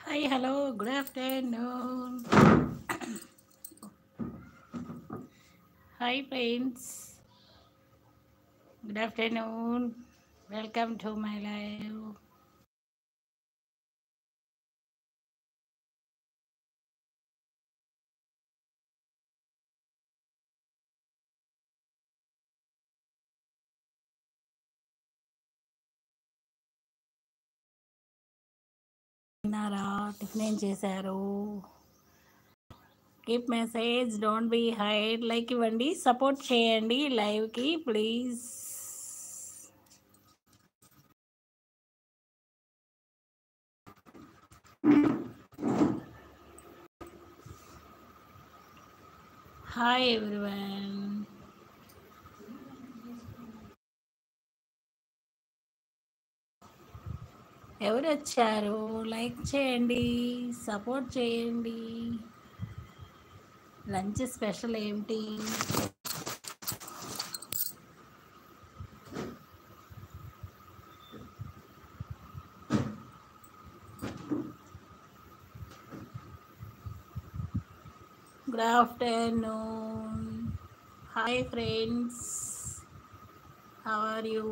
Hi, hello, good afternoon. Hi, friends. Good afternoon. Welcome to my live. తిన్నారా? Tiffin ఏం చేశారు? Keep message, don't be hide. Like ఇవ్వండి, support చేయండి లైవ్కి please. Hi everyone. ఎవరు వచ్చారు? లైక్ చేయండి, సపోర్ట్ చేయండి. లంచ్ స్పెషల్ ఏంటి? Good afternoon. Hi friends, how are you?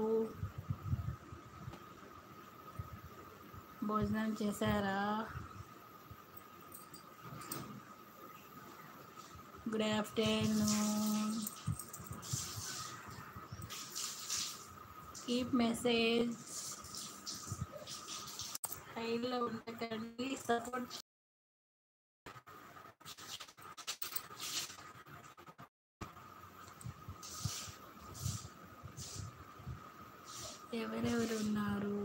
భోజనం చేశారా? Good afternoon. కీప్ మెసేజ్ హైలో ఉండకండి, సపోర్ట్. ఎవరెవరు ఉన్నారు?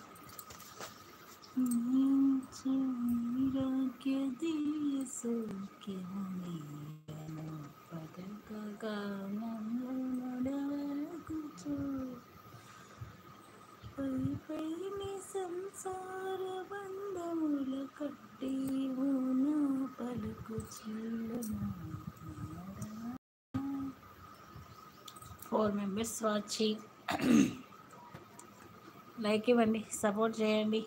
సంసార బంధముల కట్టి పలుకు 4 మెంబర్స్ వాచింగ్. లైక్ ఇవ్వండి, సపోర్ట్ చేయండి.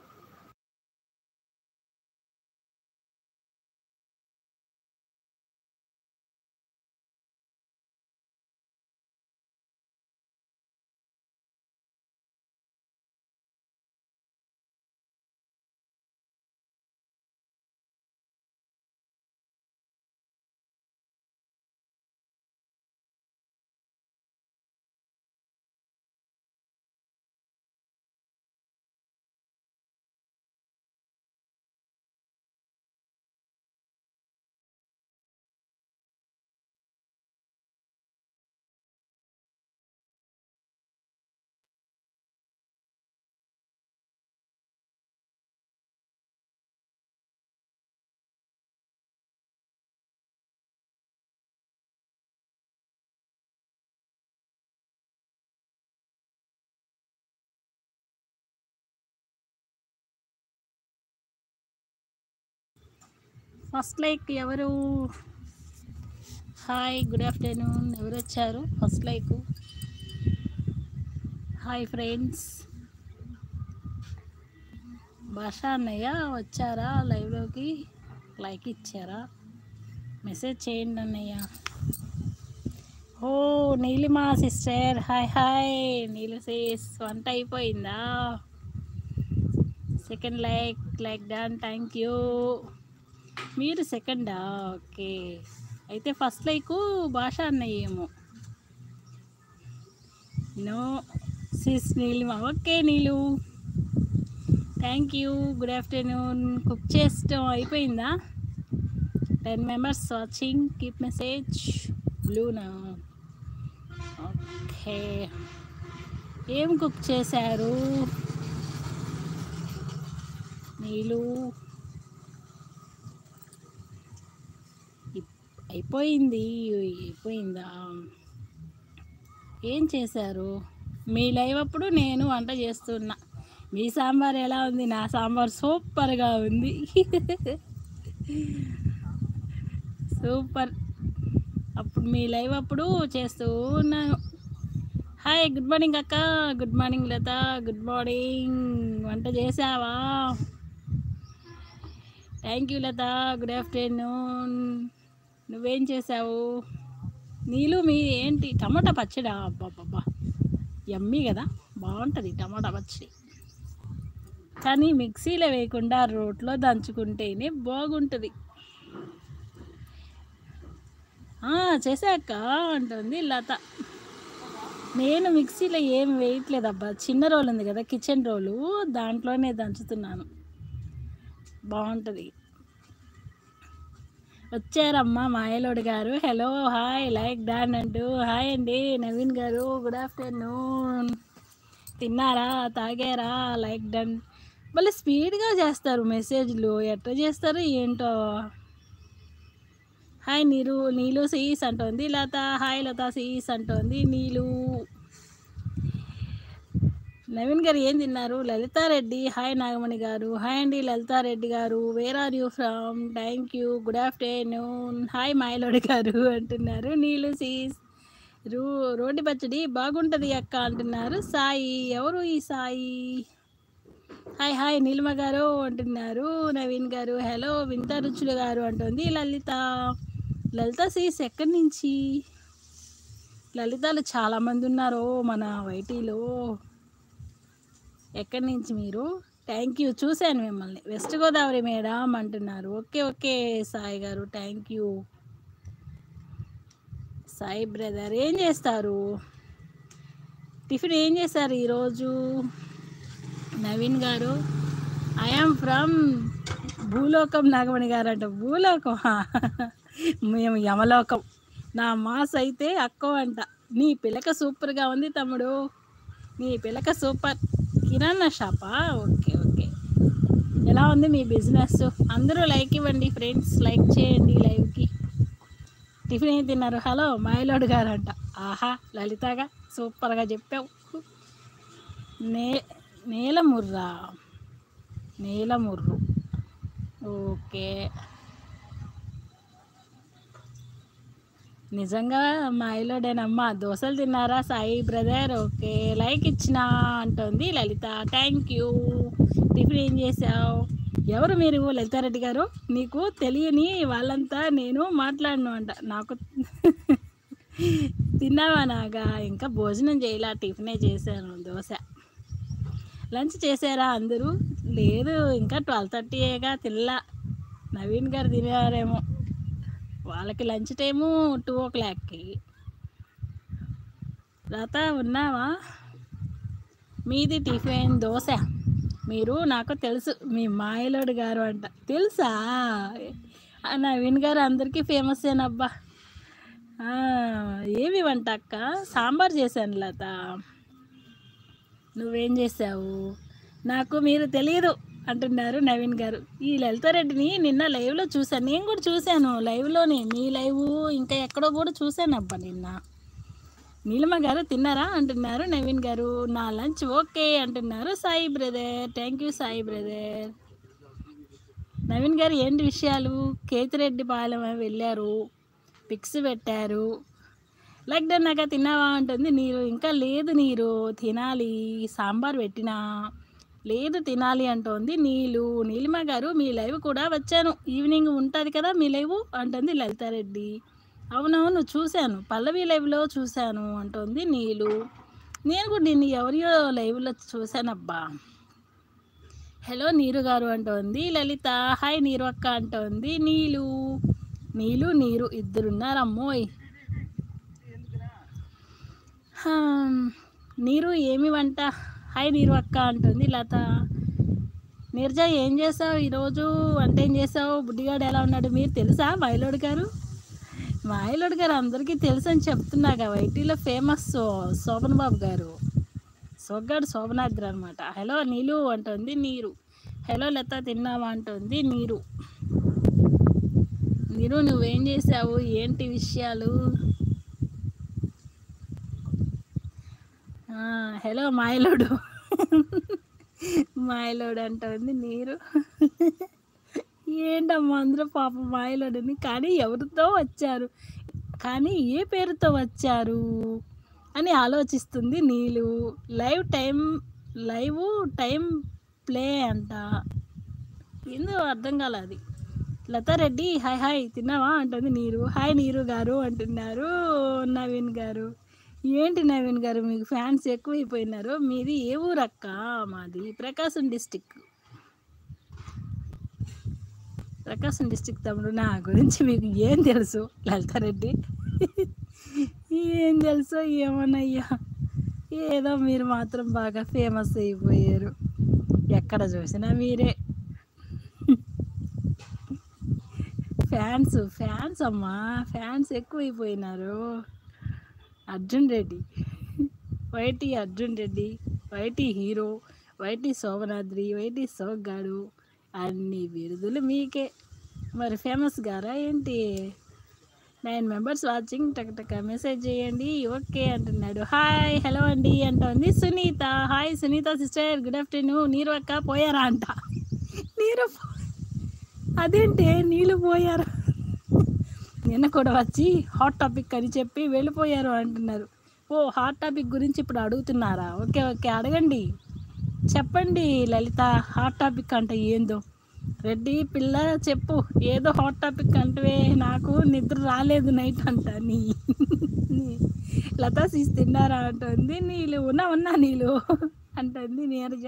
ఫస్ట్ లైక్ ఎవరు? Hi, good afternoon. ఎవరు వచ్చారు? First like. Hi friends. Basha అన్నయ్య వచ్చారా లైవ్లోకి? లైక్ ఇచ్చారా? మెసేజ్ చేయండి అన్నయ్య. ఓ Neelima sister, hi hi. Neelu says వంట అయిపోయిందా? Second like, like done, thank you. మీరు సెకండా? ఓకే, అయితే ఫస్ట్ లైక్ భాష అన్నయ్య ఏమో. No sis Neelima. Okay Neelu, thank you. Good afternoon. Cook చేస్తాం అయిపోయిందా? 10 మెంబర్స్ వాచింగ్. కీప్ మెసేజ్ బ్లూనా. ఓకే, ఏం కుక్ చేశారు నీళ్ళు? అయిపోయింది. అయిపోయిందా? ఏం చేశారు? మీ లైవ్ అప్పుడు నేను వంట చేస్తున్నా. మీ సాంబార్ ఎలా ఉంది? నా సాంబార్ సూపర్గా ఉంది. సూపర్. అప్పుడు మీ లైవ్ అప్పుడు చేస్తూ ఉన్నాను. హాయ్, గుడ్ మార్నింగ్ అక్క. Good morning Latha. Good morning. వంట చేసావా? Thank you Latha, good afternoon. నువ్వేం చేసావు? నీళ్ళు మీ ఏంటి టమాటా పచ్చడా? అబ్బాబ్బా, యమ్మీ కదా, బాగుంటుంది టమాటా పచ్చడి. కానీ మిక్సీలో వేయకుండా రోట్లో దంచుకుంటేనే బాగుంటుంది. చేశాక అంటుంది లత. నేను మిక్సీలో ఏం వేయట్లేదు అబ్బా, చిన్న రోల్ ఉంది కదా కిచెన్ రోలు, దాంట్లోనే దంచుతున్నాను, బాగుంటుంది. వచ్చారమ్మా మాయలోడు గారు, హలో హాయ్ లైక్ డాన్ అంటూ. హాయ్ అండి నవీన్ గారు, గుడ్ ఆఫ్టర్నూన్. తిన్నారా, తాగారా? Like done. మళ్ళీ స్పీడ్గా చేస్తారు మెసేజ్లు, ఎట్లా చేస్తారు ఏంటో. హాయ్ నీలు సీస్ అంటోంది లత. హాయ్ లత సీస్ అంటోంది నీలు. నవీన్ గారు ఏం తిన్నారు? లలితారెడ్డి, హాయ్ నాగమణి గారు. హాయ్ అండి లలితారెడ్డి గారు, where are you from? Thank you, good afternoon. Hi మాయలోడి గారు అంటున్నారు నీలు సీస్. రోడ్డు పచ్చడి బాగుంటుంది అక్క అంటున్నారు సాయి. ఎవరు ఈ సాయి? హాయ్ హాయ్ నీలిమ గారు అంటున్నారు నవీన్ గారు. హలో వింత రుచులు గారు అంటుంది లలిత సీస్. ఎక్కడి నుంచి? లలితలు చాలామంది ఉన్నారు మన వైటీలో. ఎక్కడి నుంచి మీరు? థ్యాంక్ యూ, చూశాను మిమ్మల్ని. వెస్ట్ గోదావరి మేడం అంటున్నారు. ఓకే ఓకే సాయి గారు, థ్యాంక్ యూ. సాయి బ్రదర్ ఏం చేస్తారు? టిఫిన్ ఏం చేశారు ఈరోజు? నవీన్ గారు, ఐఎమ్ ఫ్రమ్ భూలోకం. నాగమణి గారు అంట భూలోకం, మేము యమలోకం. నా మాస్ అయితే అక్కో అంట. నీ పిలక సూపర్గా ఉంది తమ్ముడు, నీ పిలక సూపర్. కిరాణా షాపా? Okay okay. ఎలా ఉంది మీ బిజినెస్? అందరూ లైక్ ఇవ్వండి ఫ్రెండ్స్, లైక్ చేయండి లైవ్కి. టిఫిన్ ఏం తిన్నారు? హలో మాయలోడు గారు అంట. ఆహా లలితగా సూపర్గా చెప్పావు. నేలముర్రు ఓకే. నిజంగా మాయలోడేనమ్మా. దోశలు తిన్నారా సాయి బ్రదర్? ఓకే లైక్ ఇచ్చినా అంటుంది లలిత. Thank you. టిఫిన్ ఏం చేసావు? ఎవరు మీరు? లలితారెడ్డి గారు. నీకు తెలియని వాళ్ళంతా నేను మాట్లాడను అంట. నాకు తిన్నావా నాగా? ఇంకా భోజనం చేయలే, టిఫినే చేశాను, దోశ. లంచ్ చేశారా అందరూ? లేదు ఇంకా 12:30ఏగా, తినలా. నవీన్ గారు తినేవారేమో, వాళ్ళకి లంచ్ టైము 2 o'clockకి. లత ఉన్నావా? మీది టిఫిన్ దోశ. మీరు నాకు తెలుసు, మీ మాయలోడు గారు అంట. తెలుసా? నవీన్ గారు అందరికీ ఫేమస్సేనబ్బా. ఏమి వంట అక్క? సాంబార్ చేశాను లత. నువ్వేం చేసావు? నాకు మీరు తెలియదు అంటున్నారు నవీన్ గారు. ఈ లలితారెడ్డిని నిన్న లైవ్లో చూశాను, నేను కూడా చూశాను లైవ్లోనే. మీ లైవ్ ఇంకా ఎక్కడో కూడా చూశాను అబ్బా నిన్న. నీలిమ గారు తిన్నారా అంటున్నారు నవీన్ గారు. నా లంచ్ ఓకే అంటున్నారు Sai brother. Thank you Sai brother. Naveen గారు ఏంటి విషయాలు? కేతిరెడ్డి పాలెం వెళ్ళారు, పిక్స్ పెట్టారు. లైక్ డన్నాక తిన్నావా అంటుంది నీరు. ఇంకా లేదు నీరు, తినాలి. సాంబార్ పెట్టినా లేదు, తినాలి అంటోంది నీలిమ గారు. మీ లైవ్ కూడా వచ్చాను, ఈవినింగ్ ఉంటుంది కదా మీ లైవ్ అంటుంది లలితారెడ్డి. అవునవును చూశాను, పల్లవి లైవ్లో చూశాను అంటోంది నీలు. నేను కూడా నిన్ను ఎవరియో లైవ్లో చూశానబ్బా. హలో నీరు గారు అంటోంది లలిత. హాయ్ నీరు అక్క అంటోంది నీరు ఇద్దరున్నారమ్మోయ్. నీరు ఏమి వంట? హాయ్ నీరు అక్క అంటుంది లత. నీర్జా ఏం చేసావు ఈరోజు? వంట ఏం చేసావు? బుడ్డిగాడు ఎలా ఉన్నాడు? మీరు తెలుసా మాయలోడు గారు? మాయలోడు గారు అందరికీ తెలుసు అని చెప్తున్నాగా, వైటీలో ఫేమస్ శోభన్ బాబు గారు, సొగ్గాడు శోభనాద్రి అనమాట. హలో నీలు అంటుంది నీరు. హలో లత తిన్నావా అంటుంది నీరు. నువ్వేం చేసావు? ఏంటి విషయాలు? హలో మాయలోడు అంటుంది నీరు. ఏంటమ్మా అందరూ పాపం మాయలోడుని. కానీ ఎవరితో వచ్చారు, కానీ ఏ పేరుతో వచ్చారు అని ఆలోచిస్తుంది నీలు. లైవ్ టైం ప్లే అంట. ఏందో అర్థం కాలే అది. లతారెడ్డి హాయ్ హాయ్ తిన్నావా అంటుంది నీరు. హాయ్ నీరు గారు అంటున్నారు నవీన్ గారు. ఏంటి నవీన్ గారు మీకు ఫ్యాన్స్ ఎక్కువైపోయినారు. మీది ఏ ఊరక్క? మాది ప్రకాశం డిస్టిక్. ప్రకాశం డిస్టిక్ తమ్ముడు. నా గురించి మీకు ఏం తెలుసు లలితారెడ్డి? ఏం తెలుసో ఏమోనయ్యా. ఏదో మీరు మాత్రం బాగా ఫేమస్ అయిపోయారు. ఎక్కడ చూసినా మీరే ఫ్యాన్స్ అమ్మా. ఫ్యాన్స్ ఎక్కువైపోయినారు. Arjun Reddy, YT Arjun Reddy, YT hero, YT Shobhanadri, YT సోగ్గాడు, అన్ని బిరుదులు మీకే. మరి ఫేమస్ గారా ఏంటి? 9 మెంబర్స్ వాచింగ్. టక్ మెసేజ్ చేయండి. ఓకే అంటున్నాడు. హాయ్ హలో అండి అంటుంది Sunitha. Hi Sunitha sister, good afternoon. Neeru అక్క పోయారా అంట. నీరు అదేంటి నీళ్ళు పోయారు? నిన్న కూడా వచ్చి హాట్ టాపిక్ అని చెప్పి వెళ్ళిపోయారు అంటున్నారు. ఓ హాట్ టాపిక్ గురించి ఇప్పుడు అడుగుతున్నారా? ఓకే ఓకే అడగండి, చెప్పండి లలిత. హాట్ టాపిక్ అంటే ఏందో రెడ్డి పిల్ల చెప్పు. ఏదో హాట్ టాపిక్ అంటే నాకు నిద్ర రాలేదు నైట్ అంట. లతా సీస్ తిన్నారా అంటుంది నీళ్ళు. ఉన్నా నీళ్ళు అంటుంది నీరజ.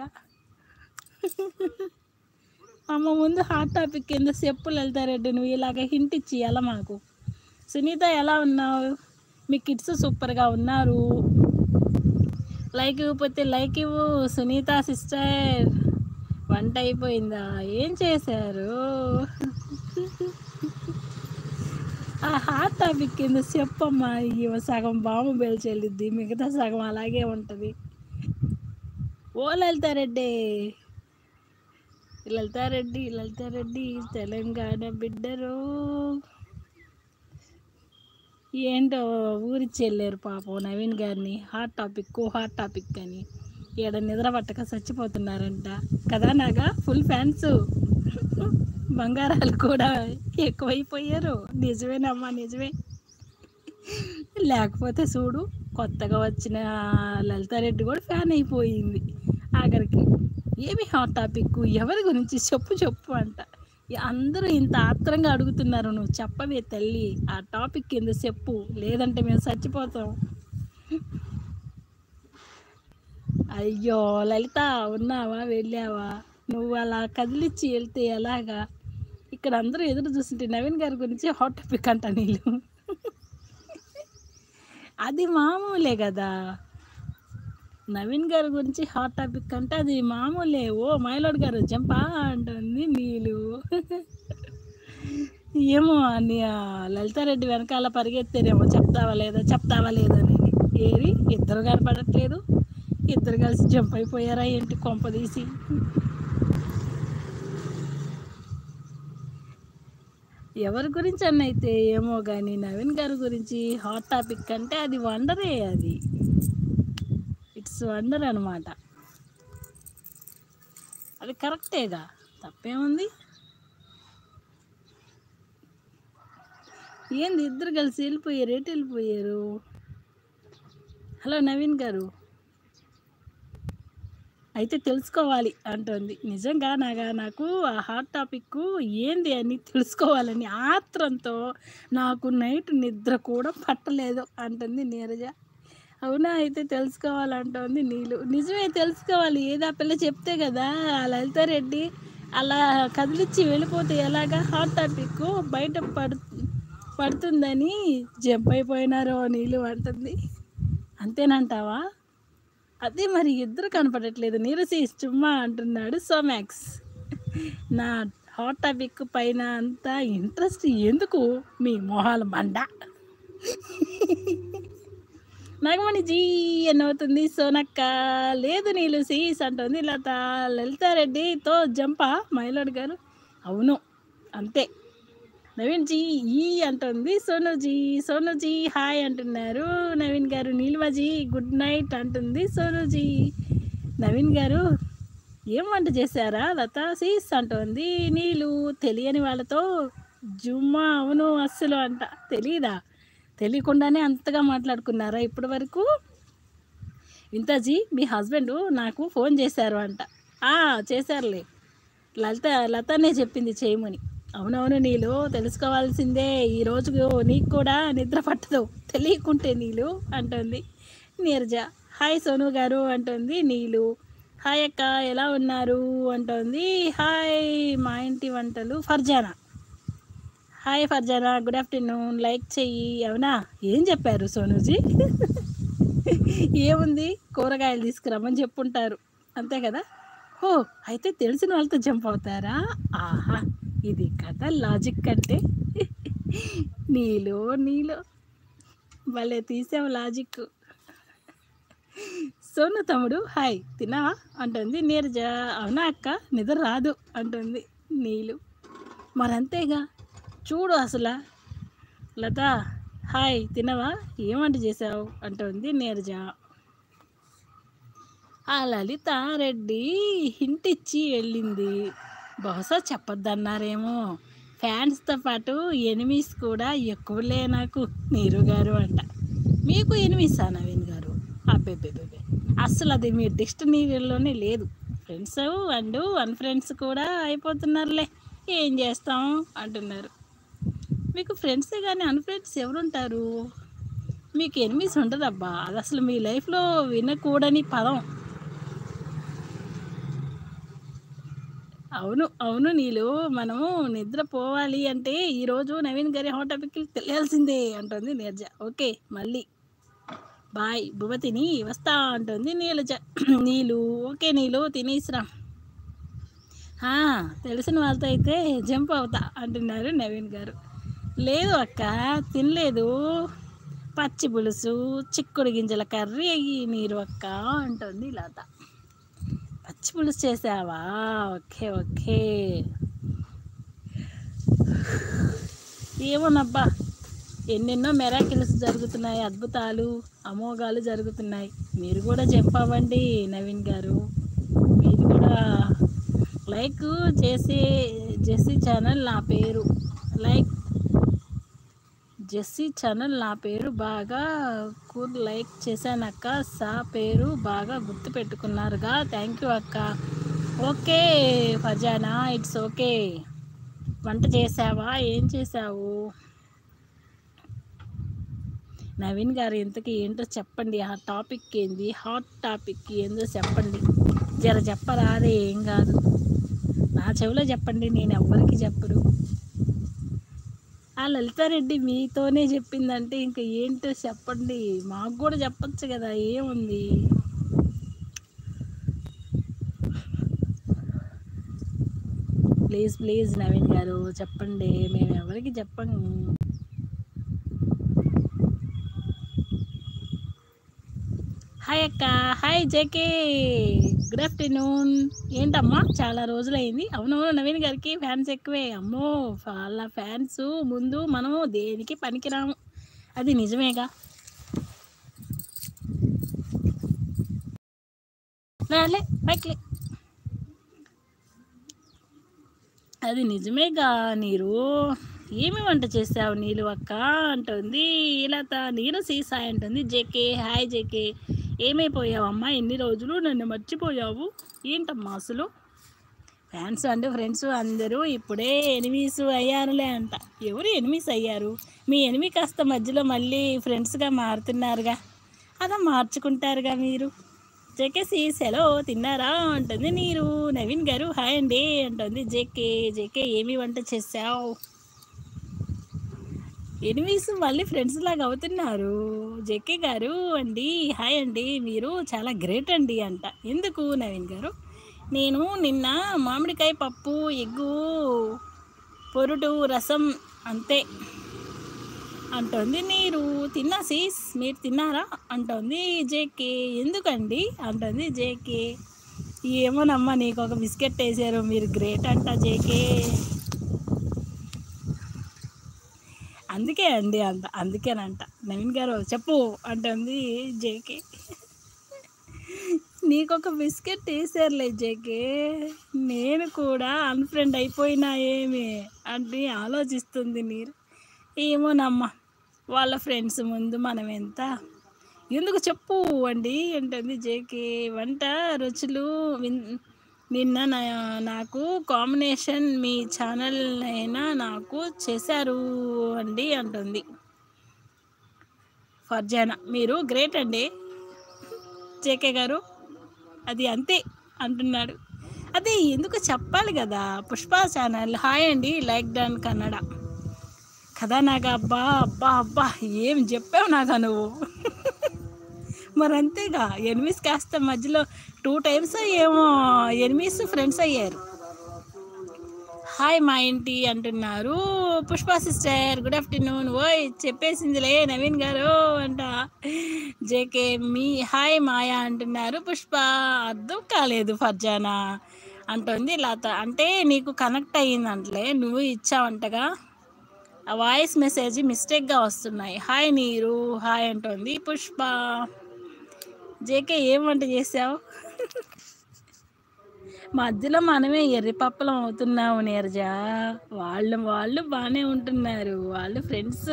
అమ్మ ముందు హాట్ టాపిక్ కింద చెప్పు లలితారెడ్డి. నువ్వు ఇలాగ హింట్ ఇచ్చి ఎలా మాకు. సునీత ఎలా ఉన్నావు? మీ కిడ్స్ సూపర్గా ఉన్నారు. లైక్ ఇవ్వకపోతే లైక్ ఇవ్వు సునీత సిస్టర్. వంట అయిపోయిందా? ఏం చేశారు? ఆ హాట్ టాపిక్ కింద చెప్పమ్మా. ఇవ సగం బాంబు బెల్చెల్లిద్ది, మిగతా సగం అలాగే ఉంటుంది. ఓ లలితారెడ్డి తెలంగాణ బిడ్డరు. ఏంటో ఊరిచ్చి వెళ్ళారు పాపం నవీన్ గారిని. హాట్ టాపిక్ అని ఈడ నిద్ర పట్టక చచ్చిపోతున్నారంట కదా. Naga full fans. బంగారాలు కూడా ఎక్కువైపోయారు. నిజమేనమ్మా నిజమే. లేకపోతే చూడు కొత్తగా వచ్చిన లలితారెడ్డి కూడా ఫ్యాన్ అయిపోయింది ఆఖరికి. ఏమి హాట్ టాపిక్, ఎవరి గురించి చెప్పు అంట. అందరూ ఇంత ఆత్రంగా అడుగుతున్నారు. నువ్వు చెప్పవే తల్లి ఆ టాపిక్ కింద చెప్పు, లేదంటే మేము చచ్చిపోతాం. అయ్యో లలిత ఉన్నావా? వెళ్ళావా? నువ్వు అలా కదిలిచ్చి వెళ్తే ఎలాగా? ఇక్కడ అందరూ ఎదురు చూస్తుంటే నవీన్ గారి గురించి హాట్ టాపిక్ అంట నీళ్ళు. అది మామూలే కదా. నవీన్ గారి గురించి హాట్ టాపిక్ అంటే అది మామూలే. ఓ మైలోడ్ గారు జంపా అంటుంది నీళ్ళు. ఏమో అని లలితారెడ్డి వెనకాల పరిగెత్తారేమో చెప్తావా లేదా అని. ఏరి ఇద్దరు కనపడట్లేదు. ఇద్దరు కలిసి జంప్ అయిపోయారా ఏంటి కొంపదీసి? ఎవరి గురించి అన్నైతే ఏమో కానీ నవీన్ గారి గురించి హాట్ టాపిక్ అంటే అది వండరే. అది ఇట్స్ వండర్ అనమాట. అది కరెక్టేగా, తప్పేముంది. ఏంది ఇద్దరు కలిసి వెళ్ళిపోయారు? ఎటు వెళ్ళిపోయారు? హలో నవీన్ గారు అయితే తెలుసుకోవాలి అంటుంది. నిజంగా నాకు ఆ హాట్ టాపిక్ ఏంది అని తెలుసుకోవాలని ఆత్రంతో నాకు నైట్ నిద్ర కూడా పట్టలేదు అంటుంది నీరజ. అవునా? అయితే తెలుసుకోవాలంటుంది నీళ్ళు. నిజమే తెలుసుకోవాలి. ఏదో ఆ పిల్ల చెప్తే కదా ఆ లలితారెడ్డి అలా కదిలిచ్చి వెళ్ళిపోతే ఎలాగా హాట్ టాపిక్ బయట పడుతుందని జంప్ అయిపోయినారో నీళ్ళు అంటుంది. అంతేనంటావా? అదే మరి ఇద్దరు కనపడట్లేదు. నీరసి చుమ్మా అంటున్నాడు సోమాక్స్. నా హాట్ టాపిక్ పైన అంత ఇంట్రెస్ట్ ఎందుకు? మీ మొహాల మండ. నాగమణి జీ ఎన్నవుతుంది సోనక్క. లేదు నీళ్ళు సీస్ అంటుంది లలితారెడ్డితో జంపా మైలాడ్ గారు. అవును అంతే. నవీన్ జీ ఈ అంటుంది సోనుజీ హాయ్ అంటున్నారు నవీన్ గారు. నీలిమజీ గుడ్ నైట్ అంటుంది సోనుజీ. నవీన్ గారు ఏం వంట చేశారా లతా సీస్ అంటుంది నీళ్ళు. తెలియని వాళ్ళతో జుమ్మా. అవును అస్సలు అంట. తెలీదా? తెలియకుండానే అంతగా మాట్లాడుకున్నారా ఇప్పటి వరకు? వింతాజీ మీ హస్బెండ్ నాకు ఫోన్ చేశారు అంట. చేశారులే. లతానే చెప్పింది చేయమని. అవునవును నీలు, తెలుసుకోవాల్సిందే. ఈరోజు నీకు కూడా నిద్ర పట్టదు తెలియకుంటే నీలు అంటుంది నీరజ. హాయ్ సోను గారు అంటుంది నీలు. హాయ్ అక్క ఎలా ఉన్నారు అంటుంది. హాయ్ మా ఇంటి వంటలు Farzana. Hi Farzana, good afternoon. Like చెయ్యి. అవునా, ఏం చెప్పారు సోనూజీ? ఏముంది, కూరగాయలు తీసుకురమ్మని చెప్పుంటారు అంతే కదా. ఓ, అయితే తెలిసిన వాళ్ళతో జంప్ అవుతారా? ఆహా, ఇది కదా లాజిక్ అంటే. నీలో నీలో భలే తీసావు లాజిక్. సోను తమ్ముడు హాయ్, తిన్నావా అంటుంది నీరజ. అవునా అక్క, నిద్ర రాదు అంటుంది నీలు. మరంతేగా, చూడు అసలు. లత హాయ్, తినవా, ఏం వంట చేసావు అంటుంది నీరజ. ఆ లలిత రెడ్డి హింట్ ఇచ్చి వెళ్ళింది. బహుశా చెప్పొద్దన్నారేమో. ఫ్యాన్స్తో పాటు ఎనిమీస్ కూడా ఎక్కువలే నాకు నీరు గారు అంట. మీకు ఎనిమీసా నవీన్ గారు? అబ్బెబ్బెబ్బే, అస్సలు అది మీ డిక్షనరీలోనే లేదు. ఫ్రెండ్స్ అండ్ అన్ఫ్రెండ్స్ కూడా అయిపోతున్నారులే, ఏం చేస్తాం అంటున్నారు. మీకు ఫ్రెండ్సే కానీ అన్ఫ్రెండ్స్ ఎవరుంటారు? మీకు ఎనిమీస్ ఉండదబ్బా, అది అసలు మీ లైఫ్లో వినకూడని పదం. అవును అవును నీలు, మనము నిద్రపోవాలి అంటే ఈరోజు నవీన్ గారి హాట్ టాపిక్కి తెలియాల్సిందే అంటుంది నీరజ. ఓకే మళ్ళీ బాయ్ బువ్వ తిని వస్తా అంటుంది నీలజ. నీలు ఓకే నీలు, తినేసిరా. తెలిసిన వాళ్ళతో అయితే జంప్ అవుతా అంటున్నారు నవీన్ గారు. లేదు అక్క, తినలేదు. పచ్చి పులుసు, చిక్కుడు గింజల కర్రీ అయ్యి నీరు అక్క అంటుంది లత. పచ్చి పులుసు చేసావా? Okay okay. ఏమోనబ్బా, ఎన్నెన్నో మెరాకిల్స్ జరుగుతున్నాయి, అద్భుతాలు అమోఘాలు జరుగుతున్నాయి. మీరు కూడా జంప్ అవ్వండి నవీన్ గారు. మీరు కూడా లైక్ చేసే జెస్సీ ఛానల్ నా పేరు. లైక్ జెస్సీ ఛానల్ నా పేరు బాగా కూల్ లైక్ చేశానక్క. సా పేరు బాగా గుర్తు పెట్టుకున్నారుగా, థ్యాంక్ యూ అక్క. Okay Farzana, it's okay. వంట చేసావా, ఏం చేసావు? నవీన్ గారు ఇంతకీ ఏంటో చెప్పండి, ఆ టాపిక్ ఏంది, హాట్ టాపిక్ ఏందో చెప్పండి. జర చెప్పరాదే, ఏం కాదు, నా చెవిలో చెప్పండి, నేను ఎవ్వరికి చెప్పరు. ఆ లలితారెడ్డి మీతోనే చెప్పిందంటే ఇంకా ఏంటో చెప్పండి, మాకు కూడా చెప్పచ్చు కదా, ఏముంది. ప్లీజ్ ప్లీజ్ నవీన్ గారు చెప్పండి, మేము ఎవరికి చెప్పము. హాయ్ అక్క, హాయ్ జేకే, గుడ్ ఆఫ్టర్నూన్. ఏంటమ్మా చాలా రోజులైంది. అవునవును, నవీన్ గారికి ఫ్యాన్స్ ఎక్కువే. అమ్మో, వాళ్ళ ఫ్యాన్స్ ముందు మనం దేనికి పనికిరాము, అది నిజమేగా. రాలే పైకి, అది నిజమేగా. నీరు ఏమి వంట చేసావు నీలు అక్క అంటుంది లత. నేను సీసాయి అంటుంది జేకే. హాయ్ జేకే, ఏమైపోయావమ్మా, ఎన్ని రోజులు నన్ను మర్చిపోయావు ఏంటమ్మా అసలు? ఫ్యాన్స్ అండ్ ఫ్రెండ్స్ అందరూ ఇప్పుడే ఎనిమీస్ అయ్యారులే అంట. ఎవరు ఎనిమీస్ అయ్యారు? మీ ఎనిమి కాస్త మధ్యలో మళ్ళీ ఫ్రెండ్స్గా మారుతున్నారుగా, అలా మార్చుకుంటారుగా మీరు. జేకేసి సెలో తిన్నారా అంటుంది నీరు. నవీన్ గారు హాయ్ అండి అంటుంది జేకే. జేకే ఏమి వంట చేసావు? ఎనిమీస్ మళ్ళీ ఫ్రెండ్స్ లాగా అవుతున్నారు. జేకే గారు అండి హాయ్ అండి, మీరు చాలా గ్రేట్ అండి అంట. ఎందుకు నవీన్ గారు? నేను నిన్న మామిడికాయ పప్పు, ఎగ్గు, పొరుటు, రసం అంతే అంటోంది నీరు. తిన్నా సీస్, మీరు తిన్నారా అంటోంది జేకే. ఎందుకండి అంటోంది జేకే. ఏమోనమ్మా, నీకు ఒక బిస్కెట్ వేసారు, మీరు గ్రేట్ అంట జేకే. అందుకే అండి అంట, అందుకేనంట. నవీన్ గారు చెప్పు అంటుంది జేకే. నీకొక బిస్కెట్ వేసారులే జేకే, నేను కూడా అన్ఫ్రెండ్ అయిపోయినా ఏమి అని ఆలోచిస్తుంది నీరు. ఏమోనమ్మా, వాళ్ళ ఫ్రెండ్స్ ముందు మనం ఎంత, ఎందుకు చెప్పు అండి అంటుంది జేకే. వంట రుచులు నిన్న నాకు కాంబినేషన్ మీ ఛానల్ అయినా నాకు చేశారు అండి అంటుంది ఫర్జానా. మీరు గ్రేట్ అండి జేకే గారు, అది అంతే అంటున్నాడు. అదే ఎందుకు చెప్పాలి కదా. పుష్ప ఛానల్ హాయ్ అండి, లైక్ డన్ కన్నడ కదా. నాకు అబ్బా అబ్బా అబ్బా ఏం చెప్పావు నాగా నువ్వు. మరి అంతేగా, ఎనిమిస్ కాస్త మధ్యలో 2 times ఏమో ఎనిమిస్ ఫ్రెండ్స్ అయ్యారు. హాయ్ మా ఇంటి అంటున్నారు పుష్ప సిస్టర్, గుడ్ ఆఫ్టర్నూన్. ఓయ్ చెప్పేసిందిలే నవీన్ గారు అంట. జేకే మీ హాయ్ మాయా అంటున్నారు పుష్ప. అర్థం కాలేదు ఫర్జానా అంటుంది లత. అంటే నీకు కనెక్ట్ అయ్యిందంటలే, నువ్వు ఇచ్చావంటగా, ఆ వాయిస్ మెసేజ్ మిస్టేక్గా వస్తున్నాయి. హాయ్ నీరు హాయ్ అంటుంది పుష్ప. జేకే ఏం వంట చేసావు? మధ్యలో మనమే ఎర్రిపప్పలం అవుతున్నాము నీరజ. వాళ్ళు బాగానే ఉంటున్నారు, వాళ్ళు ఫ్రెండ్స్,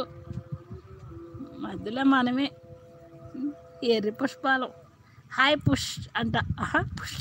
మధ్యలో మనమే ఎర్రి పుష్పాలం. హాయ్ పుష్ అంట. పుష్ట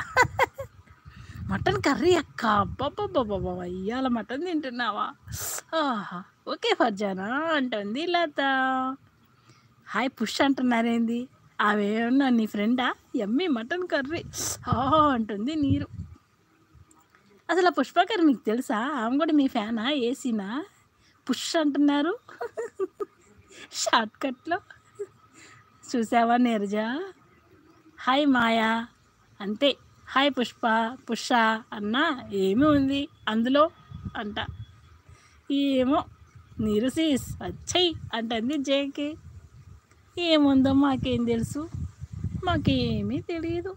మటన్ కర్రీ అక్క, అబ్బాబ్బాబ్బాబ్బా ఇవాళ మటన్ తింటున్నావా? ఓకే ఫర్జానా అంటుంది లత. హాయ్ పుష్ అంటున్నారేంది, అవేమన్నా నీ ఫ్రెండా? ఎమ్మి మటన్ కర్రీ అంటుంది నీరు. అసలు ఆ పుష్ప కర్రీ మీకు తెలుసా? ఆమె కూడా మీ ఫ్యానా? ఏసీనా? పుష్ అంటున్నారు షార్ట్ కట్లో. చూసావా నీరజ? హాయ్ మాయా అంతే. హాయ్ పుష్ప పుష అన్న ఏమి ఉంది అందులో అంట. ఏమో నీరు సీస్ వచ్చాయి అంటుంది జేకే. ఏముందో మాకేం తెలుసు, మాకేమీ తెలియదు.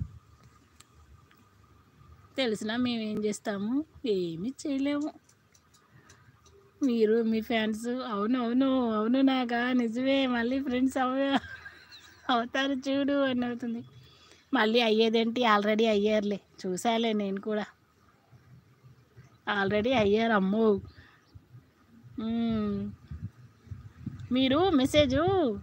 తెలిసినా మేమేం చేస్తాము, ఏమీ చేయలేము. మీరు మీ ఫ్యాన్స్ అవును అవును అవును నాగా నిజమే, మళ్ళీ ఫ్రెండ్స్ అవుతారు చూడు అని అవుతుంది. మళ్ళీ అయ్యేదేంటి, ఆల్రెడీ అయ్యారులే, చూసాలే నేను కూడా, ఆల్రెడీ అయ్యారు. అమ్మో మీరు మెసేజు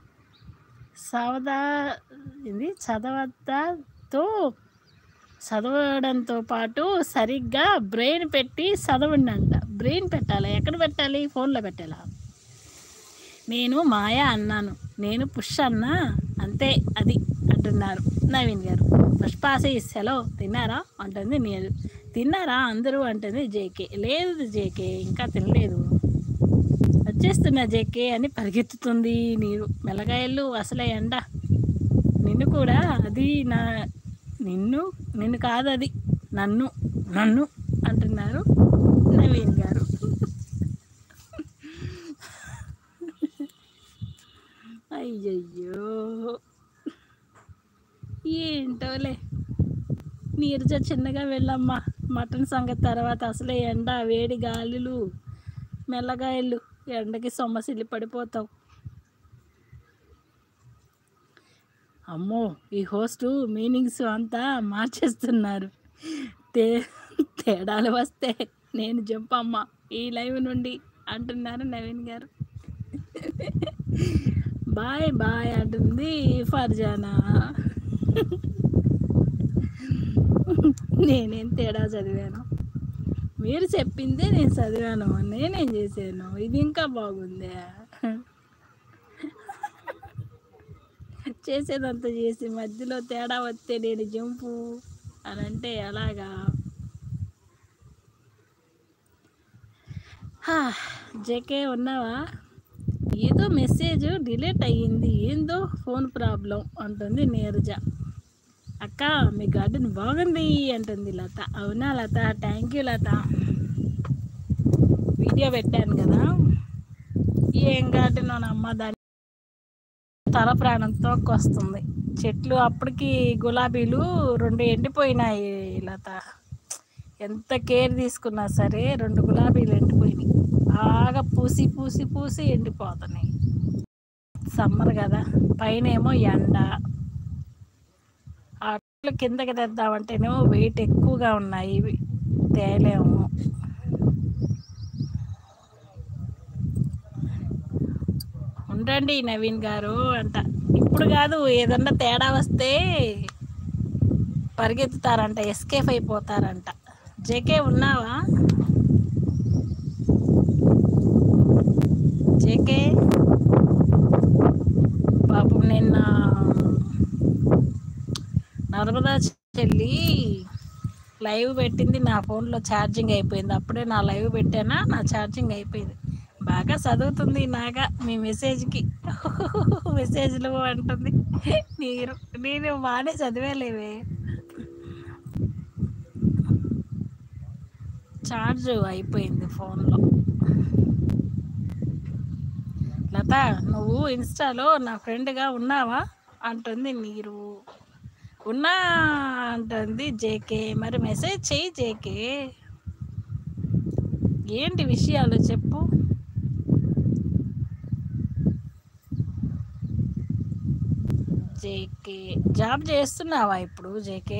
చదవడంతో పాటు సరిగ్గా బ్రెయిన్ పెట్టి చదవండి అంట. బ్రెయిన్ పెట్టాలా? ఎక్కడ పెట్టాలి? ఫోన్లో పెట్టాలా? నేను మాయా అన్నాను, నేను పుష్ అన్నా అంతే అది అంటున్నారు నవీన్ గారు. పుష్పాసీస్ హలో తిన్నారా అంటుంది నీరు. తిన్నారా అందరూ అంటుంది జేకే. లేదు జేకే ఇంకా తినలేదు, వచ్చేస్తున్నా జేకే అని పరిగెత్తుతుంది నీరు. మెల్లగాయలు అసలే ఎండ, నిన్ను కూడా అది నిన్ను కాదు అది నన్ను నన్ను అంటున్నారు నవీన్ గారు. అయ్యయ్యో ఏంటోలే. నీరజ చిన్నగా వెళ్ళమ్మా, మటన్ సంగతి తర్వాత. అసలే ఎండ, వేడి గాలులు, మెల్లగాయలు, ఎండకి సొమ్మసిల్లి పడిపోతావు. అమ్మో ఈ హోస్టు మీనింగ్స్ అంతా మార్చేస్తున్నారు. తేడాలు వస్తే నేను జంపమ్మ ఈ లైవ్ నుండి అంటున్నారు నవీన్ గారు. బాయ్ బాయ్ అంటుంది ఫర్జానా. నేనేం తేడా చదివాను, మీరు చెప్పిందే నేను చదివాను, నేనేం చేశాను, ఇది ఇంకా బాగుందే. చేసేదంతా చేసి మధ్యలో తేడా వస్తే నేను జంపు అని అంటే అలాగా. జేకే ఉన్నావా? ఏదో మెసేజ్ డిలీట్ అయ్యింది, ఏందో ఫోన్ ప్రాబ్లం అంటుంది నీరజ. అక్క మీ గార్డెన్ బాగుంది అంటుంది లత. అవునా Latha, thank you Latha. Video పెట్టాను కదా, ఏం గార్డెన్ అమ్మ, దాని తల ప్రాణంతో వస్తుంది. చెట్లు అప్పటికి గులాబీలు 2 ఎండిపోయినాయి లత. ఎంత కేర్ తీసుకున్నా సరే 2 గులాబీలు ఎండిపోయినాయి, బాగా పూసి పూసి పూసి ఎండిపోతున్నాయి. సమ్మర్ కదా, పైన ఏమో ఎండ, ఆ కిందకి తెద్దామంటేనేమో వెయిట్ ఎక్కువగా ఉన్నాయి, తేలేము. ఉండండి నవీన్ గారు అంట. ఇప్పుడు కాదు, ఏదన్నా తేడా వస్తే పరిగెత్తుతారంట, ఎస్కేప్ అయిపోతారంట. జేకే ఉన్నావా? జేకే పాపం నిన్న నర్మదా చెల్లి లైవ్ పెట్టింది, నా ఫోన్లో ఛార్జింగ్ అయిపోయింది. అప్పుడే నా లైవ్ పెట్టానా, నా ఛార్జింగ్ అయిపోయింది. బాగా చదువుతుంది నాగా మీ మెసేజ్కి మెసేజ్లు అంటుంది. నేను బాగానే చదివేలేవే. ఛార్జ్ అయిపోయింది ఫోన్లో. లత, నువ్వు ఇన్స్టాలో నా ఫ్రెండ్గా ఉన్నావా అంటుంది నీరు. ఉన్నా అంటుంది జేకే. మరి మెసేజ్ చెయ్యి జేకే. ఏంటి విషయాలు చెప్పు. జేకే జాబ్ చేస్తున్నావా ఇప్పుడు జేకే?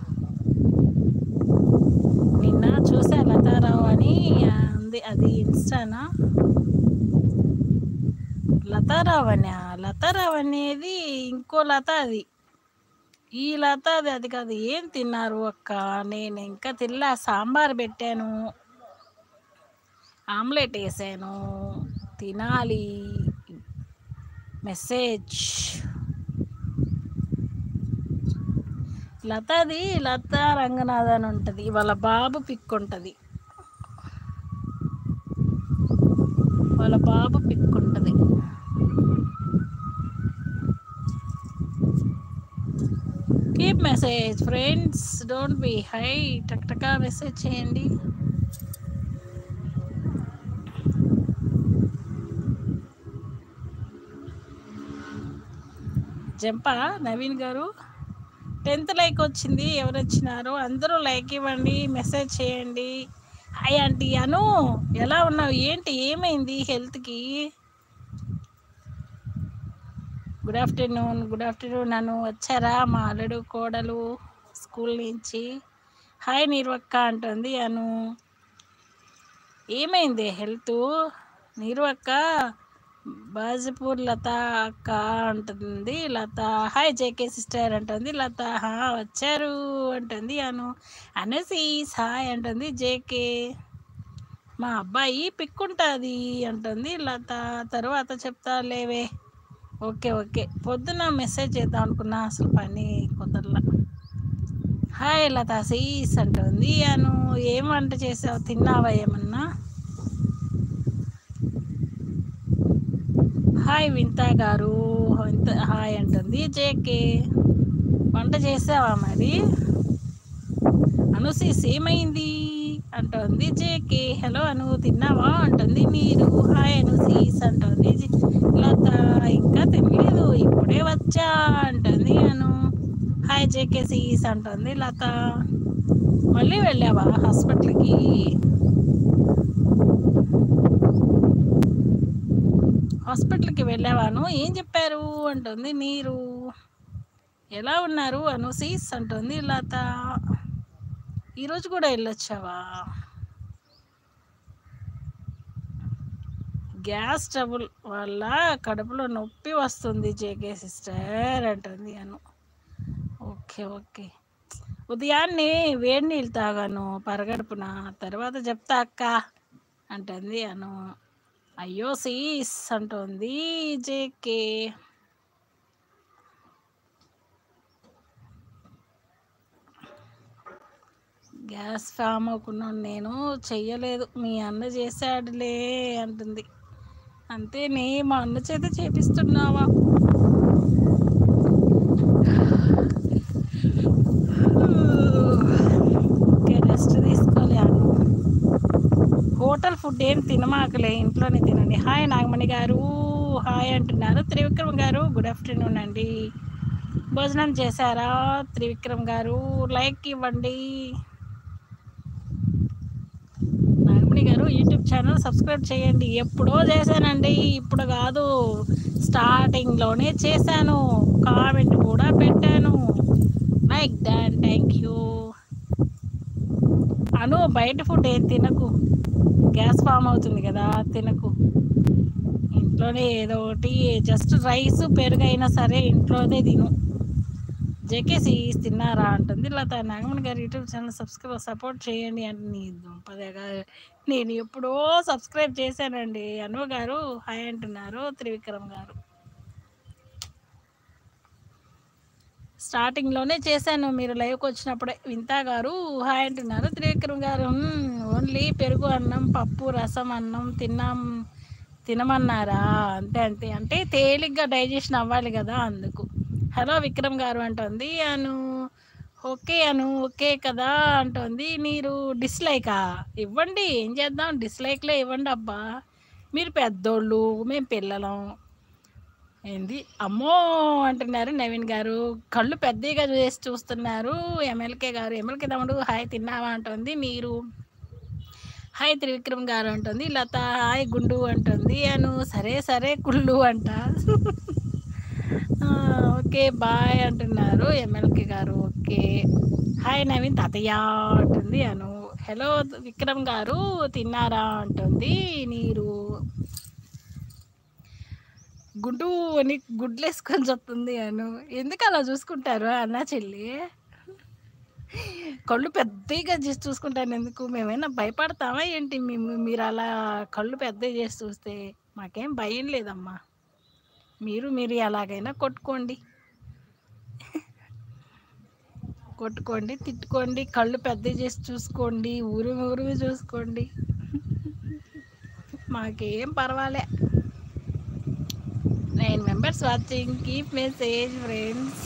నిన్న చూసా లతారావు అని ఉంది, అది ఇన్స్టానా? లతారావు అనే లతారావు అనేది ఇంకో లత, అది ఈ లత అది కాదు. ఏం తిన్నారు అక్క? నేను ఇంకా తిల్లా. సాంబార్ పెట్టాను, ఆమ్లెట్ వేసాను, తినాలి. మెసేజ్ లతది లతా రంగనాథ్ అని ఉంటుంది, వాళ్ళ బాబు పిక్ ఉంటుంది, వాళ్ళ బాబు పిక్ ఉంటుంది. Keep message friends, don't be high. టక్టకా మెసేజ్ చేయండి. జంపా నవీన్ గారు 10th లైక్ వచ్చింది. ఎవరు వచ్చినారో అందరూ లైక్ ఇవ్వండి, మెసేజ్ చేయండి. హాయ్ ఆంటీ అను, ఎలా ఉన్నావు? ఏంటి ఏమైంది హెల్త్కి? Good afternoon. Good afternoon Anu. వచ్చారా మా అల్లుడు కోడలు స్కూల్ నుంచి? హాయ్ నిర్వక్క అంటుంది అను. ఏమైంది హెల్త్? నిర్వక్క బాజిపూర్ లత అక్క అంటుంది లత. హాయ్ జేకే సిస్టర్ అంటుంది లత. వచ్చారు అంటుంది అను. అనసీస్ హాయ్ అంటుంది జేకే. మా అబ్బాయి పిక్ ఉంటుంది అంటుంది లత. తర్వాత చెప్తా లేవే. ఓకే ఓకే, పొద్దున మెసేజ్ చేద్దాం అనుకున్నా, అసలు పని కుదరలా. హాయ్ లత సీస్ అంటుంది అను. ఏం వంట చేసావు? తిన్నావా ఏమన్నా? హాయ్ వింత గారు హాయ్ అంటుంది జేకే. వంట చేసావా మరి? అనుసీస్ ఏమైంది అంటుంది జేకే. హలో అను, తిన్నావా అంటుంది నీరు. హాయ్ అనుసీస్ అంటుంది లత. ఇంకా తినలేదు, ఇప్పుడే వచ్చా అంటుంది అను. హాయ్ జేకే సీస్ అంటుంది లత. మళ్ళీ వెళ్ళావా హాస్పిటల్కి? హాస్పిటల్కి వెళ్ళావాను, ఏం చెప్పారు అంటుంది నీరు. ఎలా ఉన్నారు అనుసీస్ అంటుంది లత. ఈరోజు కూడా వెళ్ళొచ్చావా? గ్యాస్ ట్రబుల్ వల్ల కడుపులో నొప్పి వస్తుంది జేకే సిస్టర్ అంటుంది అను. ఓకే ఓకే, ఉదయాన్నే వేడి నీళ్ళు తాగాను పరగడుపున, తర్వాత చెప్తా అక్క అంటుంది అను. అయ్యో సీస్ అంటుంది జేకే. గ్యాస్ ఫామ్ అవ్వకున్నాను నేను, చెయ్యలేదు, మీ అన్న చేశాడులే అంటుంది. అంతేనే, మా అన్న చేత చేపిస్తున్నావా? ఓకే, రెస్ట్ తీసుకోలే అను. హోటల్ ఫుడ్ ఏం తినమాకలే, ఇంట్లోనే తినండి. హాయ్ నాగమణి గారు హాయ్ అంటున్నారు. త్రివిక్రమ్ గారు గుడ్ ఆఫ్టర్నూన్ అండి. భోజనం చేశారా త్రివిక్రమ్ గారు? లైక్ ఇవ్వండి. నాగమణి గారు యూట్యూబ్ ఛానల్ సబ్స్క్రైబ్ చేయండి. ఎప్పుడో చేశానండి, ఇప్పుడు కాదు, స్టార్టింగ్లోనే చేశాను. కామెంట్ కూడా పెట్టాను. Like done, thank you Anu. బయట ఫుడ్ ఏం తినకు, గ్యాస్ ఫామ్ అవుతుంది కదా, తినకు. ఇంట్లోనే ఏదో ఒకటి, జస్ట్ రైస్ పెరుగైనా సరే ఇంట్లోనే తిను. జేకేసీస్ తిన్నారా అంటుంది లత. నాగమణి గారు యూట్యూబ్ ఛానల్ సపోర్ట్ చేయండి అని పదేగా నేను ఎప్పుడో సబ్స్క్రైబ్ చేశానండి. అన్వ గారు హాయ్ అంటున్నారు. త్రివిక్రమ్ గారు స్టార్టింగ్లోనే చేశాను, మీరు లైవ్కి వచ్చినప్పుడే. వింతా గారు హాయ్ అంటున్నారు. త్రివిక్రమ్ గారు ఓన్లీ పెరుగు అన్నం పప్పు రసం అన్నం తినమన్నారా? అంతే అంతే, అంటే తేలిగ్గా డైజెషన్ అవ్వాలి కదా అందుకు. హలో విక్రమ్ గారు అంటుంది అను. ఓకే కదా అంటుంది. మీరు డిస్లైకా ఇవ్వండి, ఏం చేద్దాం, డిస్లైక్లే ఇవ్వండి అబ్బా. మీరు పెద్దోళ్ళు, మేము పిల్లలం. ఏంది అమ్మో అంటున్నారు నవీన్ గారు. కళ్ళు పెద్దగా చేసి చూస్తున్నారు. ఎమ్మెల్కే తమ్ముడు హాయ్ తిన్నావా అంటుంది. మీరు హాయ్ త్రివిక్రమ్ గారు అంటుంది. లత హాయ్ గుండు అంటుంది. అను సరే కుళ్ళు అంట. ఓకే బాయ్ అంటున్నారు ఎమ్మెల్కే గారు. ఓకే హాయ్ నవీన్ తాతయ్య అంటుంది అను. హలో విక్రమ్ గారు తిన్నారా అంటుంది. నీరు గుడ్డు అని గుడ్లు వేసుకొని చెప్తుంది అను. ఎందుకు అలా చూసుకుంటారు అన్న చెల్లి? కళ్ళు పెద్దగా చేసి చూసుకుంటాను ఎందుకు? మేమైనా భయపడతామా ఏంటి? మీరు అలా కళ్ళు పెద్దగా చేసి చూస్తే మాకేం భయం లేదమ్మా. మీరు ఎలాగైనా కొట్టుకోండి, తిట్టుకోండి, కళ్ళు పెద్ద చేసి చూసుకోండి, ఊరిమి చూసుకోండి, మాకేం పర్వాలే. 9 members watching. Keep message friends.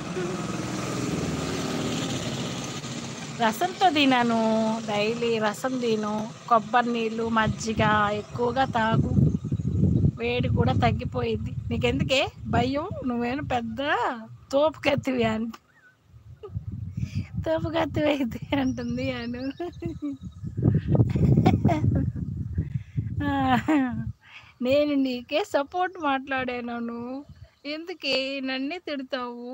రసంతో తినాను, డైలీ రసం తిను, కొబ్బరి నీళ్ళు మజ్జిగ ఎక్కువగా తాగు, వేడి కూడా తగ్గిపోయింది. నీకెందుకే భయం? నువ్వేనా పెద్ద తోపు కత్తివి అంటే తోపు కత్తివి అయితే అంటుంది అను. నేను నీకే సపోర్ట్ మాట్లాడాను, ఎందుకే నన్నే తిడతావు?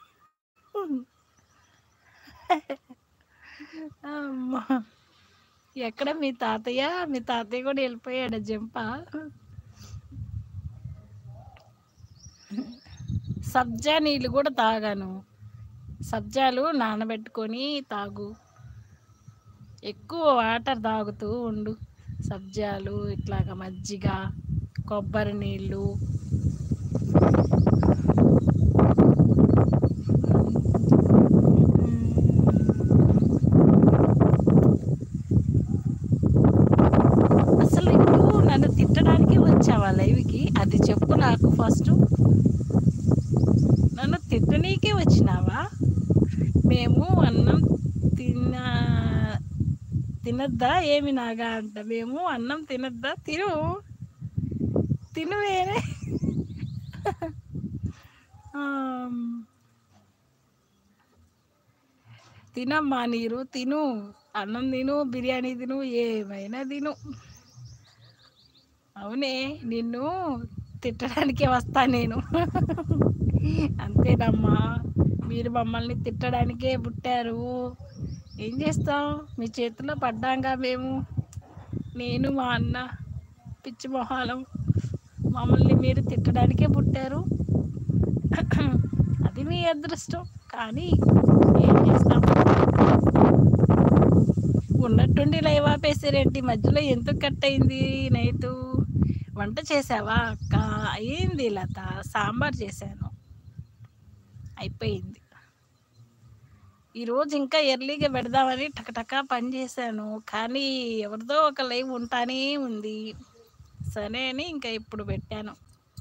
అమ్మా ఎక్కడ మీ తాతయ్య కూడా వెళ్ళిపోయాడు జంప. సబ్జా నీళ్ళు కూడా తాగాను, సబ్జాలు నానబెట్టుకొని తాగు, ఎక్కువ వాటర్ తాగుతూ ఉండు, సబ్జాలు ఇట్లాగా మజ్జిగ కొబ్బరి నీళ్ళు. అసలు ఇప్పుడు నన్ను తిట్టడానికి వచ్చావా లైవ్కి? అది చెప్పు నాకు ఫస్ట్. నన్ను తిట్టనీకే వచ్చినావా? మేము అన్నం తినద్దా ఏమి నాగా అంట. మేము అన్నం తినద్దా? తిను వేరే. తినమ్మా, నీరు తిను, అన్నం తిను, బిర్యానీ తిను, ఏమైనా తిను. అవునే, నిన్ను తిట్టడానికే వస్తా నేను. అంతేనమ్మా, మీరు మమ్మల్ని తిట్టడానికే పుట్టారు. ఏం చేస్తాం, మీ చేతిలో పడ్డాంగా మేము. నేను మా అన్న పిచ్చి మొహాలం, మమ్మల్ని మీరు తిట్టడానికే పుట్టారు. అది మీ అదృష్టం, కానీ ఏం చేస్తాం. ఉన్నట్టుండి లైవ్ ఆపేసారేంటి మధ్యలో? ఎందుకు కట్ అయింది నైటు? వంట చేసావా అక్క? అయింది లత, సాంబార్ చేశాను, అయిపోయింది. ఈరోజు ఇంకా ఎర్లీగా పెడదామని టకటకా పని చేశాను, కానీ ఎవరిదో ఒక లైవ్ ఉంటానే ఉంది. సరే అని ఇంకా ఇప్పుడు పెట్టాను.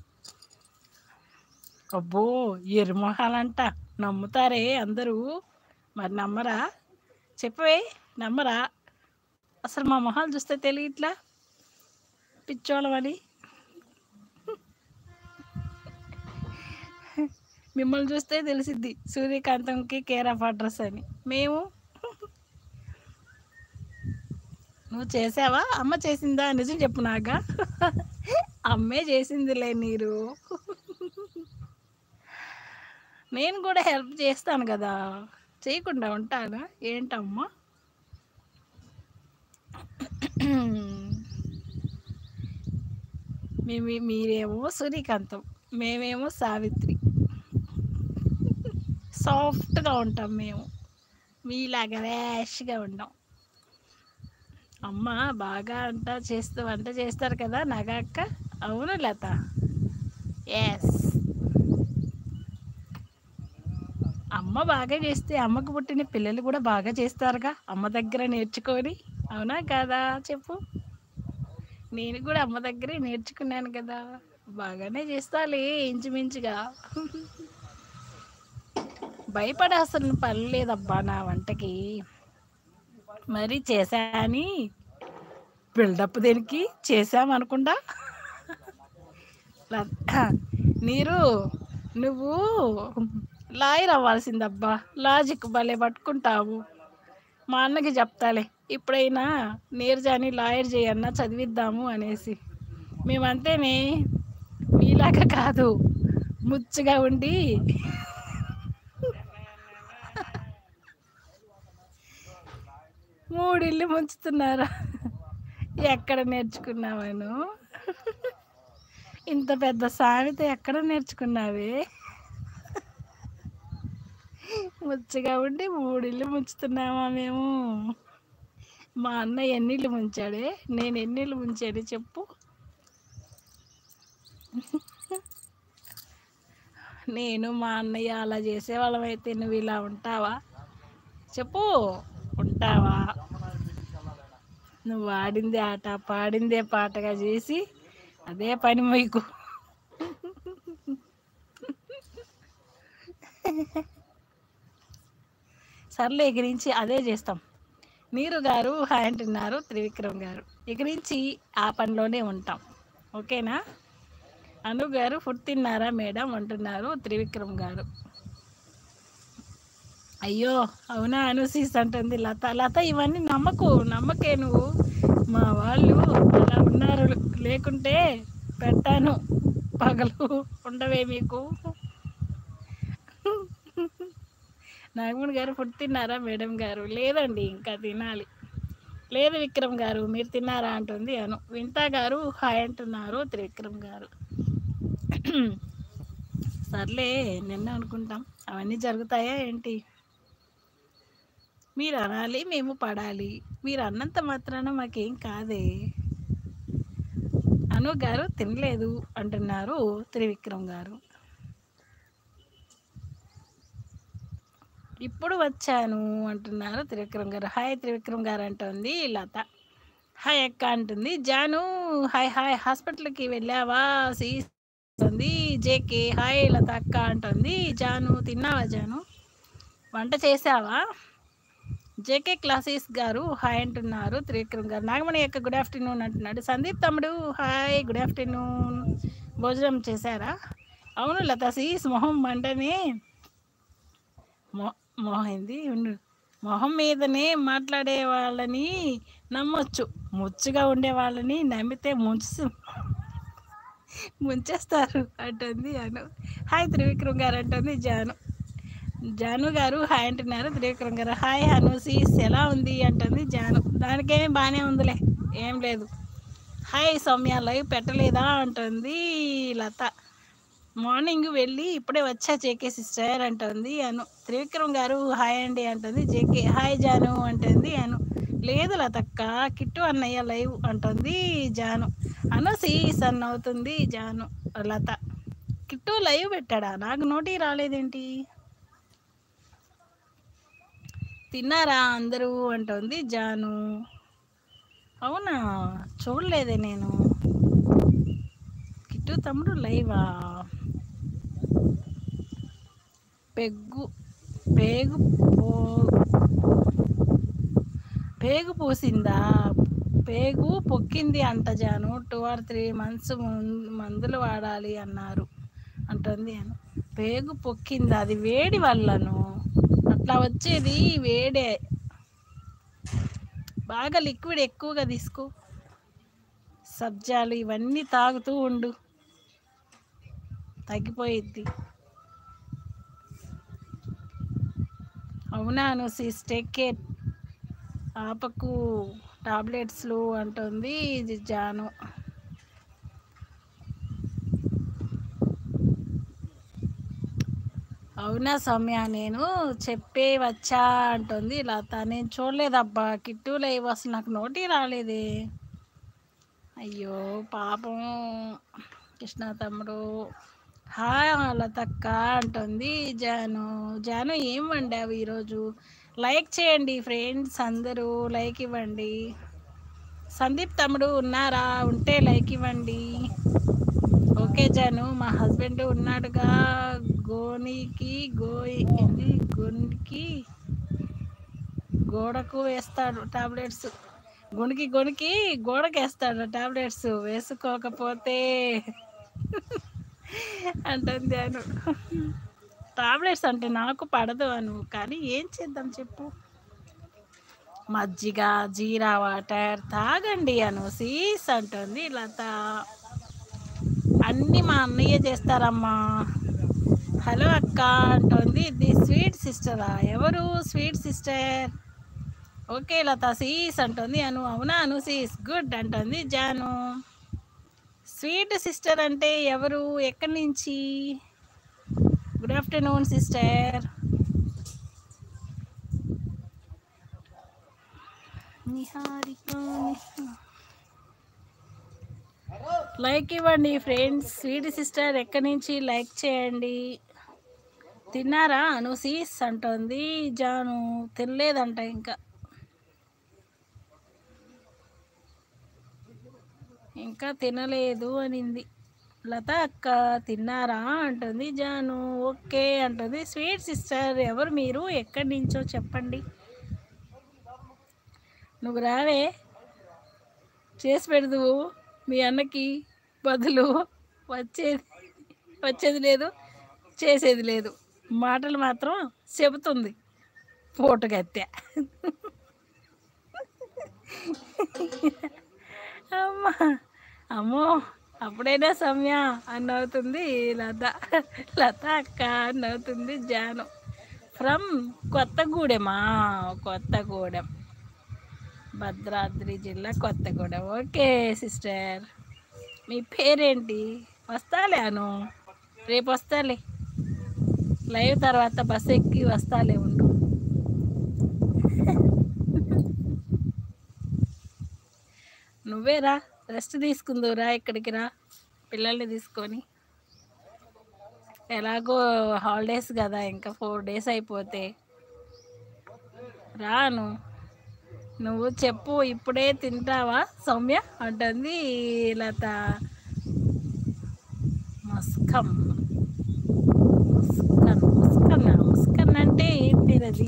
అబ్బో ఎరుమొహాలంట, నమ్ముతారే అందరూ? మరి నమ్మరా? చెప్పవే, నమ్మరా? అసలు మా మొహాలు చూస్తే తెలియట్లా పిచ్చోళమని. మిమ్మల్ని చూస్తే తెలిసిద్ది సూర్యకాంతంకి కేర్ ఆఫ్ అడ్రస్ అని. నువ్వు చేసావా? అమ్మ చేసిందా? నిజం చెప్పు నాగా. అమ్మే చేసిందిలే నీరు. నేను కూడా హెల్ప్ చేస్తాను కదా, చేయకుండా ఉంటానా ఏంటమ్మా? మీరేమో సూర్యకాంతం, మేమేమో సావిత్రి. సాఫ్ట్గా ఉంటాం మేము, మీలాగా ర్యాష్గా ఉంటాం. అమ్మ బాగా వంట చేస్తారు కదా నాగా అక్క. అవును లత. ఎస్. అమ్మ బాగా చేస్తే అమ్మకు పుట్టిన పిల్లలు కూడా బాగా చేస్తారుగా అమ్మ దగ్గర నేర్చుకొని. అవునా కదా చెప్పు. నేను కూడా అమ్మ దగ్గరే నేర్చుకున్నాను కదా, బాగానే చేస్తాలే ఇంచుమించుగా. భయపడాల్సిన పని లేదబ్బా నా వంటకి. మరి చేశా అని బిల్డప్ దేనికి, చేసామనకుండా. నీరు, నువ్వు లాయర్ అవ్వాల్సిందబ్బా, లాజిక్ భలే పట్టుకుంటావు. మా అన్నకి చెప్తాలే ఇప్పుడైనా నీరజాని లాయర్ చేయన్నా చదివిద్దాము అనేసి. మేమంతేనే, మీలాగా కాదు, ముచ్చుగా ఉండి. మూడిల్లు ముంచుతున్నారా? ఎక్కడ నేర్చుకున్నావను? ఇంత పెద్ద సామెత ఎక్కడ నేర్చుకున్నావే? ముచ్చగా ఉండి మూడిల్లు ముంచుతున్నామా మేము? మా అన్న ఎన్నిళ్ళు ముంచాడే, నేను ఎన్నిళ్ళు ముంచాడు చెప్పు. నేను మా అన్నయ్య అలా చేసేవాళ్ళం అయితే నువ్వు ఇలా ఉంటావా చెప్పు? ఉంటావా? నువ్వు ఆడిందే ఆట పాడిందే పాటగా చేసి అదే పని మీకు. సర్లే, ఇక నుంచి అదే చేస్తాం. నీరు గారు హాయ్ అంటున్నారు, త్రివిక్రమ్ గారు ఇక నుంచి ఆ పనిలోనే ఉంటాం. ఓకేనా? అను గారు ఫుడ్ తిన్నారా మేడం అంటున్నారు త్రివిక్రమ్ గారు. అయ్యో అవునా అనుసీస్ అంటుంది లత. లత ఇవన్నీ నమ్మకే నువ్వు. మా వాళ్ళు అలా ఉన్నారు, లేకుంటే పెట్టాను పగలు ఉండవే మీకు. నాగమణి గారు ఫుడ్ తిన్నారా మేడం గారు? లేదండి, ఇంకా తినాలి. లేదు విక్రమ్ గారు, మీరు తిన్నారా అంటుంది అను. వింతా గారు హాయ్ అంటున్నారు త్రివిక్రమ్ గారు. సర్లే, నిన్న అనుకుంటాం, అవన్నీ జరుగుతాయా ఏంటి? మీరు అనాలి, మేము పడాలి. మీరు అన్నంత మాత్రాన మాకేం కాదే. అను గారు తినలేదు అంటున్నారు త్రివిక్రమ్ గారు. ఇప్పుడు వచ్చాను అంటున్నారు త్రివిక్రమ్ గారు. హాయ్ త్రివిక్రమ్ గారు అంటుంది లత. హాయ్ అక్క అంటుంది జాను. హాయ్ హాయ్, హాస్పిటల్కి వెళ్ళావా సి అంటుంది జేకే. హాయ్ లత అక్క అంటుంది జాను. తిన్నావా జాను? వంట చేసావా? జేకే క్లాసెస్ గారు హాయ్ అంటున్నారు త్రివిక్రమ్ గారు. నాగమణి యొక్క గుడ్ ఆఫ్టర్నూన్ అంటున్నాడు. సందీప్ తమ్ముడు హాయ్, గుడ్ ఆఫ్టర్నూన్. భోజనం చేశారా? అవును లత, సీస్ మొహం మంటనే. మొహింది ఉండు. మొహం మీదనే మాట్లాడే వాళ్ళని నమ్మొచ్చు, ముచ్చుగా ఉండే వాళ్ళని నమ్మితే ముంచేస్తారు అంటుంది అను. హాయ్ త్రివిక్రమ్ గారు అంటుంది జాను. జాను గారు హాయ్ అంటున్నారు త్రివిక్రమ్ గారు. హాయ్ హను సీస్ ఎలా ఉంది అంటుంది జాను. దానికేమీ బాగానే ఉందిలే, ఏం లేదు. హాయ్ సౌమ్య, లైవ్ పెట్టలేదా అంటుంది లత. మార్నింగ్ వెళ్ళి ఇప్పుడే వచ్చా జేకే సిస్టర్ అంటుంది అను. త్రివిక్రమ్ గారు హాయ్ అండి అంటుంది జేకే. హాయ్ జాను అంటుంది అను. లేదు లతక్క, కిట్టు అన్నయ్య లైవ్ అంటుంది జాను. అను సీస్ అన్న అవుతుంది జాను. లత, కిట్టు లైవ్ పెట్టాడా? నాకు నోటి రాలేదేంటి? తిన్నారా అందరూ అంటుంది జాను. అవునా, చూడలేదే నేను. కిట్టు తమ్ముడు లైవా? పెగ్గు పేగు పేగు పూసిందా? పేగు పొక్కింది అంట జాను. 2 or 3 months మందులు వాడాలి అన్నారు అంటుంది అని. పేగు పొక్కింది, అది వేడి వల్లను అట్లా వచ్చేది, వేడే. బాగా లిక్విడ్ ఎక్కువగా తీసుకో, సబ్జాలు ఇవన్నీ తాగుతూ ఉండు, తగ్గిపోయిద్ది. అవునాను సిస్, టేక్ కేర్. ఆపకు టాబ్లెట్స్లు అంటుంది జాను. అవును. అవునా సౌమ్య, నేను చెప్పే వచ్చా అంటుంది లత. నేను చూడలేదబ్బా కిట్టు లైవ్, అసలు నాకు నోటి రాలేదే. అయ్యో పాపం. కృష్ణ తమ్ముడు హాయ్ లతక్క అంటుంది జాను. జాను ఏం వండావు ఈరోజు? లైక్ చేయండి ఫ్రెండ్స్, అందరూ లైక్ ఇవ్వండి. సందీప్ తమ్ముడు ఉన్నారా? ఉంటే లైక్ ఇవ్వండి. ఓకే జాను, మా హస్బెండ్ ఉన్నాడుగా. గోనికి గోనికి గోడకు వేస్తాడు టాబ్లెట్స్. గొనికి గోడకు వేస్తాడు టాబ్లెట్స్ వేసుకోకపోతే అంటుంది జాను. టాబ్లెట్స్ అంటే నాకు పడదు అను, కానీ ఏం చేద్దాం చెప్పు. మజ్జిగ జీరా వాటర్ తాగండి అను సీస్ అంటుంది లత. అన్నీ మా అన్నయ్య చేస్తారమ్మా. హలో అక్క అంటుంది. ది స్వీట్ సిస్టరా? ఎవరు sweet sister? Okay Latha sis అంటుంది అను. అవునా అను సీస్ గుడ్ అంటుంది జాను. స్వీట్ సిస్టర్ అంటే ఎవరు, ఎక్కడి నుంచి? Good afternoon sister. లైక్ ఇవ్వండి ఫ్రెండ్స్. స్వీట్ సిస్టర్ ఎక్కడి నుంచి? లైక్ చేయండి. తిన్నారా అను సీస్ అంటుంది జాను. తినలేదంట ఇంకా తినలేదు అనింది. లత అక్క తిన్నారా అంటుంది జాను. ఓకే అంటుంది. స్వీట్ సిస్టర్ ఎవరు మీరు, ఎక్కడి నుంచో చెప్పండి. నువ్వు రావే, చేసి పెడదువు మీ అన్నకి బదులు. వచ్చేది లేదు, చేసేది లేదు. మాటలు మాత్రం చెబుతుంది పోటుగత్తె. అమ్మా అమ్మో, అప్పుడైనా సౌమ్య అని అవుతుంది లత. లత అక్క అని అవుతుంది జాను. ఫ్రమ్ కొత్తగూడెమా? కొత్తగూడెం, భద్రాద్రి జిల్లా కొత్తగూడెం. ఓకే సిస్టర్, మీ పేరేంటి? వస్తాలే అను, రేపు వస్తాలే. లైవ్ తర్వాత బస్ ఎక్కి వస్తాలే, ఉండు. నువ్వే రా, రెస్ట్ తీసుకుందురా, ఇక్కడికి రా పిల్లల్ని తీసుకొని. ఎలాగో హాలిడేస్ కదా, ఇంకా 4 days అయిపోతే రాను. నువ్వు చెప్పు, ఇప్పుడే తింటావా సౌమ్య అంటుంది లత. మస్కమ్ ముస్కన్ అంటే ఏంటి అది?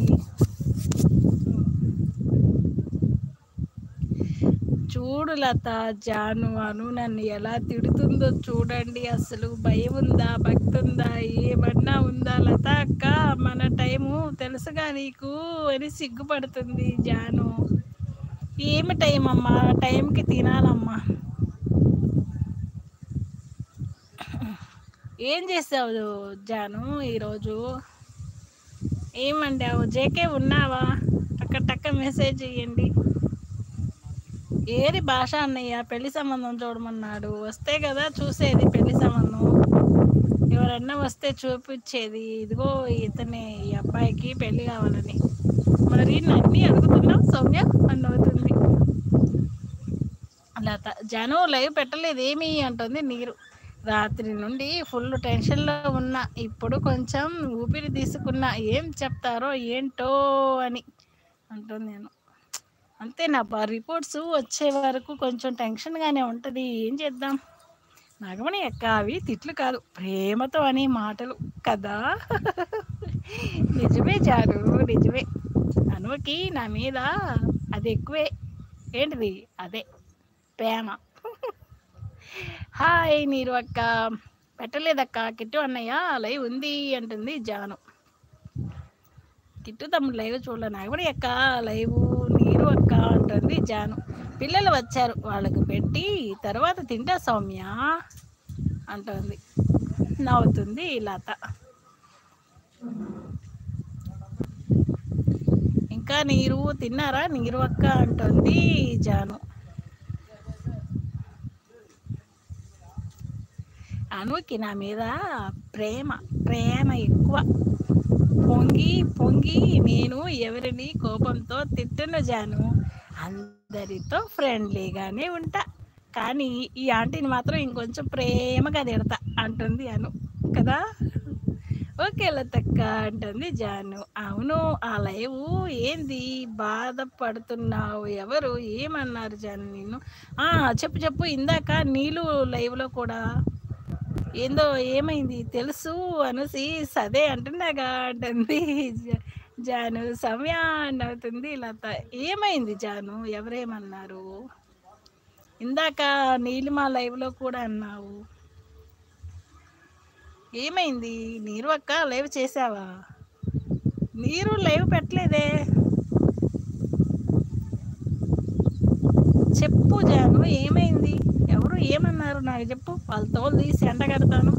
చూడు లత, జాను అను నన్ను ఎలా తిడుతుందో చూడండి. అసలు భయం ఉందా, భక్తి ఉందా, ఏమన్నా ఉందా? లత అక్క మన టైము తెలుసుగా నీకు అని సిగ్గుపడుతుంది జాను. ఏమి టైం అమ్మా? టైంకి తినాలమ్మా. ఏం చేసావు జాను ఈరోజు? ఏమండావు? జేకే ఉన్నావా? టక్క మెసేజ్ చేయండి. ఏరి భాష అన్నయ్య పెళ్లి సంబంధం చూడమన్నాడు. వస్తే కదా చూసేది పెళ్లి సంబంధం. ఎవరన్నా వస్తే చూపించేది. ఇదిగో ఇతనే, ఈ అబ్బాయికి పెళ్లి కావాలని. మరి నన్ను అడుగుతున్నావు సౌమ్య అని అవుతుంది లత. జను లైవ్ పెట్టలేదు ఏమి అంటుంది నీరు. రాత్రి నుండి ఫుల్ టెన్షన్లో ఉన్నా, ఇప్పుడు కొంచెం ఊపిరి తీసుకున్నా. ఏం చెప్తారో ఏంటో అని అంటుంది నేను. అంతేనబ్బా, రిపోర్ట్స్ వచ్చే వరకు కొంచెం టెన్షన్గానే ఉంటుంది. ఏం చేద్దాం నాగమణి అక్క, అవి తిట్లు కాదు, ప్రేమతో అనే మాటలు కదా. నిజమే చాలు, నిజమే. అనుకి నా మీద అది ఎక్కువే. ఏంటిది? అదే ప్రేమ. హాయ్ నీరు అక్క. పెట్టలేదక్క, కిట్టు అన్నయ్య లైవ్ ఉంది అంటుంది జాను. కిట్టు తమ్ముడు లైవ్ చూడలే. నాగమణి అక్క లైవ్, నీరు అక్క అంటుంది జాను. పిల్లలు వచ్చారు, వాళ్ళకు పెట్టి తర్వాత తింటా సౌమ్య అంటుంది. నవ్వుతుంది లత. ఇంకా నీరు తిన్నారా నీరు అక్క అంటుంది జాను. అనుకి నా మీద ప్రేమ ఎక్కువ. పొంగి పొంగి నేను ఎవరిని కోపంతో తిట్టను జాను, అందరితో ఫ్రెండ్లీగానే ఉంటా, కానీ ఈ ఆంటీని మాత్రం ఇంకొంచెం ప్రేమగా తిడతా అంటుంది అను కదా. ఓకే లతక్క అంటుంది జాను. అవును, ఆ లైవ్ ఏంది బాధపడుతున్నావు, ఎవరు ఏమన్నారు జాను నిన్ను? చెప్పు చెప్పు, ఇందాక నీళ్ళు లైవ్లో కూడా ఏందో ఏమైంది తెలుసు అనేసి సదే అంటున్నాగా అంటుంది జాను. సౌమ్య అవుతుంది లత. ఏమైంది జాను, ఎవరేమన్నారు? ఇందాక నీలిమా లైవ్లో కూడా అన్నావు, ఏమైంది? నీరు అక్క లైవ్ చేసావా? నీరు లైవ్ పెట్టలేదే, చెప్పు జాను ఏమైంది, ఎవరు ఏమన్నారు నాకు చెప్పు, వాళ్ళ తోలు తీసి ఎండ కడతాను.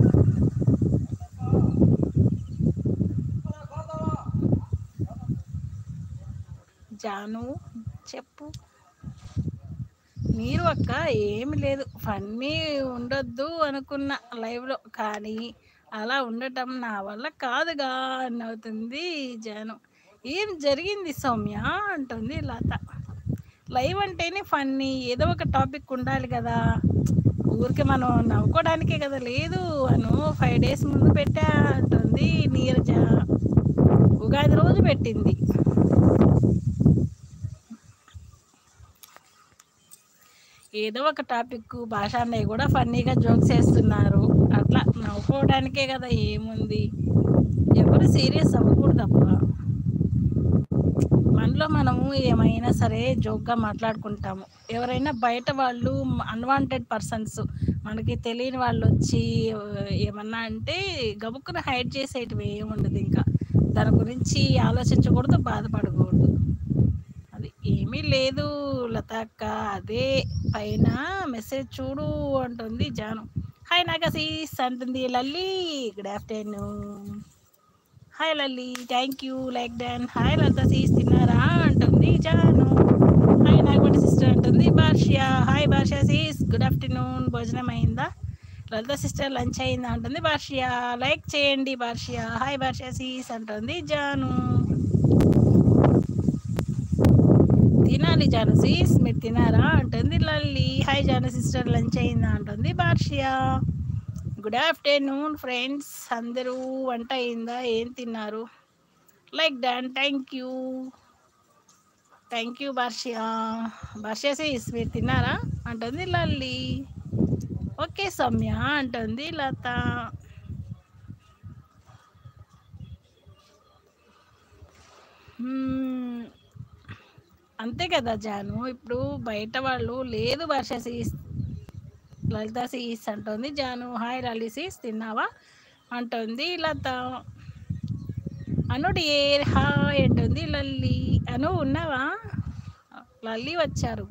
జాను చెప్పు. నీరు అక్క ఏమి లేదు, ఫన్నీ ఉండొద్దు అనుకున్న లైవ్లో, కానీ అలా ఉండటం నా వల్ల కాదుగా అవుతుంది జాను. ఏం జరిగింది సౌమ్య అంటుంది లత. లైవ్ అంటేనే ఫన్నీ, ఏదో ఒక టాపిక్ ఉండాలి కదా, ఊరికి మనం నవ్వుకోవడానికే కదా. లేదు అను 5 days ముందు పెట్టా అంటుంది నీరజ, ఉగాది రోజు పెట్టింది. ఏదో ఒక టాపిక్, భాష అన్నయ్య కూడా ఫన్నీగా జోక్స్ వేస్తున్నారు, అట్లా నవ్వుకోవడానికే కదా, ఏముంది. ఎవరు సీరియస్ అవ్వకూడదు తప్ప, మనలో మనము ఏమైనా సరే జోక్గా మాట్లాడుకుంటాము. ఎవరైనా బయట వాళ్ళు, అన్వాంటెడ్ పర్సన్స్, మనకి తెలియని వాళ్ళు వచ్చి ఏమన్నా అంటే గబుక్కున హైడ్ చేసేటివి ఏముండదు, ఇంకా దాని గురించి ఆలోచించకూడదు, బాధపడకూడదు. అది ఏమీ లేదు లత అక్క, అదే పైన మెసేజ్ చూడు అంటుంది జాను. హాయ్ నాగసీస్ అంటుంది Lalli, good afternoon. Hi Lalli, thank you like done. Hi Latha sis తిన్నారా అంటుంది జాను. హాయ్ నాగమణి సిస్టర్ అంటుంది భాష్య. హాయ్ భాష్య సీస్, గుడ్ ఆఫ్టర్నూన్. భోజనం అయిందా లలిత సిస్టర్, లంచ్ అయిందా అంటుంది భాష్య. లైక్ చేయండి భాష్య. హాయ్ భాష్య సీస్ అంటుంది జాను. తినాలి జాను సీస్, మీరు తినారా అంటుంది Lalli. Hi Janu sister, lunch అయిందా అంటుంది భాష్య. గుడ్ ఆఫ్టర్నూన్ ఫ్రెండ్స్, అందరూ వంట అయిందా, ఏం తిన్నారు? లైక్ డన్, థ్యాంక్ యూ భాష్య. భాష్య సీస్, మీరు తిన్నారా అంటుంది లల్లి. ఓకే సౌమ్య అంటుంది లత. అంతే కదా జాను, ఇప్పుడు బయట వాళ్ళు లేదు. భాష సీస్, లలిత సీస్ అంటుంది జాను. హాయ్ లలి సీస్, తిన్నావా అంటుంది లత. అనుడి ఏ హాయ్ అంటుంది లల్లి. అను ఉన్నావా? లల్లి వచ్చారు.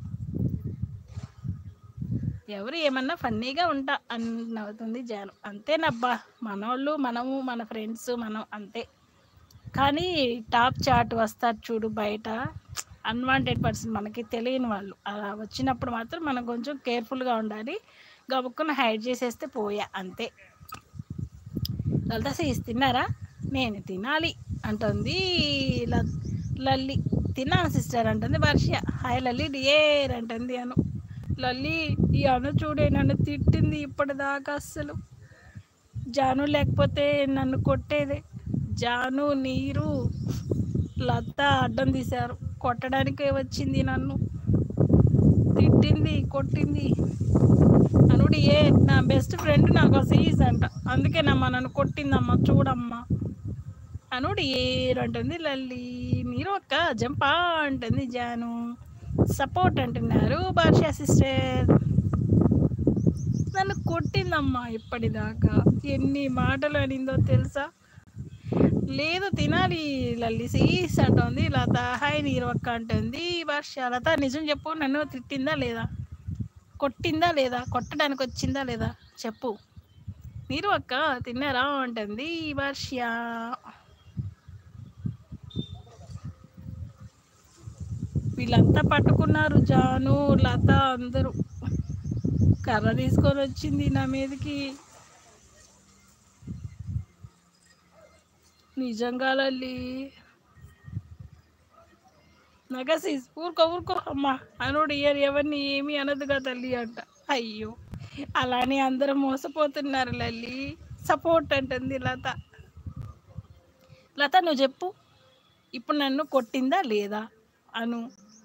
ఎవరు ఏమన్నా ఫన్నీగా ఉంటా అని నవ్వుతుంది జాను. అంతేనబ్బా, మనోళ్ళు మనము, మన ఫ్రెండ్స్ మనం, అంతే. కానీ టాప్ చాట్ వస్తారు చూడు బయట, అన్వాంటెడ్ పర్సన్, మనకి తెలియని వాళ్ళు, అలా వచ్చినప్పుడు మాత్రం మనం కొంచెం కేర్ఫుల్గా ఉండాలి. గబుక్కున హైడ్ చేసేస్తే పోయా, అంతే. లలిత సీస్ తిన్నారా? నేను తినాలి అంటుంది లల్లి. తిన్నాను సిస్టర్ అంటుంది వర్ష. హాయ్ లల్లి డియర్ అంటుంది అను. లల్లి, ఈ అను చూడే నన్ను తిట్టింది ఇప్పటిదాకా, అస్సలు జాను లేకపోతే నన్ను కొట్టేదే. జాను, నీరు, లత అడ్డం తీశారు, కొట్టడానికే వచ్చింది, నన్ను తిట్టింది, కొట్టింది. అనుడి ఏ నా బెస్ట్ ఫ్రెండ్ నాకు సీజ్ అంట, అందుకేనమ్మా నన్ను కొట్టిందమ్మా, చూడమ్మా. అనుడి ఏరంటుంది లల్లి. మీరు ఒక్క జంపా అంటుంది జాను. సపోర్ట్ అంటున్నారు భాష సిస్టర్. నన్ను కొట్టిందమ్మా ఇప్పటిదాకా, ఎన్ని మాటలు అనిందో తెలుసా. లేదు తినాలి లల్లి సీస్ అంటుంది లత. హాయ్ నీరు అక్క అంటుంది భాష. లత నిజం చెప్పు, నన్ను తిట్టిందా లేదా, కొట్టిందా లేదా, కొట్టడానికి వచ్చిందా లేదా చెప్పు. నీరు అక్క తిన్నారా అంటుంది భాష్య. వీళ్ళంతా పట్టుకున్నారు, జాను లత అందరూ. కర్ర తీసుకొని వచ్చింది నా మీదకి. నిజంగా లల్లి నగసిస్ ఊరుకో ఊరుకో అమ్మా అనుడు ఇయర్ ఎవరిని ఏమీ అనదుగా తల్లి అంట. అయ్యో అలానే అందరూ మోసపోతున్నారు లల్లి. సపోర్ట్ అంటుంది లత. లత నువ్వు చెప్పు, ఇప్పుడు నన్ను కొట్టిందా లేదా అను.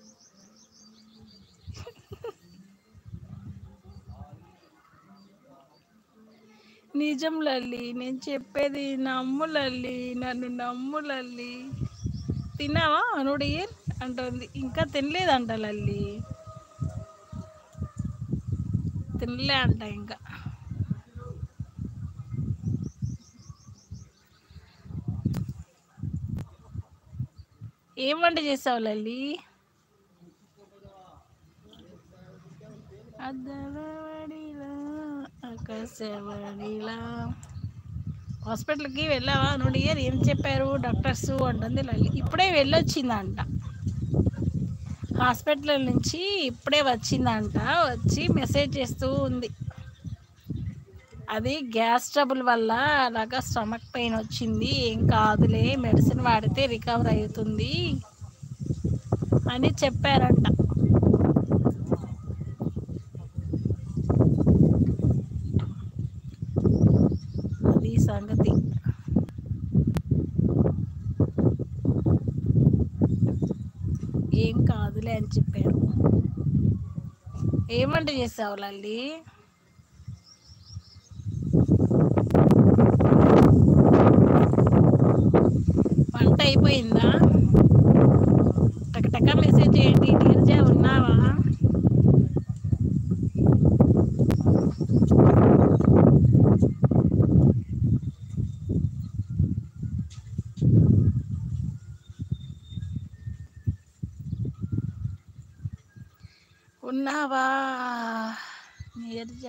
నిజం లల్లి, నేను చెప్పేది నమ్ము లల్లి, నన్ను నమ్ము లల్లి. తిన్నావా అనుడి అంటుంది. ఇంకా తినలేదంట లల్లి, తినలే అంట ఇంకా. ఏం వంట చేసావు లల్లి? అద్దరవడిలా ఆకాశవాణిలా. హాస్పిటల్కి వెళ్ళావా అనుడి ఏం చెప్పారు డాక్టర్స్ అంటుంది లల్లి. ఇప్పుడే వెళ్ళొచ్చిందంట హాస్పిటల్ నుంచి, ఇప్పుడే వచ్చిందంట. వచ్చి మెసేజ్ చేస్తూ ఉంది. అది గ్యాస్ ట్రబుల్ వల్ల అలాగా స్టమక్ పెయిన్ వచ్చింది, ఏం కాదులే మెడిసిన్ వాడితే రికవర్ అవుతుంది అని చెప్పారంట. అది సంగతి. ఏం కాదులే అని చెప్పారు. ఏమంట చేసావు లల్లి? వంట అయిపోయిందా? టకటక మెసేజ్ చేయండి. నీరజ ఉన్నావా? ఉన్నావా నీరజ?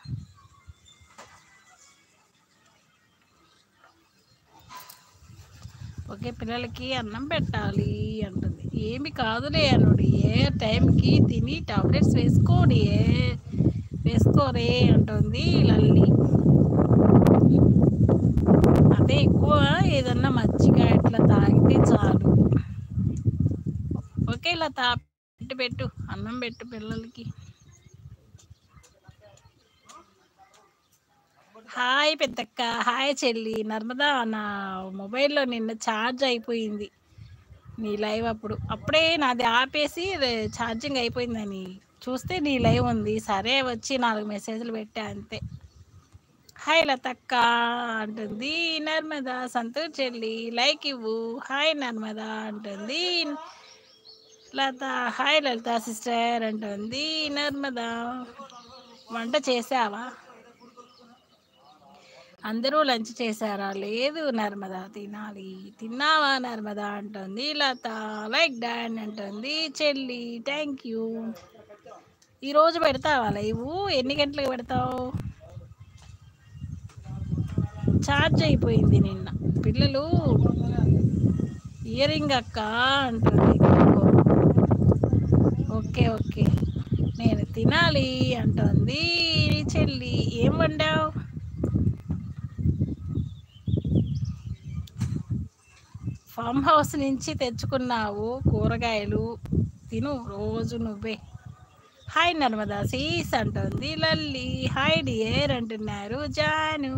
ఓకే, పిల్లలకి అన్నం పెట్టాలి అంటుంది. ఏమి కాదులే అనుడు ఏ టైంకి తిని టాబ్లెట్స్ వేసుకోని వేసుకోరే అంటుంది లల్లి. అదే ఎక్కువ ఏదన్నా మజ్జిగ ఇట్లా తాగితే చాలు. ఓకే ఇలా పెట్టు అన్నం పెట్టు పిల్లలకి. హాయ్ పెద్దక్క, హాయ్ చెల్లి. నర్మదా, నా మొబైల్లో నిన్న ఛార్జ్ అయిపోయింది నీ లైవ్ అప్పుడే నాది ఆపేసి ఛార్జింగ్ అయిపోయిందని చూస్తే నీ లైవ్ ఉంది. సరే వచ్చి 4 మెసేజ్లు పెట్టా అంతే. హాయ్ లతక్క అంటుంది నర్మదా. సంతూర్ చెల్లి లైక్ ఇవ్వు. హాయ్ నర్మదా అంటుంది లత. హాయ్ లలిత సిస్టర్ అంటుంది నర్మదా. వంట చేసావా? అందరూ లంచ్ చేశారా? లేదు నర్మదా, తినాలి. తిన్నావా నర్మదా అంటుంది లత. లైక్ డాన్ అంటుంది చెల్లి. Thank you. ఈరోజు పెడతావా లైవ్? ఎన్ని గంటలకు పెడతావు? ఛార్జ్ అయిపోయింది నిన్న. పిల్లలు ఇయరింగ్ అక్క అంటుంది. ఓకే ఓకే, నేను తినాలి అంటుంది చెల్లి. ఏం వండావు? ఫామ్ హౌస్ నుంచి తెచ్చుకున్నావు కూరగాయలు, తిను రోజు నువ్వే. హాయ్ నర్మదా సీస్ అంటుంది లల్లి. హాయ్ డియర్ అంటున్నారు జాను.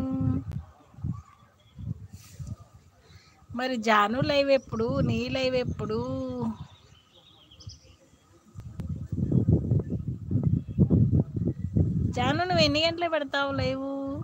మరి జాను లైవ్ ఎప్పుడు? నీ లైవ్ ఎప్పుడు? జాను నువ్వు ఎన్ని గంటలకు పెడతావు లైవ్?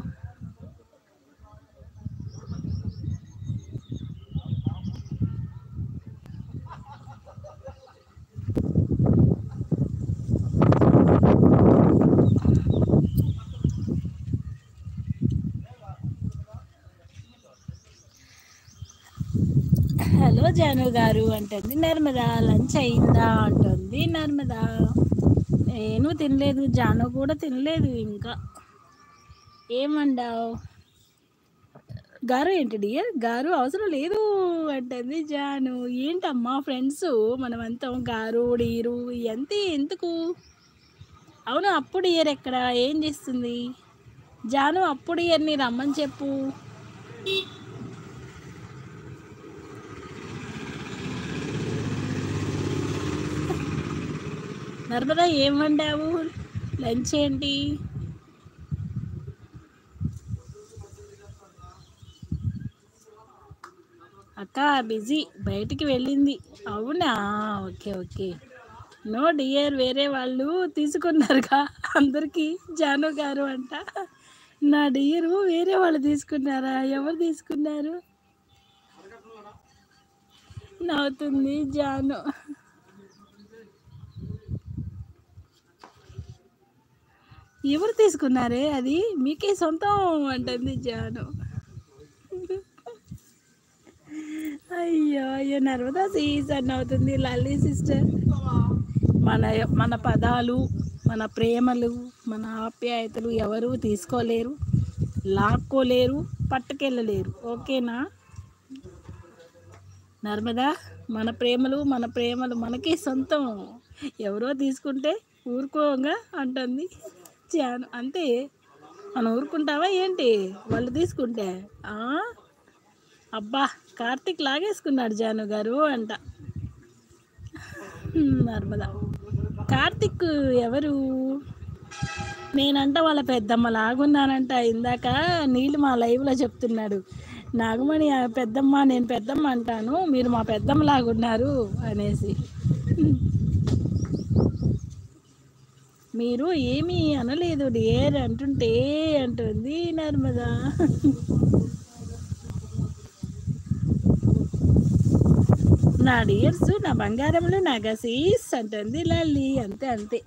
హలో జాను గారు అంటుంది నర్మదా. లంచ్ అయిందా అంటుంది నర్మదా. నేను తినలేదు, జాను కూడా తినలేదు ఇంకా. ఏమండావు? గారు ఏంటి డియర్? గారు అవసరం లేదు అంటుంది జాను. ఏంటమ్మా ఫ్రెండ్స్ మనమంతా గారు డీరు ఎంత ఎందుకు? అవును, అప్పుడు ఇయర్ ఎక్కడ ఏం చేస్తుంది? జాను అప్పుడు ఇయర్ని రమ్మని చెప్పు. నర్మదా ఏం వండావు? లంచ్ ఏంటి? అక్క బిజీ, బయటికి వెళ్ళింది. అవునా, ఓకే ఓకే. నో డియర్, వేరే వాళ్ళు తీసుకున్నారుగా అందరికీ జాను గారు అంట. నా డియరు వేరే వాళ్ళు తీసుకున్నారా? ఎవరు తీసుకున్నారు? నవ్వుతుంది జాను. ఎవరు తీసుకున్నారే? అది మీకే సొంతం అంటుంది జాను. అయ్యో అయ్యో, నర్మదా సీజన్ అవుతుంది లల్లి సిస్టర్. మన మన పదాలు, మన ప్రేమలు, మన ఆప్యాయతలు ఎవరు తీసుకోలేరు, లాక్కోలేరు, పట్టుకెళ్ళలేరు. ఓకేనా నర్మదా? మన ప్రేమలు మనకే సొంతం. ఎవరో తీసుకుంటే ఊరుకోగా అంటుంది జాను. అంతే, మనం ఊరుకుంటావా ఏంటి వాళ్ళు తీసుకుంటే? అబ్బా, కార్తీక్ లాగేసుకున్నాడు జాను గారు అంట. నర్మదా, కార్తీక్ ఎవరు? నేనంట వాళ్ళ పెద్దమ్మ లాగున్నానంట. ఇందాక నీళ్ళు మా లైవ్లో చెప్తున్నాడు, నాగమణి పెద్దమ్మ, నేను పెద్దమ్మ అంటాను, మీరు మా పెద్దమ్మ లాగున్నారు అనేసి. మీరు ఏమీ అనలేదు డియర్ అంటుంటే అంటుంది నర్మదా. నా డియర్స్, నా బంగారములు, నా గసీస్ అంటుంది లల్లి. అంతే అంతే.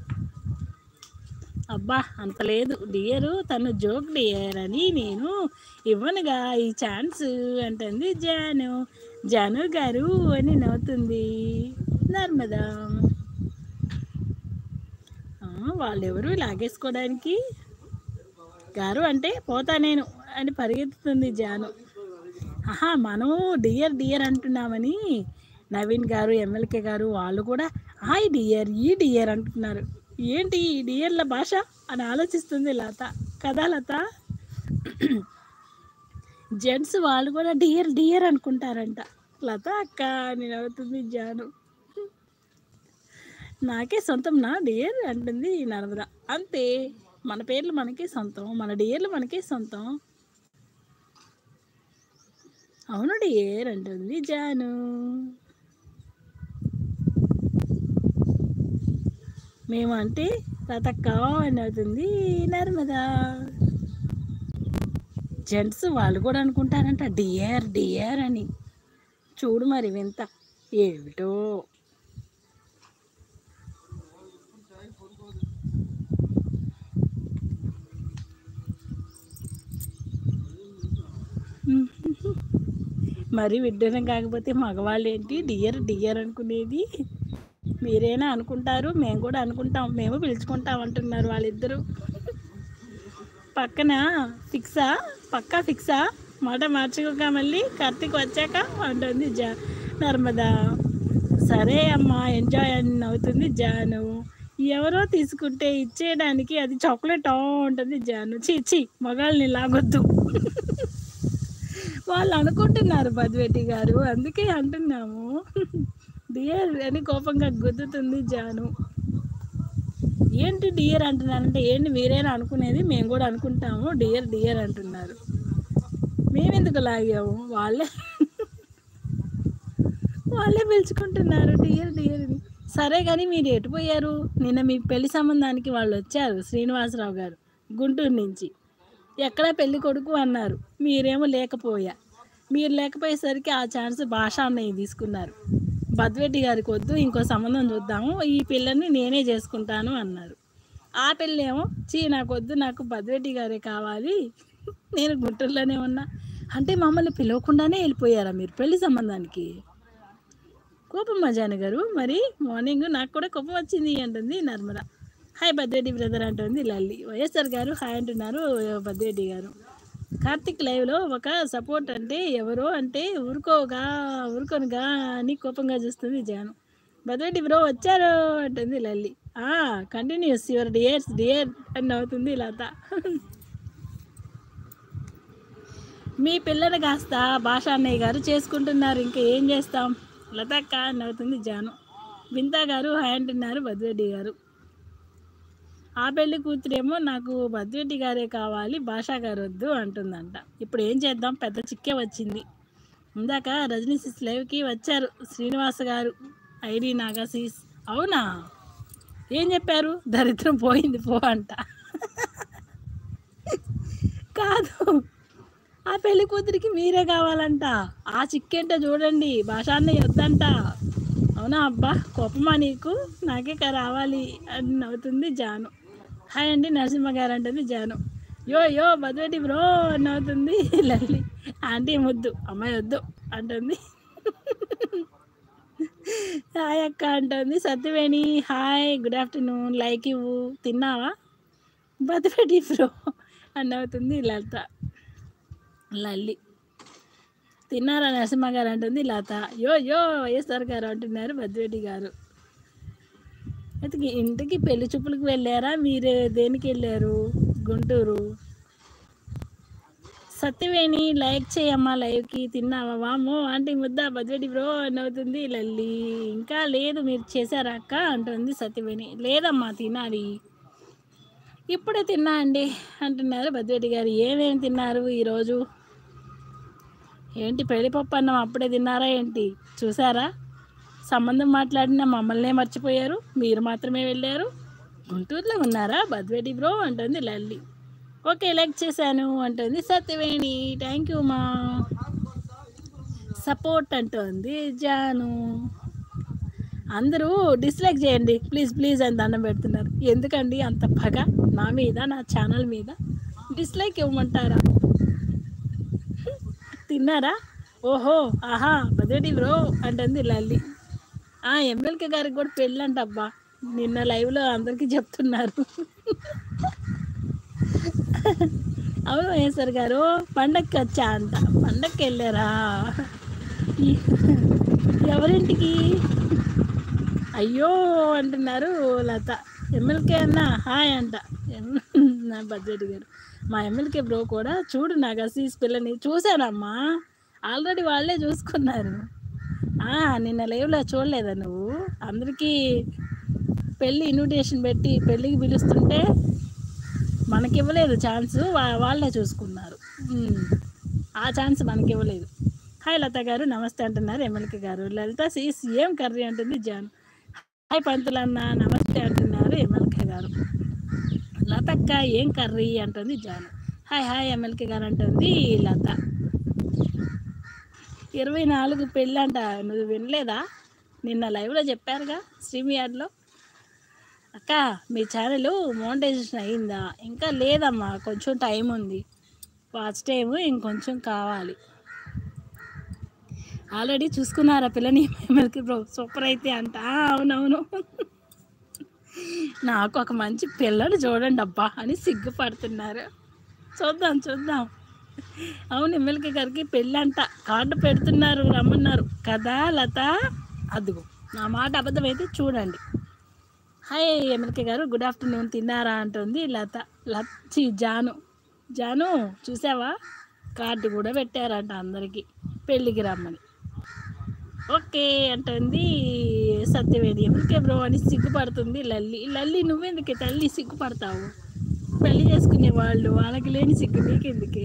అబ్బా అంత లేదు డియరు, తను జోక్ డియర్ అని నేను ఇవ్వనుగా ఈ ఛాన్స్ అంటుంది జాను. జాను గారు అని నవ్వుతుంది నర్మదా. వాళ్ళెవరు లాగేసుకోవడానికి? గారు అంటే పోతా నేను అని పరిగెత్తుతుంది జాను. మనం డియర్ డియర్ అంటున్నామని నవీన్ గారు, ఎమ్మెల్కే గారు వాళ్ళు కూడా హాయ్ డియర్, ఈ డియర్ అంటున్నారు. ఏంటి ఈ డియర్ల భాష అని ఆలోచిస్తుంది లత. కదా లత? జెంట్స్ వాళ్ళు కూడా డియర్ డియర్ అనుకుంటారంట. లత అక్క అని నవ్వుతుంది జాను. నాకే సొంతం నా డియర్ అంటుంది నర్మద. అంతే, మన పేర్లు మనకే సొంతం, మన డియర్లు మనకే సొంతం. అవును డియర్ అంటుంది జాను. మేము అంటే లతక్క అని అవుతుంది నర్మదా. జెంట్స్ వాళ్ళు కూడా అనుకుంటారంట డియర్ డియర్ అని. చూడు మరి వింత ఏమిటో. మరి విడ్డూరం కాకపోతే మగవాళ్ళు ఏంటి డియర్ డియర్ అనుకునేది? మీరేనా అనుకుంటారు, మేము కూడా అనుకుంటాం, మేము పిలుచుకుంటాం అంటున్నారు వాళ్ళిద్దరూ. పక్కన ఫిక్సా? పక్కా ఫిక్సా? మాట మార్చుకోక మళ్ళీ కార్తీక్ వచ్చాక అంటుంది నర్మదా. సరే అమ్మా ఎంజాయ్ అని నవ్వుతుంది జాను. ఎవరో తీసుకుంటే ఇచ్చేయడానికి అది చాక్లెట్ ఉంటుంది జాను. చీ మగాళ్ళని లాగొద్దు. వాళ్ళు అనుకుంటున్నారు పద్వేటి గారు, అందుకే అంటున్నాము డియర్ అని కోపంగా గుద్దుతుంది జాను. ఏంటి డియర్ అంటున్నారంటే ఏంటి మీరేనా అనుకునేది? మేము కూడా అనుకుంటాము డియర్ డియర్ అంటున్నారు. మేమెందుకు లాగాము? వాళ్ళే పిలుచుకుంటున్నారు డియర్ డియర్ అని. సరే కానీ మీరు ఎటుపోయారు? నిన్న మీ పెళ్లి సంబంధానికి వాళ్ళు వచ్చారు, శ్రీనివాసరావు గారు గుంటూరు నుంచి. ఎక్కడ పెళ్లి కొడుకు అన్నారు, మీరేమో లేకపోయా. మీరు లేకపోయేసరికి ఆ ఛాన్స్ భాష అన్నయ్య తీసుకున్నారు. బద్వెడ్డి గారికి వద్దు, ఇంకో సంబంధం చూద్దాము, ఈ పిల్లని నేనే చేసుకుంటాను అన్నారు. ఆ పిల్లేమో నాకు వద్దు, నాకు బద్వెడ్డి గారే కావాలి, నేను గుంటూరులోనే ఉన్నా అంటే మమ్మల్ని పిలవకుండానే వెళ్ళిపోయారా మీరు పెళ్లి సంబంధానికి? కోపం మజాని గారు. మరి మార్నింగ్ నాకు కూడా కోపం వచ్చింది అంటుంది నర్మద. హాయ్ బద్రెడ్డి బ్రదర్ అంటుంది లల్లి. వైఎస్ఆర్ గారు హాయ్ అంటున్నారు బద్రెడ్డి గారు. కార్తిక్ లైవ్లో ఒక సపోర్ట్ అంటే ఎవరో అంటే ఊరుకోనుగా అని కోపంగా చూస్తుంది జాను. బద్రెడ్డి బ్రో వచ్చారు అంటుంది లల్లి. కంటిన్యూస్ యువర్ డియర్ అని అవుతుంది లత. మీ పిల్లని కాస్త భాషా అన్నయ్య గారు చేసుకుంటున్నారు, ఇంకా ఏం చేస్తాం లతక్క అని అవుతుంది జాను. వింతా గారు హాయ్ అంటున్నారు బద్రెడ్డి గారు. ఆ పెళ్లి కూతురేమో నాకు బద్రెడ్డి గారే కావాలి, భాషా గారు వద్దు అంటుందంట. ఇప్పుడు ఏం చేద్దాం, పెద్ద చిక్కే వచ్చింది. ఇందాక రజనీ సిస్ లైవ్కి వచ్చారు శ్రీనివాస గారు, ఐడి నాగాసీస్. అవునా, ఏం చెప్పారు? దరిద్రం పోయింది పో అంట. కాదు, ఆ పెళ్లి కూతురికి మీరే కావాలంట. ఆ చిక్కేంటో చూడండి, భాషాన్ని వద్దంట. అవునా అబ్బా, కోపమా నీకు? నాకే రావాలి అని నవ్వుతుంది జాను. హాయ్ అండి నరసింహ గారు అంటుంది జాను. యో యో బద్వేటి బ్రో అని నవ్వుతుంది లల్లి. ఆంటీ ముద్దు, అమ్మాయి వద్దు అంటుంది. హాయ్ అక్క అంటుంది Satyaveni. Hi good afternoon, like ఇవ్వు. తిన్నావా బద్వేటి బ్రో అని నవ్వుతుంది లలిత. లల్లి తిన్నారా నరసింహ గారు అంటుంది లత. యో యో వైఎస్ఆర్ గారు అంటున్నారు బద్వేటి గారు. అయితే ఇంటికి పెళ్లి చూపులకు వెళ్ళారా, మీరు దేనికి వెళ్ళారు? గుంటూరు. సత్యవేణి లైక్ చేయమ్మా లైవ్కి. తిన్నావా? వామో ఆంటీ ముద్ద బద్వేటి బ్రో అని అవుతుంది లల్లి. ఇంకా లేదు, మీరు చేశారా అక్క అంటుంది సత్యవేణి. లేదమ్మా తినాలి, ఇప్పుడే తిన్నా అండి అంటున్నారు బద్వేటి గారు. ఏమేమి తిన్నారు ఈరోజు? ఏంటి పెళ్లిపప్పు అన్నం అప్పుడే తిన్నారా ఏంటి? చూసారా, సంబంధం మాట్లాడిన మమ్మల్నే మర్చిపోయారు, మీరు మాత్రమే వెళ్ళారు. గుంటూరులో ఉన్నారా బద్వేటి బ్రో అంటుంది లల్లి. ఓకే లైక్ చేశాను అంటుంది సత్యవేణి. థ్యాంక్ యూ మా సపోర్ట్ అంటుంది జాను. అందరూ డిస్లైక్ చేయండి ప్లీజ్ ప్లీజ్ అని దండం పెడుతున్నారు. ఎందుకండి అంత పగ నా మీద, నా ఛానల్ మీద? డిస్లైక్ ఇవ్వమంటారా? తిన్నారా? ఓహో ఆహా బద్వేటి బ్రో అంటుంది లల్లి. ఎమ్మెల్కే గారికి కూడా పెళ్ళంట అబ్బా, నిన్న లైవ్లో అందరికీ చెప్తున్నారు. అవును వైఎస్ఆర్ గారు, పండక్కి వచ్చా అంట. పండక్కి వెళ్ళారా? ఎవరింటికి? అయ్యో అంటున్నారు లత. ఎమ్మెల్కే అన్న హాయ్ అంట నా బడ్జెట్ గారు. మా ఎమ్మెల్కే బ్రో కూడా చూడు నాకు అసీస్ పిల్లని చూశానమ్మా, ఆల్రెడీ వాళ్ళే చూసుకున్నారు. నిన్న లైవ్లో చూడలేదా నువ్వు? అందరికీ పెళ్ళి ఇన్విటేషన్ పెట్టి పెళ్ళికి పిలుస్తుంటే మనకి ఇవ్వలేదు ఛాన్స్, వాళ్ళే చూసుకున్నారు. ఆ ఛాన్స్ మనకి ఇవ్వలేదు. హాయ్ లత గారు నమస్తే అంటున్నారు ఎమ్మెల్కే గారు. లలిత సీస్ ఏం కర్రీ అంటుంది జాన్. హాయ్ పంతులన్న నమస్తే అంటున్నారు ఎమ్మెల్కే గారు. లతక్క ఏం కర్రీ అంటుంది జాన్. హాయ్ హాయ్ ఎమ్మెల్కే గారు అంటుంది లత. 24 పెళ్ళంట, నువ్వు వినలేదా? నిన్న లైవ్లో చెప్పారుగా శ్రీమియాడ్లో. అక్క మీ ఛానల్ మోనిటైజేషన్ అయిందా? ఇంకా లేదమ్మా, కొంచెం టైం ఉంది. వాచ్ టైము ఇంకొంచెం కావాలి. ఆల్రెడీ చూసుకున్నారా పిల్లని ఎమ్మెల్కే బ్రో? సూపర్ అయితే అంట. అవునవును, నాకు ఒక మంచి పిల్లని చూడండి అబ్బా అని సిగ్గుపడుతున్నారు. చూద్దాం చూద్దాం. అవును ఎమ్మెల్కే గారికి పెళ్ళంట, కార్డు పెడుతున్నారు, రమ్మన్నారు కదా లత. అదిగో నా మాట అబద్ధమైతే చూడండి. హాయ్ ఎమ్మెల్కే గారు గుడ్ ఆఫ్టర్నూన్, తిన్నారా అంటుంది లత. లచ్చి జాను. జాను చూసావా, కార్డు కూడా పెట్టారంట అందరికీ పెళ్ళికి రమ్మని. ఓకే అంటుంది సత్యవేణి. ఎమ్మెల్కే బ్రో అని సిగ్గుపడుతుంది లల్లి. లల్లి నువ్వెందుకే తల్లి సిగ్గుపడతావు? పెళ్లి చేసుకునే వాళ్ళు వాళ్ళకి లేని సిగ్గు నీకెందుకే?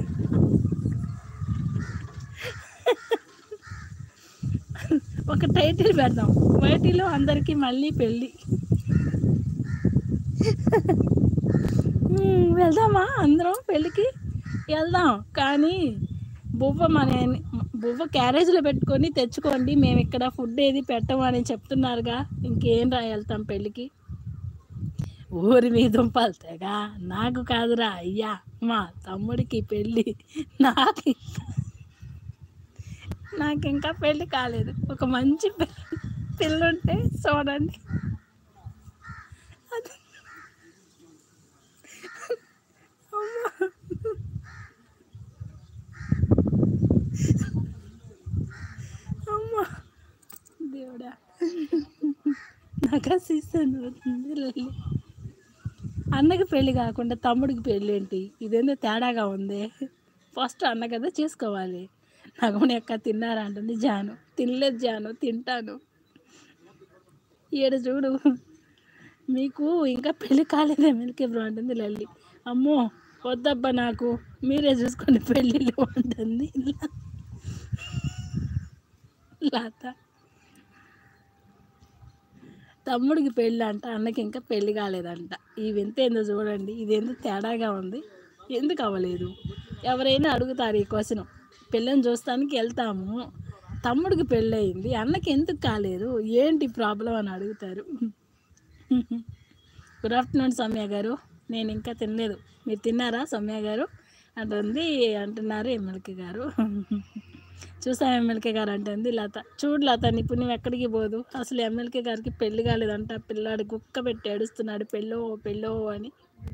ఒక టైటిల్ పెడదాం, వైటీలో అందరికీ మళ్ళీ పెళ్ళి. వెళ్దామా అందరం పెళ్ళికి? వెళ్దాం, కానీ బువ్వ క్యారేజ్లో పెట్టుకొని తెచ్చుకోండి, మేము ఇక్కడ ఫుడ్ ఏది పెట్టమని చెప్తున్నారుగా. ఇంకేం వెళ్తాం పెళ్ళికి? ఊరి మీద దుంపాలితేగా, నాకు కాదురా అయ్యా, మా తమ్ముడికి పెళ్ళి. నాకు ఇంకా పెళ్ళి కాలేదు. ఒక మంచి పిల్లుంటే చూడండి. అమ్మా దేవుడా, నాకు సీసన్ అవుతుంది లల్లి. అన్నకి పెళ్ళి కాకుండా తమ్ముడికి పెళ్ళి ఏంటి? ఇదేందో తేడాగా ఉంది. ఫస్ట్ అన్న కదా చేసుకోవాలి. నగమని ఎక్క తిన్నారా అంటుంది జాను. తినలేదు జాను, తింటాను. ఈడ చూడు, మీకు ఇంకా పెళ్ళి కాలేదు ఎమ్మెల్కే బ్రో అంటుంది లల్లి. అమ్మో వద్దబ్బా నాకు, మీరే చూసుకోండి పెళ్ళిళ్ళు ఉంటుంది లత. తమ్ముడికి పెళ్ళి అంట, అన్నకి ఇంకా పెళ్ళి కాలేదంట. ఈ వింత ఏందో చూడండి, ఇది ఎందుకు తేడాగా ఉంది, ఎందుకు అవ్వలేదు? ఎవరైనా అడుగుతారు ఈ క్వశ్చన్. పెళ్ళని చూస్తానికి వెళ్తాము, తమ్ముడికి పెళ్ళి అయింది, అన్నకి ఎందుకు కాలేదు, ఏంటి ప్రాబ్లం అని అడుగుతారు. గుడ్ ఆఫ్టర్నూన్ సౌమ్య గారు. నేను ఇంకా తినలేదు, మీరు తిన్నారా సౌమ్య గారు అంటున్నారు ఎమ్మెల్కే గారు. చూసాం ఎమ్మెల్కే గారు అంటుంది లత. చూడు లత, ఇప్పుడు నువ్వు ఎక్కడికి పోదు, అసలు ఎమ్మెల్కే గారికి పెళ్ళి కాలేదంట, పిల్లాడు కుక్క పెట్టి ఏడుస్తున్నాడు పెళ్ళో పెళ్ళో అని.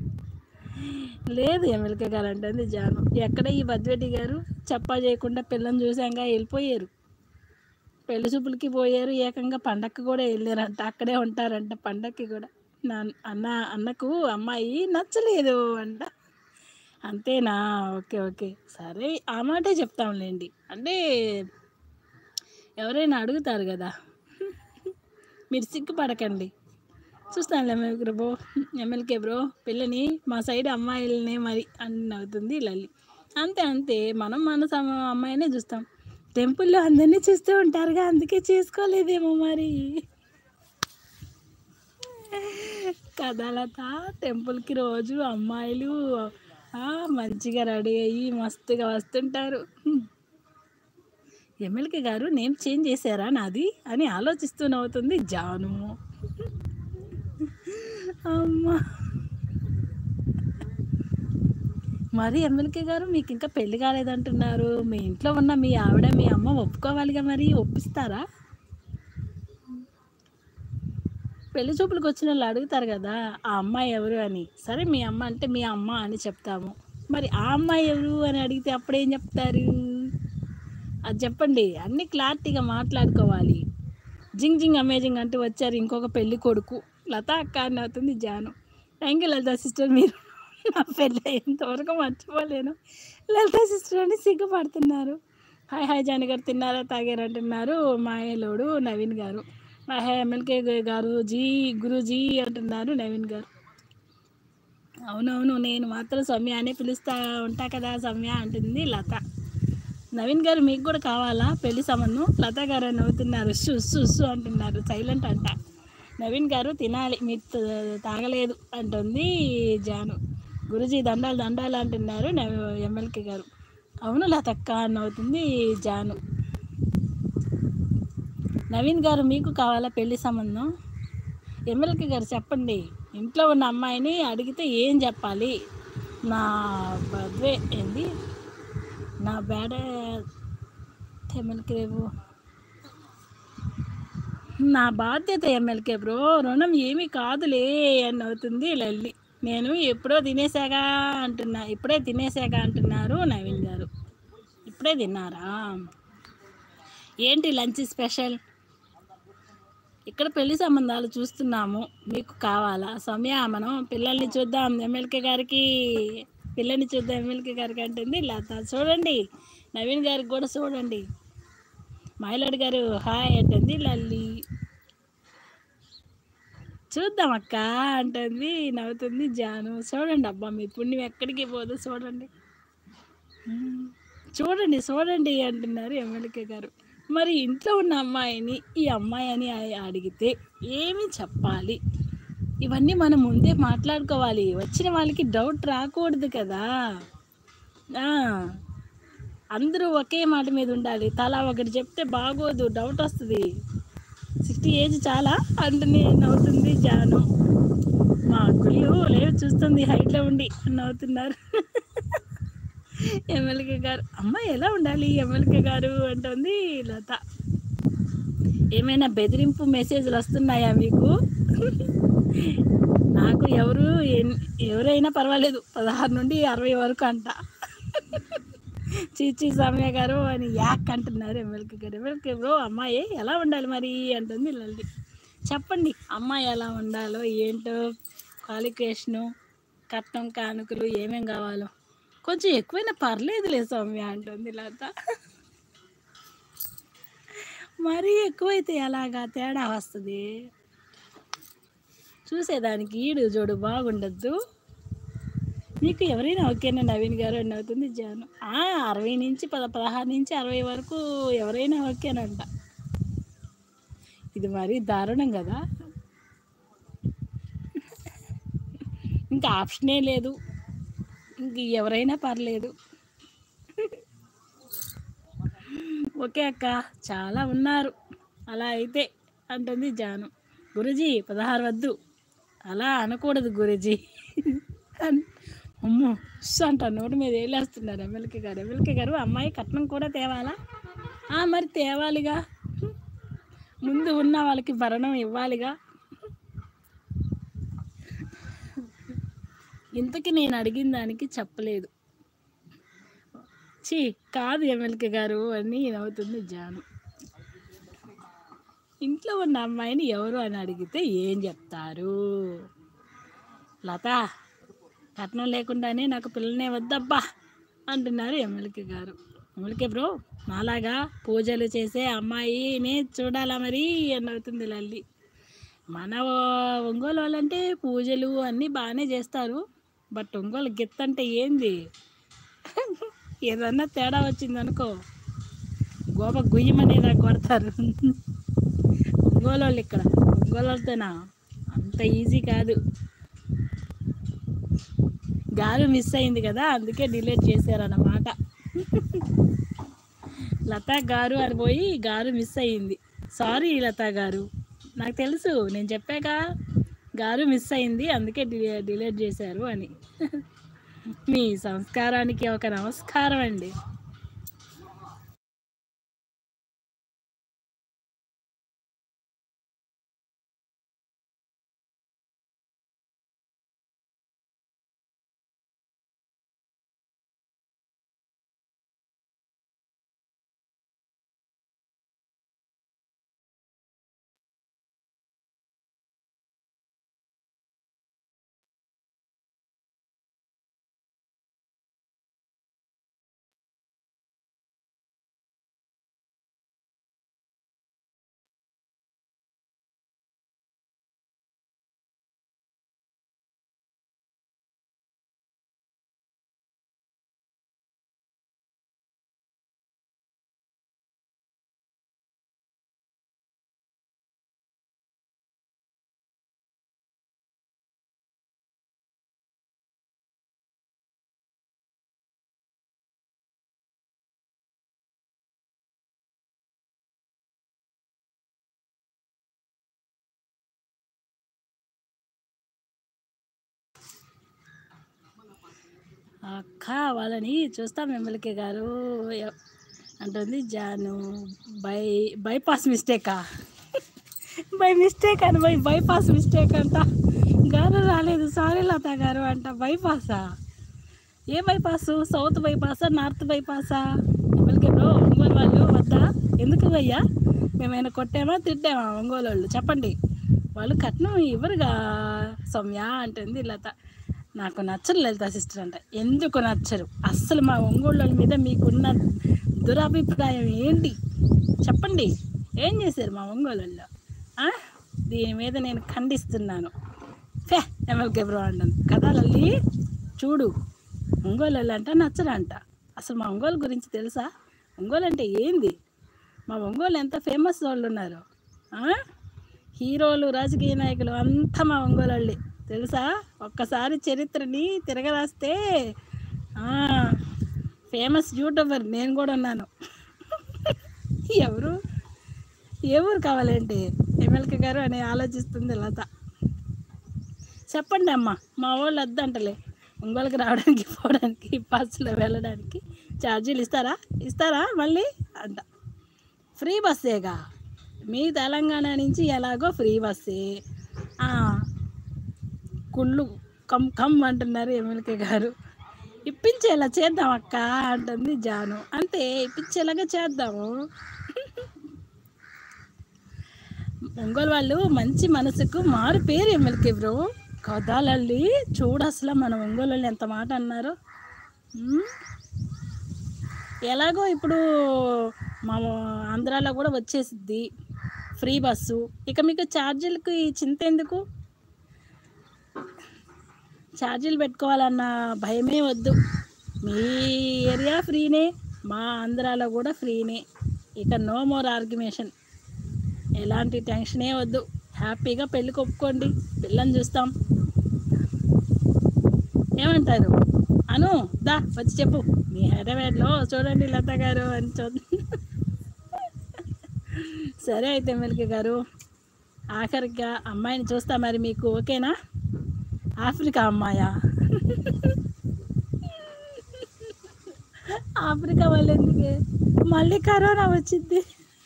లేదు ఎమ్మెల్కే గారు అంటుంది జాను. ఎక్కడ ఈ బద్వెడ్డి గారు చెప్పా చేయకుండా పిల్లని చూసాక వెళ్ళిపోయారు, పెళ్లి చూపులకి పోయారు, ఏకంగా పండక్కి కూడా వెళ్ళారంట, అక్కడే ఉంటారంట పండక్కి కూడా. నా అన్నకు అమ్మాయి నచ్చలేదు అంట. అంతేనా, ఓకే ఓకే సరే, ఆ మాటే చెప్తాంలేండి. అంటే ఎవరైనా అడుగుతారు కదా, మీరు సిగ్గుపడకండి. చూస్తానులే ఎమ్మెల్కే బ్రో పిల్లని మా సైడ్ అమ్మాయిలనే మరి అని అవుతుంది లల్లి. అంతే అంతే, మనం మన అమ్మాయినే చూస్తాం, టెంపుల్లో అందరినీ చూస్తూ ఉంటారుగా, అందుకే చేసుకోలేదేమో మరి. కథలత, టెంపుల్కి రోజు అమ్మాయిలు మంచిగా రెడీ అయ్యి మస్తుగా వస్తుంటారు. ఎమ్మెల్కే గారు నేమ్ చేంజ్ చేశారా నాది అని ఆలోచిస్తూ నవ్వుతుంది జాను. అమ్మా, మరి ఎమ్మెల్కే గారు మీకు ఇంకా పెళ్లి కాలేదంటున్నారు, మీ ఇంట్లో ఉన్న మీ ఆవిడ మీ అమ్మ ఒప్పుకోవాలిగా, మరి ఒప్పిస్తారా? పెళ్లి చూపులకు వచ్చిన వాళ్ళు అడుగుతారు కదా ఆ అమ్మాయి ఎవరు అని. సరే మీ అమ్మ అంటే మీ అమ్మ అని చెప్తాము, మరి ఆ అమ్మాయి ఎవరు అని అడిగితే అప్పుడేం చెప్తారు, అది చెప్పండి. అన్నీ క్లారిటీగా మాట్లాడుకోవాలి. జింగ్ జింగ్ అమేజింగ్ అంటూ వచ్చారు ఇంకొక పెళ్ళి కొడుకు. లత అక్క అని అవుతుంది Janu. Thank you Lalitha sister, మీరు నా పెళ్ళి ఎంతవరకు మర్చిపోలేను లలిత సిస్టర్ అని సిగ్గుపడుతున్నారు. హాయ్ హాయ్ జాని గారు, తిన్నారా తాగారు అంటున్నారు మాయలోడు నవీన్ గారు. హాయ్ ఎమ్మెల్కే గారు గురూజీ అంటున్నారు నవీన్ గారు. అవునవును, నేను మాత్రం సౌమ్య అనే పిలుస్తా ఉంటా కదా సౌమ్య అంటుంది లత. నవీన్ గారు మీకు కూడా కావాలా పెళ్లి సంబంధం, లత గారు అని అవుతున్నారు. సు అంటున్నారు, సైలెంట్ అంట. నవీన్ గారు తినాలి, మీరు తాగలేదు అంటుంది జాను. గురుజీ దండాలు దండాలు అంటున్నారు ఎమ్మెల్కే గారు. అవును లతక్క అని అవుతుంది జాను. నవీన్ గారు మీకు కావాలా పెళ్లి సంబంధం, ఎమ్మెల్కే గారు చెప్పండి. ఇంట్లో ఉన్న అమ్మాయిని అడిగితే ఏం చెప్పాలి, నా బర్త్డే ఏంది, నా బ్యాడ్ ఎమ్మెల్కే నా బాధ్యత ఎమ్మెల్కే బ్రో, రుణం ఏమీ కాదులే అని అవుతుంది లల్లి. నేను ఇప్పుడే తినేసాగా అంటున్నారు నవీన్ గారు. ఇప్పుడే తిన్నారా, ఏంటి లంచ్ స్పెషల్? ఇక్కడ పెళ్లి సంబంధాలు చూస్తున్నాము, మీకు కావాలా సౌమ్య? మనం పిల్లల్ని చూద్దాం ఎమ్మెల్కే గారికి, పిల్లని చూద్దాం ఎమ్మెల్కే గారికి అంటుంది లత. చూడండి నవీన్ గారికి కూడా చూడండి. మైలాడ్ గారు హాయ్ అంటుంది లల్లి. చూద్దాం అక్క అంటుంది నవ్వుతుంది జాను. చూడండి అబ్బా, మీ పుణ్యం ఎక్కడికి పోదు, చూడండి చూడండి చూడండి అంటున్నారు ఎమ్మెల్కే గారు. మరి ఇంట్లో ఉన్న అమ్మాయిని ఈ అమ్మాయి అని అడిగితే ఏమి చెప్పాలి, ఇవన్నీ మనం ముందే మాట్లాడుకోవాలి, వచ్చిన వాళ్ళకి డౌట్ రాకూడదు కదా. అందరూ ఒకే మాట మీద ఉండాలి, తలా ఒకటి చెప్తే బాగోదు, డౌట్ వస్తుంది. 60 ఏజ్ చాలా అంటనే నవ్వుతుంది జాను. మా గుళ్ళు లేవు చూస్తుంది హైట్లో ఉండి నవ్వుతున్నారు ఎమ్మెల్కే గారు. అమ్మాయి ఎలా ఉండాలి ఎమ్మెల్కే గారు అంటుంది లత. ఏమైనా బెదిరింపు మెసేజ్లు వస్తున్నాయా మీకు? నాకు ఎవరైనా పర్వాలేదు, 16 నుండి 60 వరకు అంట. చీచి సౌమ్య గారు అని యాక్ అంటున్నారు ఎమ్మెల్కే గారు. ఎమ్మెల్కే బ్రో అమ్మాయి ఎలా ఉండాలి మరి అంటుంది లల్లి. చెప్పండి అమ్మాయి ఎలా ఉండాలో ఏంటో, క్వాలిఫికేషను, కట్నం కానుకలు ఏమేం కావాలో కొంచెం ఎక్కువైనా పర్లేదులే సౌమ్య అంటుంది లత. మరీ ఎక్కువైతే ఎలాగా, తేడా వస్తుంది. చూసేదానికి ఈడు జోడు బాగుండద్దు. నీకు ఎవరైనా ఓకేనా నవీన్ గారు అని అవుతుంది జాను. 60 నుంచి 16 నుంచి 60 వరకు ఎవరైనా ఓకేనంట. ఇది మరీ దారుణం కదా. ఇంకా ఆప్షనే లేదు, ఇంక ఎవరైనా పర్లేదు. ఓకే అక్క, చాలా ఉన్నారు అలా అయితే అంటుంది జాను. గురూజీ 16 వద్దు, అలా అనకూడదు గురూజీ. అమ్మో అంట నోటి మీద వేలేస్తున్నారు ఎమ్మెల్కే గారు. అమ్మాయి కట్నం కూడా తేవాలా? మరి తేవాలిగా, ముందు ఉన్న వాళ్ళకి భరణం ఇవ్వాలిగా. ఇంతకీ నేను అడిగిన దానికి చెప్పలేదు. కాదు ఎమ్మెల్కే గారు అని నవ్వుతుంది జాను. ఇంట్లో ఉన్న అమ్మాయిని ఎవరు అని అడిగితే ఏం చెప్తారు? లత, కట్నం లేకుండానే నాకు పిల్లనే వద్దబ్బా అంటున్నారు ఎమ్మెల్కే గారు. ఎమ్మెల్కే బ్రో, నాలాగా పూజలు చేసే అమ్మాయినే చూడాలా మరి అని అవుతుంది లల్లి. మన ఒంగోలు వాళ్ళంటే పూజలు అన్నీ బాగానే చేస్తారు, బట్ ఒంగోలు గిత్తంటే ఏంది? ఏదన్నా తేడా వచ్చిందనుకో గోప గుయ్యమనేదా కొడతారు. ఒంగోలు వాళ్ళు ఇక్కడ ఒంగోలు వాళ్ళతోనా అంత ఈజీ కాదు. గారు మిస్ అయింది కదా, అందుకే డిలీట్ చేశారన్నమాట. లతా గారు అని పోయి గారు మిస్ అయింది. సారీ లతా గారు, నాకు తెలుసు, నేను చెప్పాక గారు మిస్ అయింది అందుకే డిలీట్ చేశారు అని. మీ సంస్కారానికి ఒక నమస్కారం అండి. అక్క వాళ్ళని చూస్తాం ఎమ్మెల్కే గారు అంటుంది జాను. బైపాస్ మిస్టేకా? మిస్టేక్ అని బైపాస్ మిస్టేక్ అంట. గారు రాలేదు, సారీ లత గారు అంట. బైపాసా? ఏ బైపాసు? సౌత్ బైపాసా, నార్త్ బైపాసా? ఎమ్మెల్కే బ్రో, ఒంగోలు వాళ్ళు వద్దా? ఎందుకు అయ్యా? మేమైనా కొట్టామా తిట్టామా ఒంగోలు వాళ్ళు? చెప్పండి. వాళ్ళు కట్నం ఇవ్వరుగా సౌమ్య అంటుంది లత. నాకు నచ్చరు లలిత సిస్టర్ అంట. ఎందుకు నచ్చరు? అస్సలు మా ఒంగోళ్ళ మీద మీకున్న దురభిప్రాయం ఏంటి చెప్పండి. ఏం చేశారు మా ఒంగోళ్ళల్లో? దీని మీద నేను ఖండిస్తున్నాను. ఎమ్మెల్కే బ్రో అంటాను కదా లల్లి. చూడు, ఒంగోలు అంట నచ్చరంట. అసలు మా ఒంగోలు గురించి తెలుసా? ఒంగోలు అంటే ఏంది? మా ఒంగోలు ఎంత ఫేమస్ వాళ్ళు ఉన్నారు. హీరోలు, రాజకీయ నాయకులు అంతా మా ఒంగోలు వాళ్ళే తెలుసా? ఒక్కసారి చరిత్రని తిరగరాస్తే ఫేమస్ యూట్యూబర్ నేను కూడా ఉన్నాను. ఎవరు ఏ ఊరు కావాలంటే ఎమ్మెల్కే గారు అని ఆలోచిస్తుంది లత. చెప్పండి అమ్మ, మా వాళ్ళు వద్దంటలే ఒంగోలుకి రావడానికి పోవడానికి బస్సులో వెళ్ళడానికి ఛార్జీలు ఇస్తారా మళ్ళీ అంట. ఫ్రీ బస్సేగా, మీ తెలంగాణ నుంచి ఎలాగో ఫ్రీ బస్సే. కుళ్ళు కమ్ అంటున్నారు ఎమ్మెల్కే గారు. ఇప్పించేలా చేద్దాం అక్క అంటుంది జాను. అంతే, ఇప్పించేలాగా చేద్దాము. ఒంగోలు వాళ్ళు మంచి మనసుకు మారు పేరు ఎమ్మెల్కే బ్రో. కదాలల్లి చూడు, అసలు మన ఒంగోలు వాళ్ళు ఎంత మాట అన్నారు. ఎలాగో ఇప్పుడు మా ఆంధ్రాలో కూడా వచ్చేసిద్ది ఫ్రీ బస్సు. ఇక మీకు ఛార్జీలకు ఈ చింత ఎందుకు? ఛార్జీలు పెట్టుకోవాలన్న భయమే వద్దు. మీ ఏరియా ఫ్రీనే, మా ఆంధ్రాలో కూడా ఫ్రీనే. ఇక నో మోర్ ఆర్గ్యుమేషన్. ఎలాంటి టెన్షనే వద్దు. హ్యాపీగా పెళ్ళి కొప్పుకోండి, పిల్లని చూస్తాం. ఏమంటారు అను? దా వచ్చి చెప్పు. మీ హైదరాబాద్లో చూడండి లత గారు అని సరే అయితే మిల్కి గారు, ఆఖరిగా అమ్మాయిని చూస్తా మరి. మీకు ఓకేనా? ఆఫ్రికా అమ్మాయా? ఆఫ్రికా వాళ్ళు ఎందుకే? మళ్ళీ కరోనా వచ్చింది.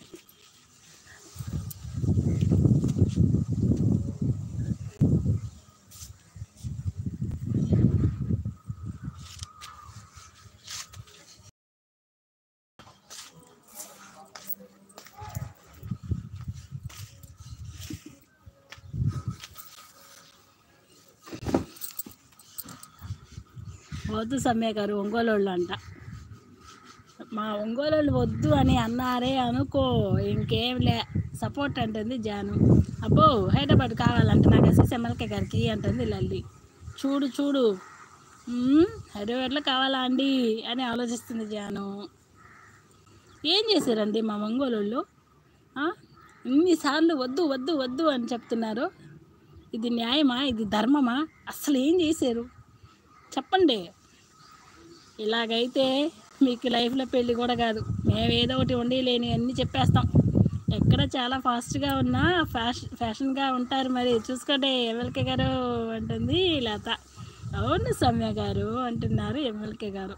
వద్దు సమ్య గారు, ఒంగోలు అంట. మా ఒంగోలు వద్దు అని అన్నారే అనుకో, ఇంకేం లే. సపోర్ట్ అంటుంది జాను. అబ్బో హైదరాబాద్ కావాలంట నాకు ఎస్ఎస్ ఎమ్మెల్కే గారికి అంటుంది లల్లి. చూడు చూడు, హైదరాబాద్లో కావాలా అండి అని ఆలోచిస్తుంది జాను. ఏం చేశారండి మా ఒంగోలు? ఇన్నిసార్లు వద్దు వద్దు వద్దు అని చెప్తున్నారు. ఇది న్యాయమా? ఇది ధర్మమా? అసలు ఏం చేశారు చెప్పండి. ఇలాగైతే మీకు లైఫ్లో పెళ్ళి కూడా కాదు. మేము ఏదో ఒకటి వండి లేని అన్నీ చెప్పేస్తాం. ఎక్కడ చాలా ఫాస్ట్గా ఉన్నా ఫ్యాషన్గా ఉంటారు. మరి చూసుకోండి ఎమ్మెల్కే గారు అంటుంది లత. అవును సౌమ్య గారు అంటున్నారు ఎమ్మెల్కే గారు.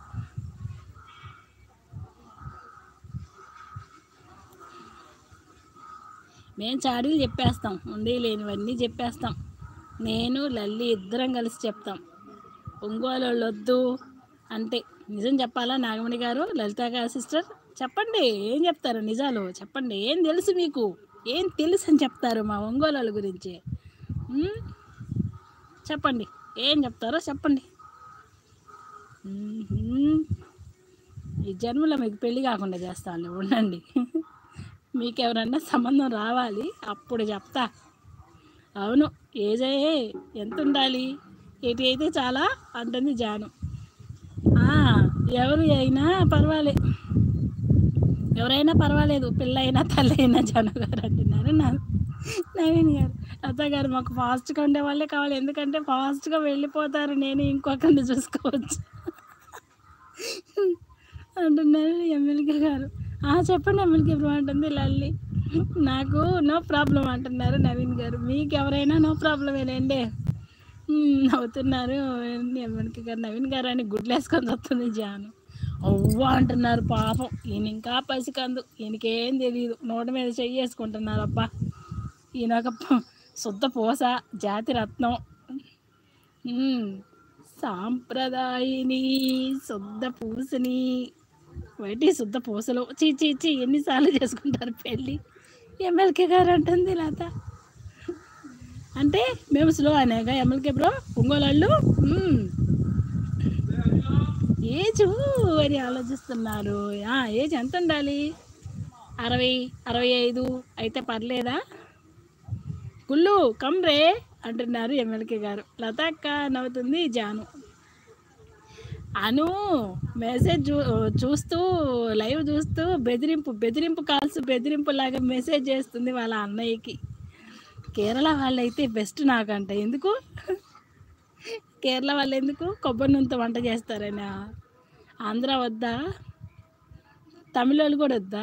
మేము చాడీలు చెప్పేస్తాం, ఉండి లేనివన్నీ చెప్పేస్తాం. నేను లల్లి ఇద్దరం కలిసి చెప్తాం. ఒంగోలు వద్దు అంటే నిజం చెప్పాలా నాగమణి గారు, లలిత గారు సిస్టర్? చెప్పండి ఏం చెప్తారు, నిజాలు చెప్పండి. ఏం తెలుసు మీకు? ఏం తెలుసు అని చెప్తారు మా ఒంగోలు గురించి? చెప్పండి ఏం చెప్తారో చెప్పండి. ఈ జన్మలో మీకు పెళ్ళి కాకుండా చేస్తాను, ఉండండి. మీకు ఎవరన్నా సంబంధం రావాలి, అప్పుడు చెప్తా. అవును, ఏజ్ ఎంత ఉండాలి? 80 అయితే చాలా అంటుంది జాను. ఎవరు అయినా పర్వాలేదు, ఎవరైనా పర్వాలేదు, పిల్లైనా తల్లైనా జాను గారు అంటున్నారు నవీన్ గారు. లత గారు మాకు ఫాస్ట్గా ఉండే వాళ్ళే కావాలి, ఎందుకంటే ఫాస్ట్గా వెళ్ళిపోతారు, నేను ఇంకొకరిని చూసుకోవచ్చు అంటున్నారు ఎమ్మెల్కే గారు. చెప్పండి ఎమ్మెల్కే బ్రో అంటుంది లల్లి. నాకు నో ప్రాబ్లం అంటున్నారు నవీన్ గారు. మీకు ఎవరైనా నో ప్రాబ్లమేనండి అవుతున్నారు ఎమ్మెల్కే గారు. నవీన్ గారు అని గుడ్లు వేసుకొని వస్తుంది జాను. అవ్వ అంటున్నారు పాపం. ఈయన ఇంకా పసికందు, ఈయనకేం తెలియదు. నోట మీద చెయ్యేసుకుంటున్నారు. అబ్బా ఈయన ఒక శుద్ధ పూస, జాతి రత్నం, సాంప్రదాయిని, శుద్ధ పూసని. వైటి శుద్ధ పూసలు చీ ఎన్నిసార్లు చేసుకుంటారు పెళ్ళి ఎమ్మెల్కే గారు అంటుంది లత. అంటే మేము స్లో అనేగా ఎమ్మెల్కే బ్రో ఒంగోలు ఏజ్ అని ఆలోచిస్తున్నారు. ఏజ్ ఎంత ఉండాలి? 60-65 అయితే పర్లేదా? గుళ్ళు కమ్రే అంటున్నారు ఎమ్మెల్కే గారు. లత అక్క నవ్వుతుంది జాను. అను మెసేజ్ చూస్తూ లైవ్ చూస్తూ బెదిరింపు కాల్స్ బెదిరింపులాగా మెసేజ్ చేస్తుంది వాళ్ళ అన్నయ్యకి. కేరళ వాళ్ళైతే బెస్ట్ నాకంట. ఎందుకు కేరళ వాళ్ళు ఎందుకు కొబ్బరి నూనెతో వంట చేస్తారనా? ఆంధ్ర వద్దా? తమిళ వాళ్ళు కూడా వద్దా?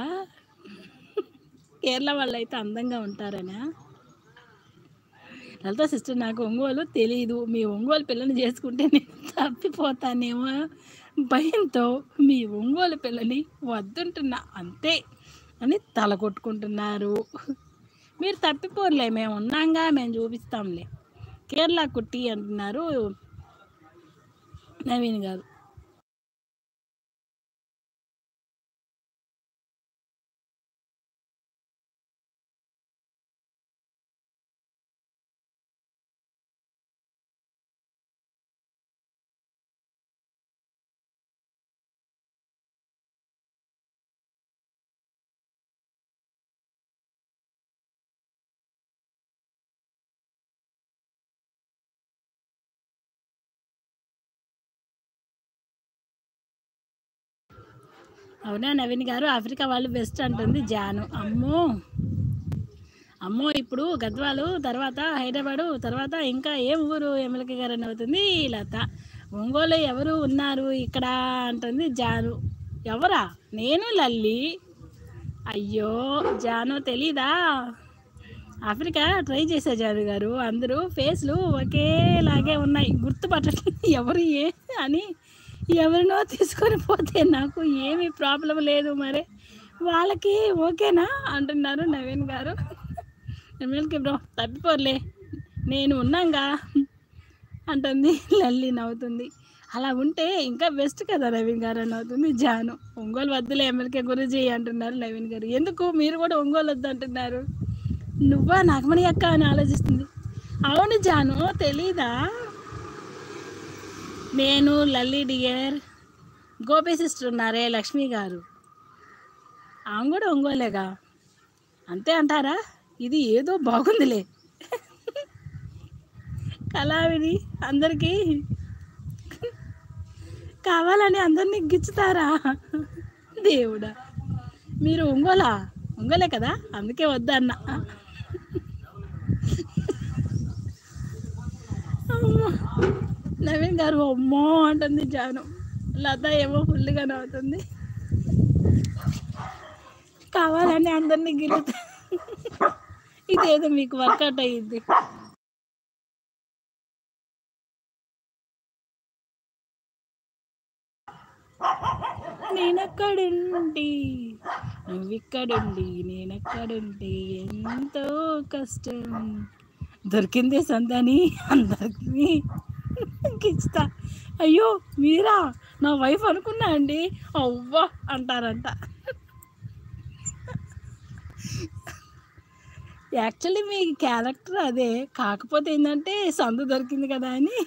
కేరళ వాళ్ళు అయితే అందంగా ఉంటారనా? లలిత సిస్టర్, నాకు ఒంగోలు తెలీదు. మీ ఒంగోలు పిల్లని చేసుకుంటే నేను తప్పిపోతానేమో భయంతో మీ ఒంగోలు పిల్లని వద్దుంటున్నా అంతే అని తల కొట్టుకుంటున్నారు. మీరు తప్పిపోర్లే, మేము ఉన్నాంగా, మేము చూపిస్తాంలే. కేరళ కుట్టి అంటున్నారు నవీన్ గారు. అవునా నవీన్ గారు, ఆఫ్రికా వాళ్ళు బెస్ట్ అంటుంది జాను. అమ్మో అమ్మో, ఇప్పుడు గద్వాలు తర్వాత హైదరాబాదు తర్వాత ఇంకా ఏం ఊరు ఎమ్మెల్కే గారు అని అవుతుంది లత. ఒంగోలు ఎవరు ఉన్నారు ఇక్కడ అంటుంది జాను. ఎవరా? నేను లల్లి. అయ్యో జాను తెలీదా? ఆఫ్రికా ట్రై చేసా జాను గారు, అందరూ ఫేస్లు ఒకేలాగే ఉన్నాయి, గుర్తుపట్టలేదు ఎవరు ఏ అని. ఎవరినో తీసుకొని పోతే నాకు ఏమీ ప్రాబ్లం లేదు, మరి వాళ్ళకి ఓకేనా అంటున్నారు నవీన్ గారు. ఎమ్మెల్కే బ్రో తప్పిపోర్లే, నేను ఉన్నాగా అంటుంది లల్లి నవ్వుతుంది. అలా ఉంటే ఇంకా బెస్ట్ కదా నవీన్ గారు అని అవుతుంది జాను. ఒంగోలు వద్దులే ఎమ్మెల్కే గురించి అంటున్నారు నవీన్ గారు. ఎందుకు మీరు కూడా ఒంగోలు వద్దు అంటున్నారు? నువ్వా నాగమణి అక్క అని ఆలోచిస్తుంది. అవును జాను తెలీదా? నేను లల్లి డియర్, గోపి సిస్టర్ ఉన్నారే లక్ష్మి గారు, ఆమె కూడా ఒంగోలేగా. అంతే అంటారా? ఇది ఏదో బాగుందిలే. కళావిడి అందరికీ కావాలని అందరినీ గిచ్చుతారా? దేవుడా, మీరు ఒంగోలే కదా, అందుకే వద్దన్న. నవీన్ గారు అమ్మో అంటుంది జాను. లత ఏమో ఫుల్గా నవ్వుతుంది. కావాలని అందరినీ గిలుతా, ఇదేదో మీకు వర్కౌట్ అయ్యింది. నేనక్కడుండి నువ్విక్కడుండి నేనక్కడుండి ఎంతో కష్టం, దొరికిందే సందని అందరికీ గిచ్చుతా. అయ్యో మీరా నా వైఫ్ అనుకున్నా అండి, అవ్వా అంటారంట. యాక్చువల్లీ మీ క్యారెక్టర్ అదే, కాకపోతే ఏంటంటే సందు దొరికింది కదా అని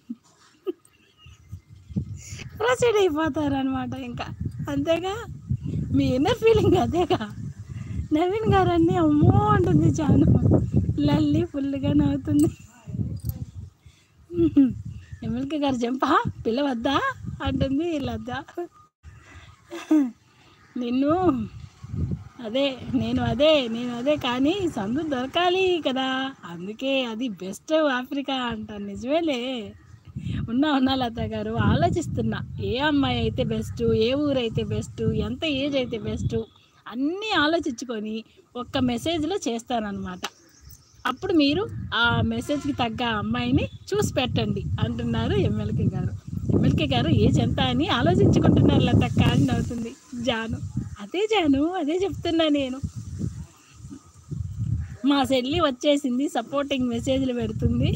ప్రొసీడ్ అయిపోతారనమాట. ఇంకా అంతేగా, మీ ఇన్నర్ ఫీలింగ్ అదేగా. నవీన్ గారు అన్నీ అమ్మో అంటుంది చాను. లల్లి ఫుల్గా నవ్వుతుంది. ఎమ్మెల్కే గారు జంపా పిల్లవద్దా అంటుంది లద్ద. నిన్ను నేను అదే కానీ సందు దొరకాలి కదా, అందుకే అది బెస్ట్ ఆఫ్రికా అంటాను. నిజమేలే, ఉన్నా లత గారు ఆలోచిస్తున్నా, ఏ అమ్మాయి అయితే బెస్ట్, ఏ ఊరైతే బెస్ట్, ఎంత ఏజ్ అయితే బెస్ట్ అన్నీ ఆలోచించుకొని ఒక్క మెసేజ్లో చేస్తానన్నమాట. అప్పుడు మీరు ఆ మెసేజ్కి తగ్గ అమ్మాయిని చూసి పెట్టండి అంటున్నారు ఎమ్మెల్కే గారు. ఎమ్మెల్కే గారు ఏజ్ ఎంత అని ఆలోచించుకుంటున్నారు లత అని అవుతుంది జాను. అదే చెప్తున్నా నేను. మా చెల్లి వచ్చేసింది, సపోర్టింగ్ మెసేజ్లు పెడుతుంది.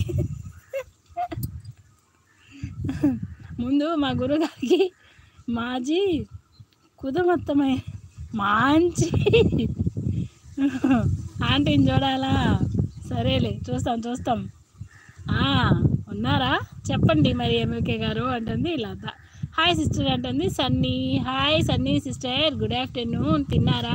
ముందు మా గురుగారికి మాజీ కుదమత్తమై మంచి ఆంటీని చూడాలా? సరేలే చూస్తాం. ఉన్నారా చెప్పండి మరి ఎమ్మెల్కే గారు అంటుంది లత. హాయ్ సిస్టర్ అంటుంది Sunny. Hi Sunny sister, good afternoon, తిన్నారా?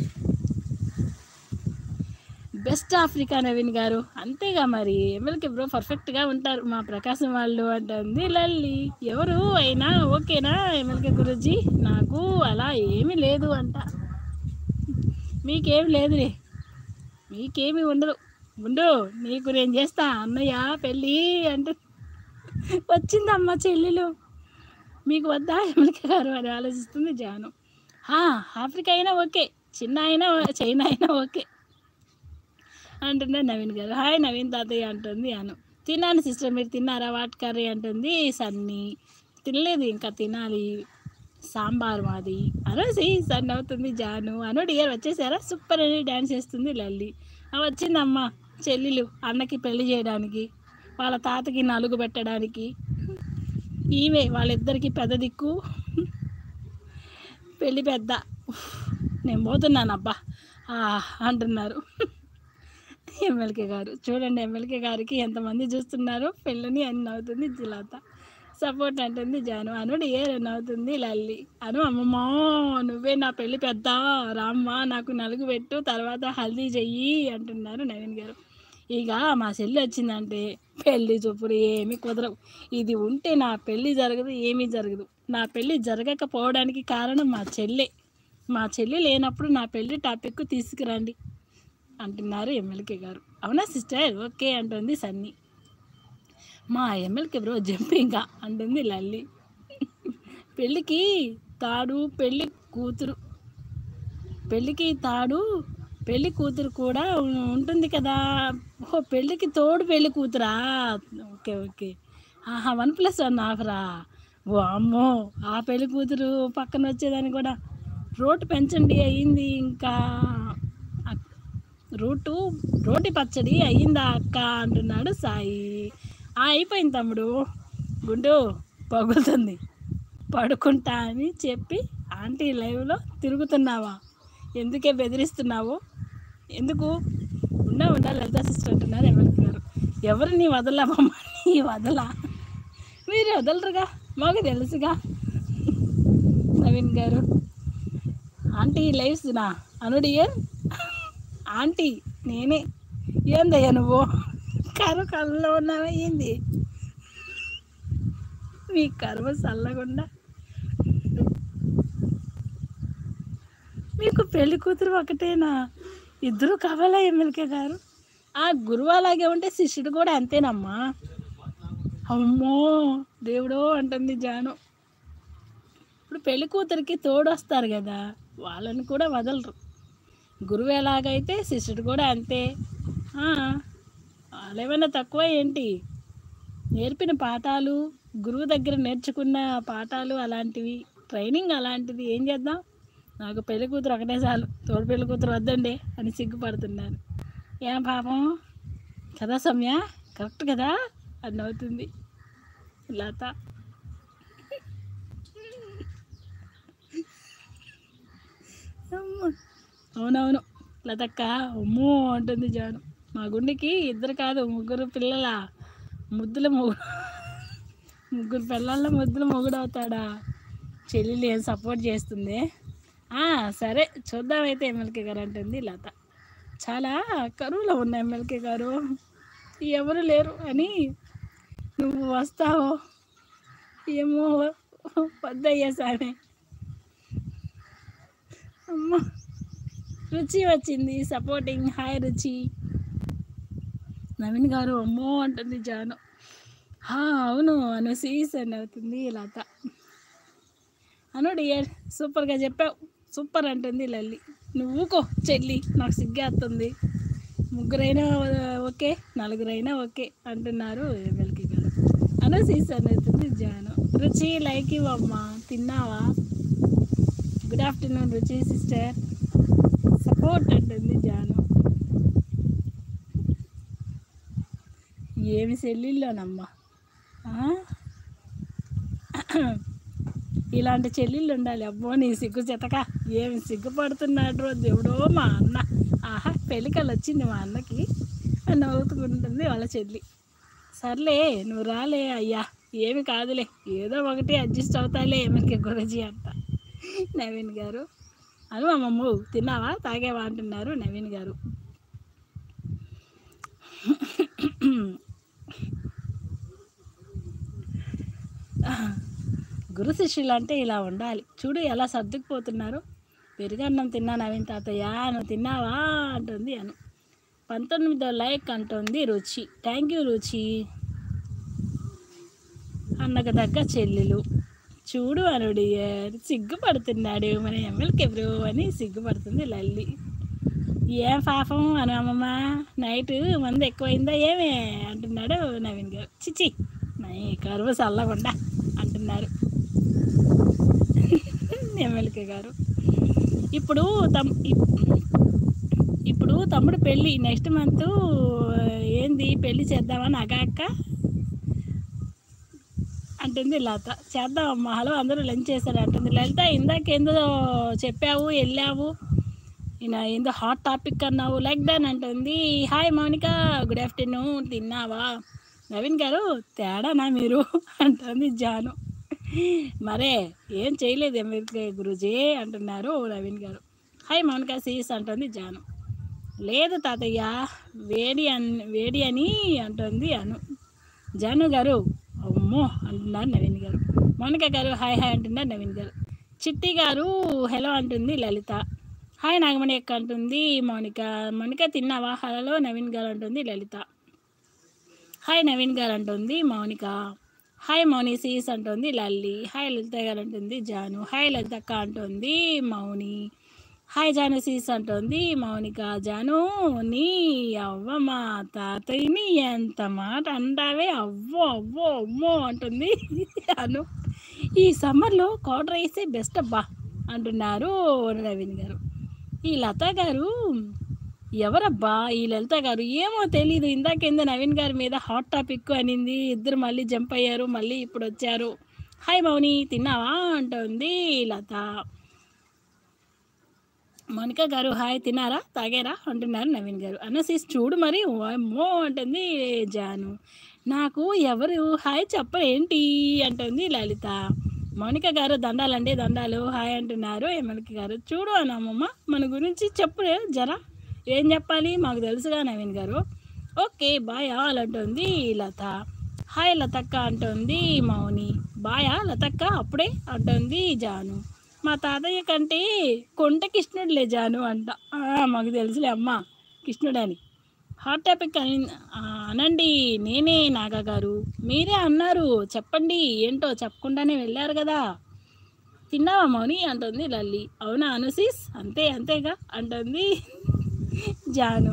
బెస్ట్ ఆఫ్రికా నవీన్ గారు, అంతేగా మరి ఎమ్మెల్కే బ్రో పర్ఫెక్ట్గా ఉంటారు మా ప్రకాశం వాళ్ళు అంటుంది లల్లి. ఎవరు అయినా ఓకేనా ఎమ్మెల్కే గురించి? నాకు అలా ఏమీ లేదు అంట. మీకేమి లేదులే, మీకేమీ ఉండు నీకు నేను చేస్తా అన్నయ్య పెళ్ళి అంటే వచ్చిందమ్మ చెల్లెలు. మీకు వద్దా ఎమ్మెల్కే గారు అని ఆలోచిస్తుంది జాను. ఆఫ్రికా అయినా ఓకే, చైనా అయినా ఓకే అంటుంది నవీన్ గారు. హాయ్ నవీన్ తాతయ్య అంటుంది అను. తిన్నాను సిస్టర్, మీరు తిన్నారా? వాట్ కర్రీ అంటుంది సన్నీ. తినలేదు ఇంకా, తినాలి, సాంబార్ మాది అనేసి సన్ అవుతుంది జాను. అను డియర్ వచ్చేసారా? సూపర్ అని డ్యాన్స్ చేస్తుంది లల్లి. వచ్చిందమ్మ చెల్లెలు అన్నకి పెళ్లి చేయడానికి, వాళ్ళ తాతకి నలుగు పెట్టడానికి. ఈమె వాళ్ళిద్దరికి పెద్ద దిక్కు, పెళ్ళి పెద్ద. నేను పోతున్నాను అబ్బా అంటున్నారు ఎమ్మెల్కే గారు. చూడండి ఎమ్మెల్కే గారికి ఎంతమంది చూస్తున్నారు పెళ్ళని అని నవ్వుతుంది జిలాత. సపోర్ట్ అంటుంది జాను. అనుడు ఏ నవ్వుతుంది లల్లి. అమ్మమ్మో నువ్వే నా పెళ్ళి పెద్ద, రామ్మ నాకు నలుగు పెట్టు, తర్వాత హల్దీ చెయ్యి అంటున్నారు నవీన్ గారు. ఇక మా చెల్లి వచ్చిందంటే పెళ్ళి చూపులు ఏమీ కుదరవు. ఇది ఉంటే నా పెళ్ళి జరగదు, ఏమీ జరగదు. నా పెళ్ళి జరగకపోవడానికి కారణం మా చెల్లె. మా చెల్లి లేనప్పుడు నా పెళ్లి టాపిక్ తీసుకురండి అంటున్నారు ఎమ్మెల్కే గారు. అవునా సిస్టర్, ఓకే అంటుంది సన్నీ. మా ఎమ్మెల్కే బ్రో జంపింగా అంటుంది లల్లి. పెళ్ళికి తాడు పెళ్ళి కూతురు, పెళ్ళికి తాడు పెళ్ళి కూతురు కూడా ఉంటుంది కదా. ఓ పెళ్ళికి తోడు పెళ్ళి కూతురా, ఓకే ఓకే. ఆహా 1+1 ఆఫరా. ఓ అమ్మో, ఆ పెళ్ళి కూతురు పక్కన వచ్చేదాన్ని కూడా. రోటు పెంచండి అయ్యింది ఇంకా. రోటి పచ్చడి అయ్యిందా అక్క అంటున్నాడు సాయి. అయిపోయింది తమ్ముడు. గుండు పగులుతుంది, పడుకుంటా అని చెప్పి ఆంటీ లైవ్లో తిరుగుతున్నావా? ఎందుకే బెదిరిస్తున్నావు? ఎందుకు? ఉండా లలితా సిస్టర్ అంటున్నారు ఎమ్మెల్యే గారు. ఎవరిని వదలమమ్మా, నీ వదలా, మీరు వదలరుగా, మాకు తెలుసుగా. నవీన్ గారు ఆంటీ లైవ్స్ నా అనుడియర్ ఆంటీ నేనే. ఏందయ్యా నువ్వు కళ్ళలో ఉన్నావా ఏంది? మీ కర్మ చల్లకుండా. మీకు పెళ్లి కూతురు ఒకటేనా? ఇద్దరు కావాలా ఎమ్మెల్కే గారు? ఆ గురువు అలాగే ఉంటే శిష్యుడు కూడా అంతేనమ్మా. అమ్మో దేవుడో అంటుంది జాను. ఇప్పుడు పెళ్లి కూతురికి తోడు వస్తారు కదా, వాళ్ళని కూడా వదలరు. గురువు ఎలాగైతే శిష్యుడు కూడా అంతే. వాళ్ళేమైనా తక్కువ ఏంటి? నేర్పిన పాఠాలు, గురువు దగ్గర నేర్చుకున్న పాఠాలు అలాంటివి, ట్రైనింగ్ అలాంటిది. ఏం చేద్దాం? నాకు పెళ్లి కూతురు ఒకటే చాలు, తోడు పెళ్లి కూతురు వద్దండి అని సిగ్గుపడుతున్నాను. ఏం పాపం కదా సౌమ్య, కరెక్ట్ కదా అని అవుతుంది లత. అవునవును లతక్క, అమ్మో అంటుంది జాను. మా గుండెకి 2 కాదు 3 పిల్లల ముద్దుల మొగుడు, 3 పిల్లల ముద్దుల మొగుడు అవుతాడా? చెల్లెలు ఏం సపోర్ట్ చేస్తుంది? సరే చూద్దామైతే ఎమ్మెల్కే గారు అంటుంది లత. చాలా కరువులో ఉన్న ఎమ్మెల్కే గారు, ఎవరు లేరు అని నువ్వు వస్తావో ఏమో, వద్దయ్యా సామే. అమ్మ రుచి వచ్చింది సపోర్టింగ్. హాయ్ రుచి. నవీన్ గారు అమ్మో అంటుంది జాను. అవును అను సీస్ అని అవుతుంది లత. అను డియర్ సూపర్గా చెప్పావు, సూపర్ అంటుంది లల్లి. నువ్వుకో చెల్లి, నాకు సిగ్గేస్తుంది. 3 ఓకే, 4 ఓకే అంటున్నారు ఎమ్మెల్కే గారు. అను సీస్ అని అవుతుంది జాను. రుచి లైక్ ఇవ్వమ్మా, తిన్నావా? Good afternoon Ruchi sister, support అంటుంది జాను. ఏమి చెల్లిళ్ళోనమ్మా, ఇలాంటి చెల్లెళ్ళు ఉండాలి. అబ్బో నీ సిగ్గు చెతక, ఏమి సిగ్గుపడుతున్నాడు దేవుడో మా అన్న. పెళ్ళికలు వచ్చింది మా అన్నకి అని నవ్వుతుకుంటుంది వాళ్ళ చెల్లి. సర్లే నువ్వు రాలే అయ్యా, ఏమి కాదులే, ఏదో ఒకటి అడ్జస్ట్ అవుతాలే ఎమ్మెల్కే గురూజీ అంట నవీన్ గారు. అను అమ్మమ్మ తిన్నావా తాగేవా అంటున్నారు నవీన్ గారు. గురు శిష్యులు అంటే ఇలా ఉండాలి. చూడు ఎలా సర్దుకుపోతున్నారు. పెరుగన్నం తిన్నా నవీన్ తాతయ్య, నువ్వు తిన్నావా అంటుంది అను. 19వ లైక్ అంటుంది రుచి. థ్యాంక్ యూ రుచి. అన్నకు తగ్గ చెల్లెలు. చూడు అనుడి సిగ్గుపడుతున్నాడు మన ఎమ్మెల్కే బ్రో అని సిగ్గుపడుతుంది లల్లి. ఏం పాపం అను అమ్మమ్మ, నైట్ మంది ఎక్కువైందా ఏమే అంటున్నాడు నవీన్ గారు. చిచి కరువు చల్లకుండా అంటున్నారు ఎమ్మెల్కే గారు. ఇప్పుడు తమ్ముడు పెళ్ళి నెక్స్ట్ మంత్, ఏంది పెళ్ళి చేద్దామని అక్క అంటుంది లత. చేద్దామమ్మా, హలో అందరూ లంచ్ చేశారు అంటుంది లలిత. ఇందాకేందో చెప్పావు వెళ్ళావు, ఏందో హాట్ టాపిక్ అన్నావు, లైక్ దాన్ అంటుంది. హాయ్ మౌనిక, గుడ్ ఆఫ్టర్నూన్, తిన్నావా? నవీన్ గారు తేడానా మీరు అంటుంది జాను. మరే ఏం చేయలేదు ఎమ్మెల్కే గురూజీ అంటున్నారు నవీన్ గారు. హాయ్ మౌనిక సీస్ అంటుంది జాను. లేదు తాతయ్య వేడి అని అంటుంది అను. జాను గారు అమ్మో అంటున్నారు నవీన్ గారు. మౌనిక గారు హాయ్ హాయ్ అంటున్నారు నవీన్ గారు. చిట్టి గారు హలో అంటుంది లలిత. హాయ్ నాగమణి అక్క అంటుంది మౌనిక. మౌనిక తిన్నావా? హలో నవీన్ గారు అంటుంది లలిత. హాయ్ నవీన్ గారు అంటుంది మౌనిక. హాయ్ మౌనిసీస్ అంటుంది లల్లి. హాయ్ లలిత గారు అంటుంది జాను. హాయ్ లలిత అక్క అంటుంది మౌని. హాయ్ జాను సీస్ అంటుంది మౌనిక. జాను నీ అవ్వ మా తాతయ్యని ఎంత మాట అంటావే, అవ్వో అవ్వో అమ్మో అంటుంది అను. ఈ సమ్మర్లో కర్డ్ రైసే బెస్ట్ అబ్బా అంటున్నారు నవీన్ గారు. ఈ లత గారు ఎవరబ్బా ఈ లలిత గారు? ఏమో తెలీదు. ఇందాకేందో నవీన్ గారి మీద హాట్ టాపిక్ అనింది, ఇద్దరు మళ్ళీ జంప్ అయ్యారు, మళ్ళీ ఇప్పుడు వచ్చారు. హాయ్ మౌని తిన్నావా అంటుంది లత. మౌనిక గారు హాయ్ తిన్నారా తాగారా అంటున్నారు నవీన్ గారు. అనసీస్ చూడు మరి అమ్మో అంటుంది జాను. నాకు ఎవరు హాయ్ చెప్పరేంటి అంటుంది లలిత. మౌనిక గారు దండాలండి దండాలు హాయ్ అంటున్నారు ఎమ్మెల్కే గారు. చూడు అన్నమ్మ మన గురించి చెప్పు జరా, ఏం చెప్పాలి మాకు తెలుసుగా నవీన్ గారు. ఓకే బాయ్ ఆల్ అంటుంది లత. హాయ్ లతక్క అంటుంది మౌని. బాయా లతక్క అప్పుడే అంటుంది జాను. మా తాతయ్య కంటే కొంట కృష్ణుడులే జాను అంట. మాకు తెలుసులే అమ్మ కృష్ణుడని. హాట్ టాపిక్ అనండి. నేనే నాగా గారు, మీరే అన్నారు చెప్పండి ఏంటో, చెప్పకుండానే వెళ్ళారు కదా. తిన్నావా మౌని అంటుంది లల్లి. అవునా అనుసీస్ అంతే అంతేగా అంటుంది జాను.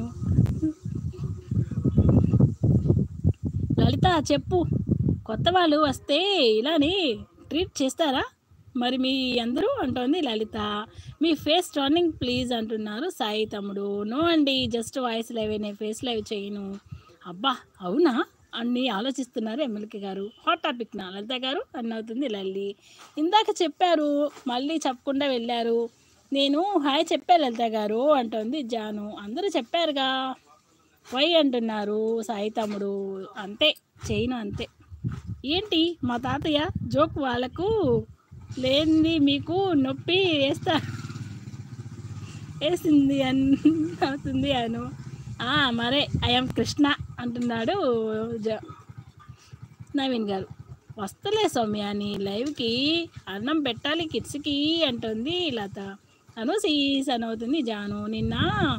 లలిత చెప్పు, కొత్త వాళ్ళు వస్తే ఇలానే ట్రీట్ చేస్తారా మరి మీ అందరూ అంటోంది లలిత. మీ ఫేస్ టర్నింగ్ ప్లీజ్ అంటున్నారు సాయి తమ్ముడు. నో అండి జస్ట్ వాయిస్ లైవే, నేను ఫేస్ లైవ్ చేయను. అబ్బా అవునా అన్ని ఆలోచిస్తున్నారు ఎమ్మెల్కే గారు. హాట్ టాపిక్ నా లలిత గారు అన్నవుతుంది లల్లి. ఇందాక చెప్పారు మళ్ళీ చెప్పకుండా వెళ్ళారు. నేను హాయ్ చెప్పా లలిత గారు అంటోంది జాను. అందరూ చెప్పారుగా వై అంటున్నారు సాయి తమ్ముడు. అంతే చేయను అంతే. ఏంటి మా తాతయ్య జోక్ వాళ్ళకు లేనిది మీకు నొప్పి వేసింది అవుతుంది అను. మరే ఐఎమ్ కృష్ణ అంటున్నాడు నవీన్ గారు. వస్తలే సౌమ్య నీ లైవ్కి అన్నం పెట్టాలి కిడ్స్కి అంటుంది లత. అను సీస్ అని అవుతుంది జాను. నిన్న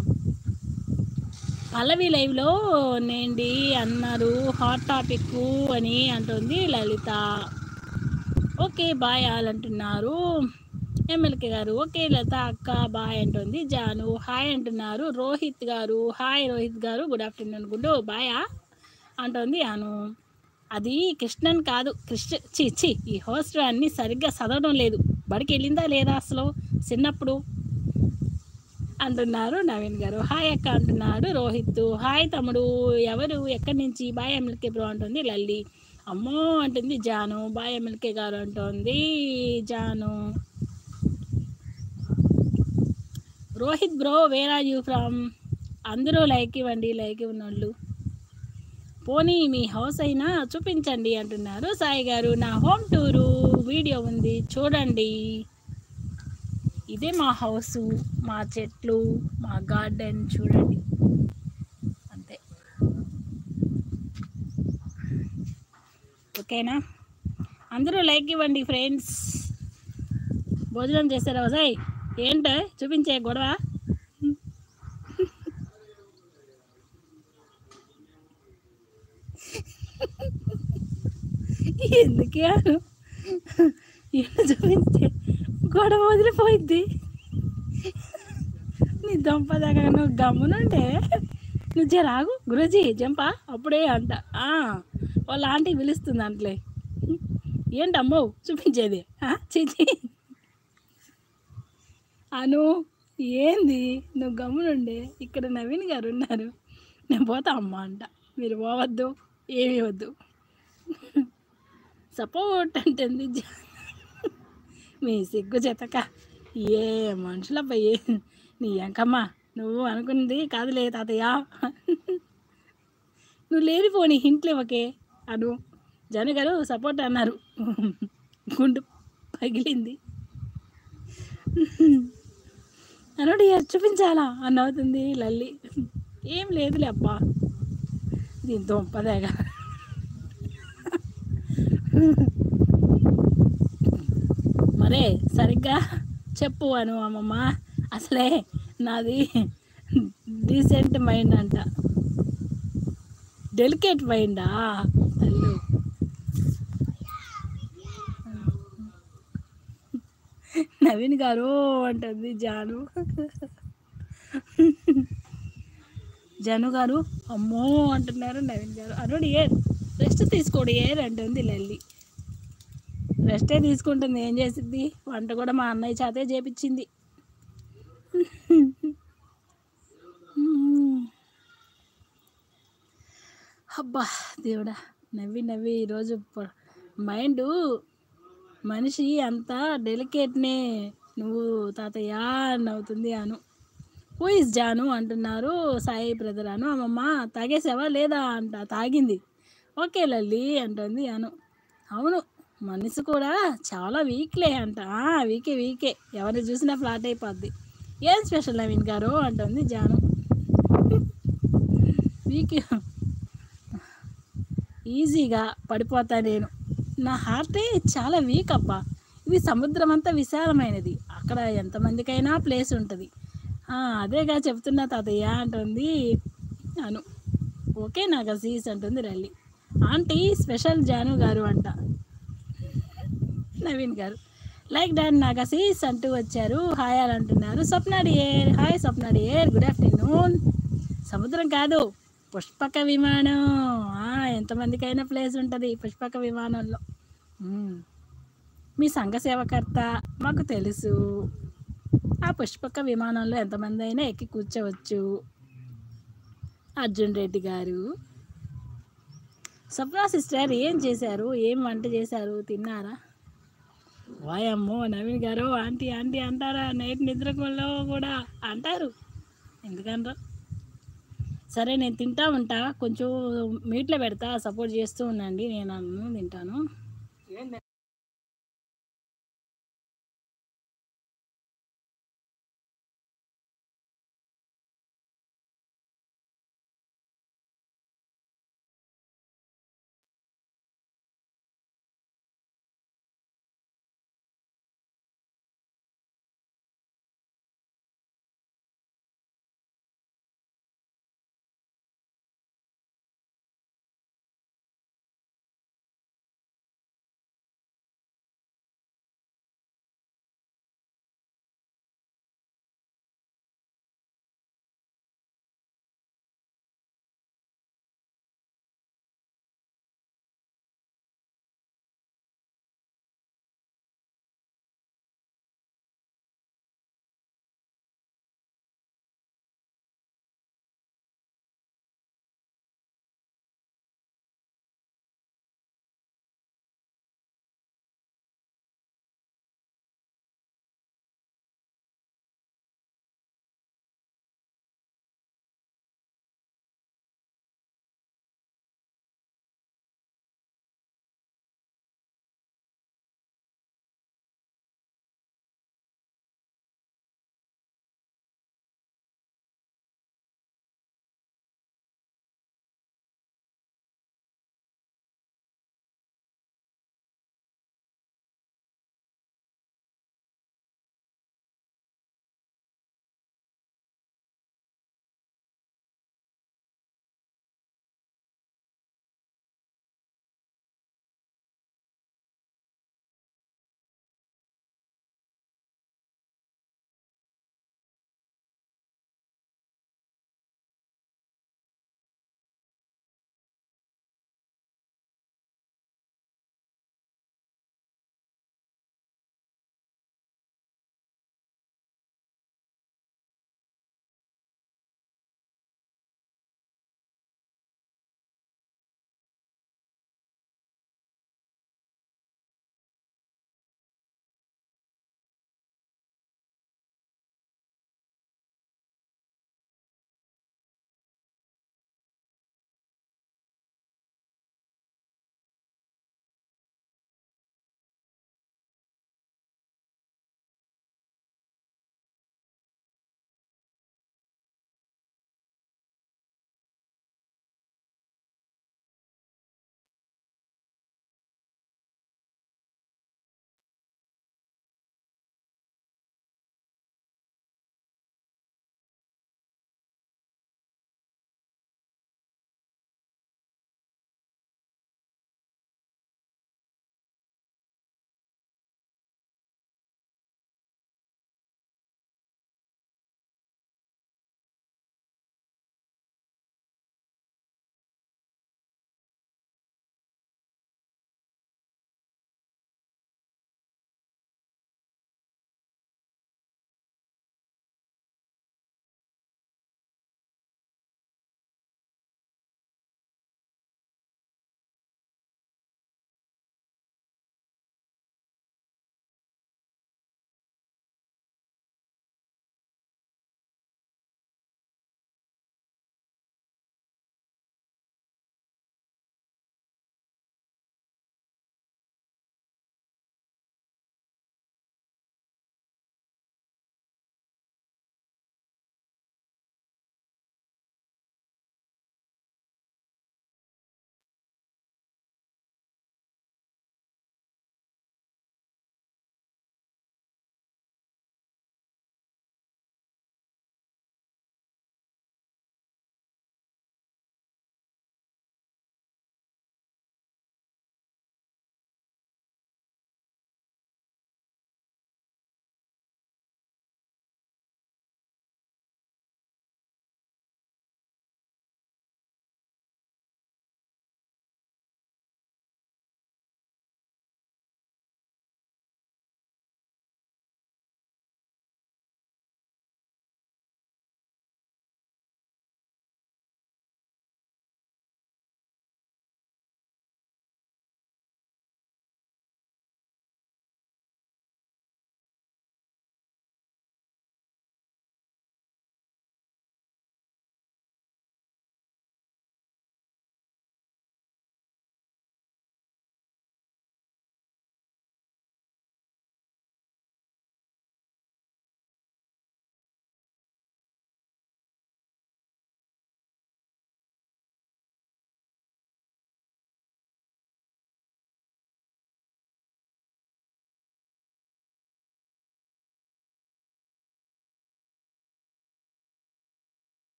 పల్లవి లైవ్లో నేండి అన్నారు హాట్ టాపిక్ అని అంటుంది లలిత. ఓకే బాయ్ ఆల్ అంటున్నారు ఎమ్మెల్కే గారు. ఓకే లత అక్క బాయ్ అంటుంది జాను. హాయ్ అంటున్నారు రోహిత్ గారు. హాయ్ రోహిత్ గారు గుడ్ ఆఫ్టర్నూన్. గుడ్ బాయా అంటుంది అను. అది కృష్ణన్ కాదు చి ఈ హోస్ట్ అన్నీ సరిగ్గా చదవడం లేదు. బడికి వెళ్ళిందా లేదా అసలు చిన్నప్పుడు అంటున్నారు నవీన్ గారు. హాయ్ అక్క అంటున్నాడు రోహిత్. హాయ్ తమ్ముడు ఎవరు ఎక్కడి నుంచి? బాయ్ ఎమ్మెల్కే బ్రో అంటుంది లల్లి. అమ్మో అంటుంది జాను. బాయ్ ఎమ్మెల్కే గారు అంటుంది Janu. Rohit bro where are you from? అందరూ లైక్ ఇవ్వండి, లైక్ ఇవ్వనోళ్ళు. పోనీ మీ హౌస్ అయినా చూపించండి అంటున్నారు సాయి గారు. నా హోమ్ టూరు వీడియో ఉంది చూడండి. ఇదే మా హౌసు, మా చెట్లు, మా గార్డెన్ చూడండి అంతే. ఓకేనా? అందరూ లైక్ ఇవ్వండి ఫ్రెండ్స్. భోజనం చేశారా వసాయ్? ఏంటో చూపించే గొడవ. ఎందుకే చూపించే గొడవ వదిలిపోయింది. నీ దొంప దగ్గర నువ్వు గమ్మునుంటే నువ్వు జరాగు గురూజీ జంపా అప్పుడే అంట. వాళ్ళ ఆంటీ పిలుస్తుంది అంటలే. ఏంటమ్మో చూపించేది చీచి అను. ఏంది నువ్వు గమ్మునుండే, ఇక్కడ నవీన్ గారు ఉన్నారు, నేను పోతా అమ్మ అంట. మీరు పోవద్దు ఏమీ వద్దు. సపోర్ట్ అంటుంది మీ సిగ్గు చేతక. ఏ మనుషులబ్బా నీ ఎంకమ్మ, నువ్వు అనుకున్నది కాదులే తాతయ్య. నువ్వు లేనిపోని హింట్లు ఇవ్వకే అను. జను గారు సపోర్ట్ అన్నారు, గుండు పగిలింది అనుడు చూపించాలా అని అవుతుంది లల్లి. ఏం లేదులే అబ్బా దీంతో పదేగా. అరే సరిగ్గా చెప్పు అను అమ్మమ్మ. అసలే నాది డీసెంట్ మైండ్ అంట. డెలికేట్ మైండా తల్లు. నవీన్ గారు అంటుంది జాను. జను గారు అమ్మో అంటున్నారు నవీన్ గారు. అరుడు ఏ రెస్ట్ తీసుకోడు ఏర్ అంటుంది లల్లి. రెస్టే తీసుకుంటుంది, ఏం చేసిద్ది. వంట కూడా మా అన్నయ్య చేతే చేపించింది. అబ్బా దేవుడా, నవ్వి నవ్వి ఈరోజు మైండ్ మనిషి అంత డెలికేట్నే. నువ్వు తాతయ్య అని అవుతుంది అను. హూ ఇస్ జాను అంటున్నారు సాయి బ్రదర్ అను. అమ్మమ్మ తాగేసావా లేదా అంట. తాగింది. ఓకే లల్లి అంటుంది అను. అవును, మనసు కూడా చాలా వీక్లే అంట. వీకే వీకే, ఎవరిని చూసినా ఫ్లాట్ అయిపోద్ది. ఏం స్పెషల్ నవీన్ గారు అంటుంది జాను. వీక్ ఈజీగా పడిపోతా నేను. నా హార్టే చాలా వీక్ అబ్బా. ఇది సముద్రం అంతా విశాలమైనది, అక్కడ ఎంతమందికైనా ప్లేస్ ఉంటుంది. అదేగా చెప్తున్నా తాతయ్య అంటుంది అను. ఓకే నాకు సీస్ అంటుంది రల్లి. ఆంటీ స్పెషల్ జాను గారు అంట నవీన్ గారు. లైక్ డాన్ నాగసీస్ అంటూ వచ్చారు. హాయ్ అని అంటున్నారు. స్వప్నాడి ఏర్, హాయ్ స్వప్నాడి ఏర్, గుడ్ ఆఫ్టర్నూన్. సముద్రం కాదు, పుష్పక విమానం. ఎంతమందికైనా ప్లేస్ ఉంటుంది పుష్పక విమానంలో. మీ సంఘ సేవకర్త మాకు తెలుసు. ఆ పుష్పక విమానంలో ఎంతమంది అయినా ఎక్కి కూర్చోవచ్చు. అర్జున్ రెడ్డి గారు. స్వప్న సిస్టర్ ఏం చేశారు, ఏం వంట చేశారు, తిన్నారా? వాయమ్మో నవీన్ గారు ఆంటీ ఆంటీ అంటారా? నైట్ నిద్రలో కూడా అంటారు, ఎందుకంటారు? సరే నేను తింటా ఉంటా, కొంచెం మీట్లో పెడతా, సపోర్ట్ చేస్తూ ఉండండి, నేను అన్నం తింటాను.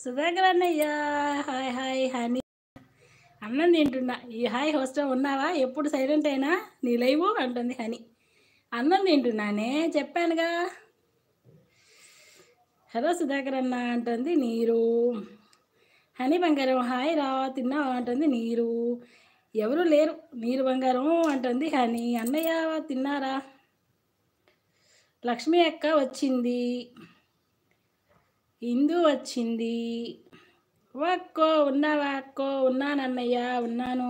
సుధాకర్ అన్నయ్య హాయ్ హాయ్ హనీ అన్నం తింటున్నా ఈ హాయ్ హోస్టల్ ఉన్నావా ఎప్పుడు సైలెంట్ అయినా నీ లైవ్ అంటుంది హనీ అన్నం తింటున్నానే చెప్పానుగా హలో సుధాకర్ అన్న అంటుంది నీరు హనీ బంగారం హాయ్ రా తిన్నావా అంటుంది నీరు ఎవరు లేరు నీరు బంగారం అంటుంది హనీ అన్నయ్య తిన్నారా లక్ష్మి అక్క వచ్చింది ఇందు వచ్చింది అక్కో ఉన్నావా అక్కో ఉన్నానన్నయ్య ఉన్నాను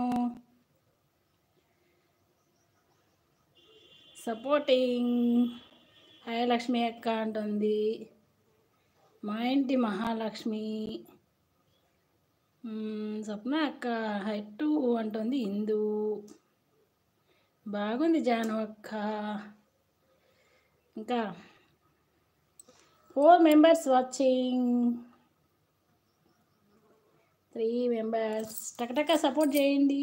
సపోర్టింగ్ హాయ్ లక్ష్మి అక్క అంటుంది మా ఇంటి మహాలక్ష్మి స్వప్న అక్క హెట్టు అంటుంది ఇందు బాగుంది జాను అక్క ఇంకా 4 మెంబర్స్ వాచింగ్ 3 మెంబర్స్ టకటక సపోర్ట్ చేయండి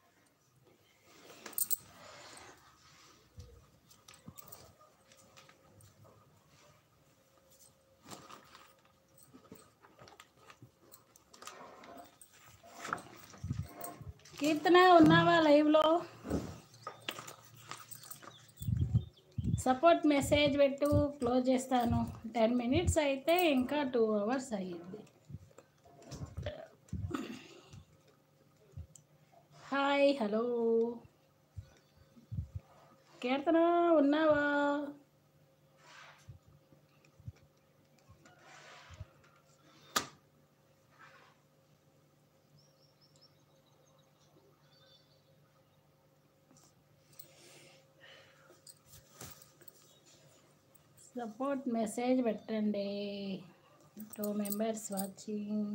కీర్తన ఉన్నావా లైవ్లో సపోర్ట్ మెసేజ్ పెట్టు క్లోజ్ చేస్తాను 10 మినిట్స్ అయితే ఇంకా 2 అవర్స్ అయ్యింది హాయ్ హలో కీర్తన ఉన్నావా సపోర్ట్ మెసేజ్ పెట్టండి 2 మెంబర్స్ వాచింగ్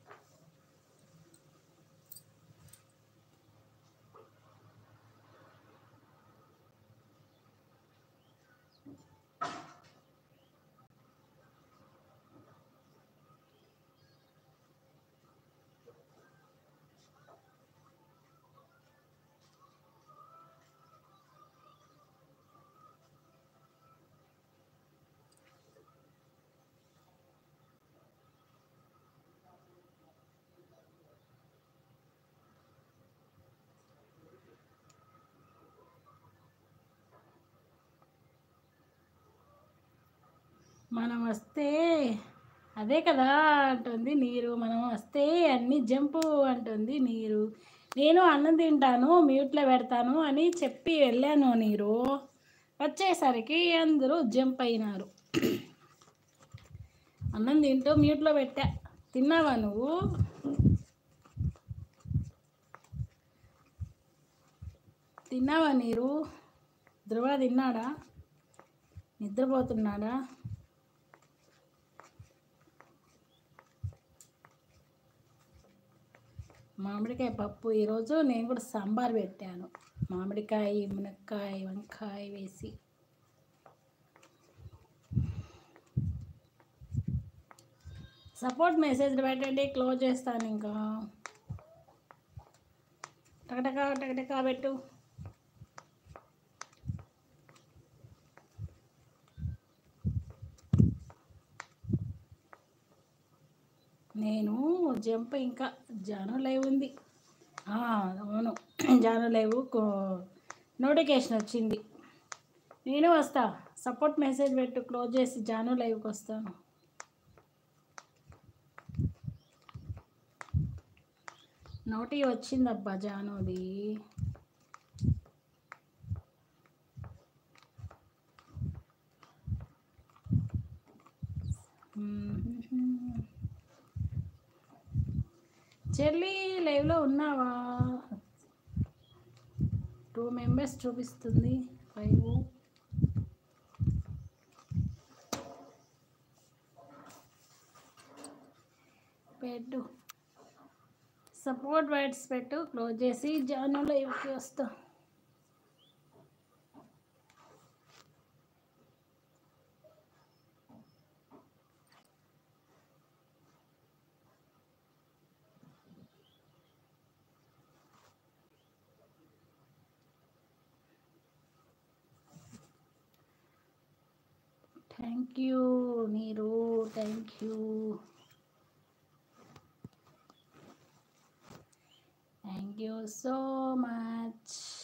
మనం వస్తే అదే కదా అంటుంది నీరు మనం వస్తే అన్నీ జంపు అంటుంది నీరు నేను అన్నం తింటాను మ్యూట్లో పెడతాను అని చెప్పి వెళ్ళాను నీరు వచ్చేసరికి అందరూ జంప్ అయినారు అన్నం తింటూ మ్యూట్లో పెట్టా తిన్నావా నువ్వు తిన్నావా నీరు ధ్రువ తిన్నాడా నిద్రపోతున్నాడా మామిడికాయ పప్పు ఈరోజు నేను కూడా సాంబార్ పెట్టాను మామిడికాయ మునక్కాయ వంకాయ వేసి సపోర్ట్ మెసేజ్ పెట్టండి క్లోజ్ చేస్తాను ఇంకా టకటకా టకటకా పెట్టు నేను జంప్ ఇంకా జాను లైవ్ ఉంది అవును జాను లైవ్ నోటిఫికేషన్ వచ్చింది నేను వస్తా సపోర్ట్ మెసేజ్ పెట్టు క్లోజ్ చేసి జాను లైవ్కి వస్తాను నోటి వచ్చిందబ్బా జానుది చెల్లి లైవ్లో ఉన్నావా 2 మెంబర్స్ చూపిస్తుంది 5 పెట్టు సపోర్ట్ వర్డ్స్ పెట్టు క్లోజ్ చేసి జాను లైవ్కి వస్తా thank you Neeru thank you thank you so much.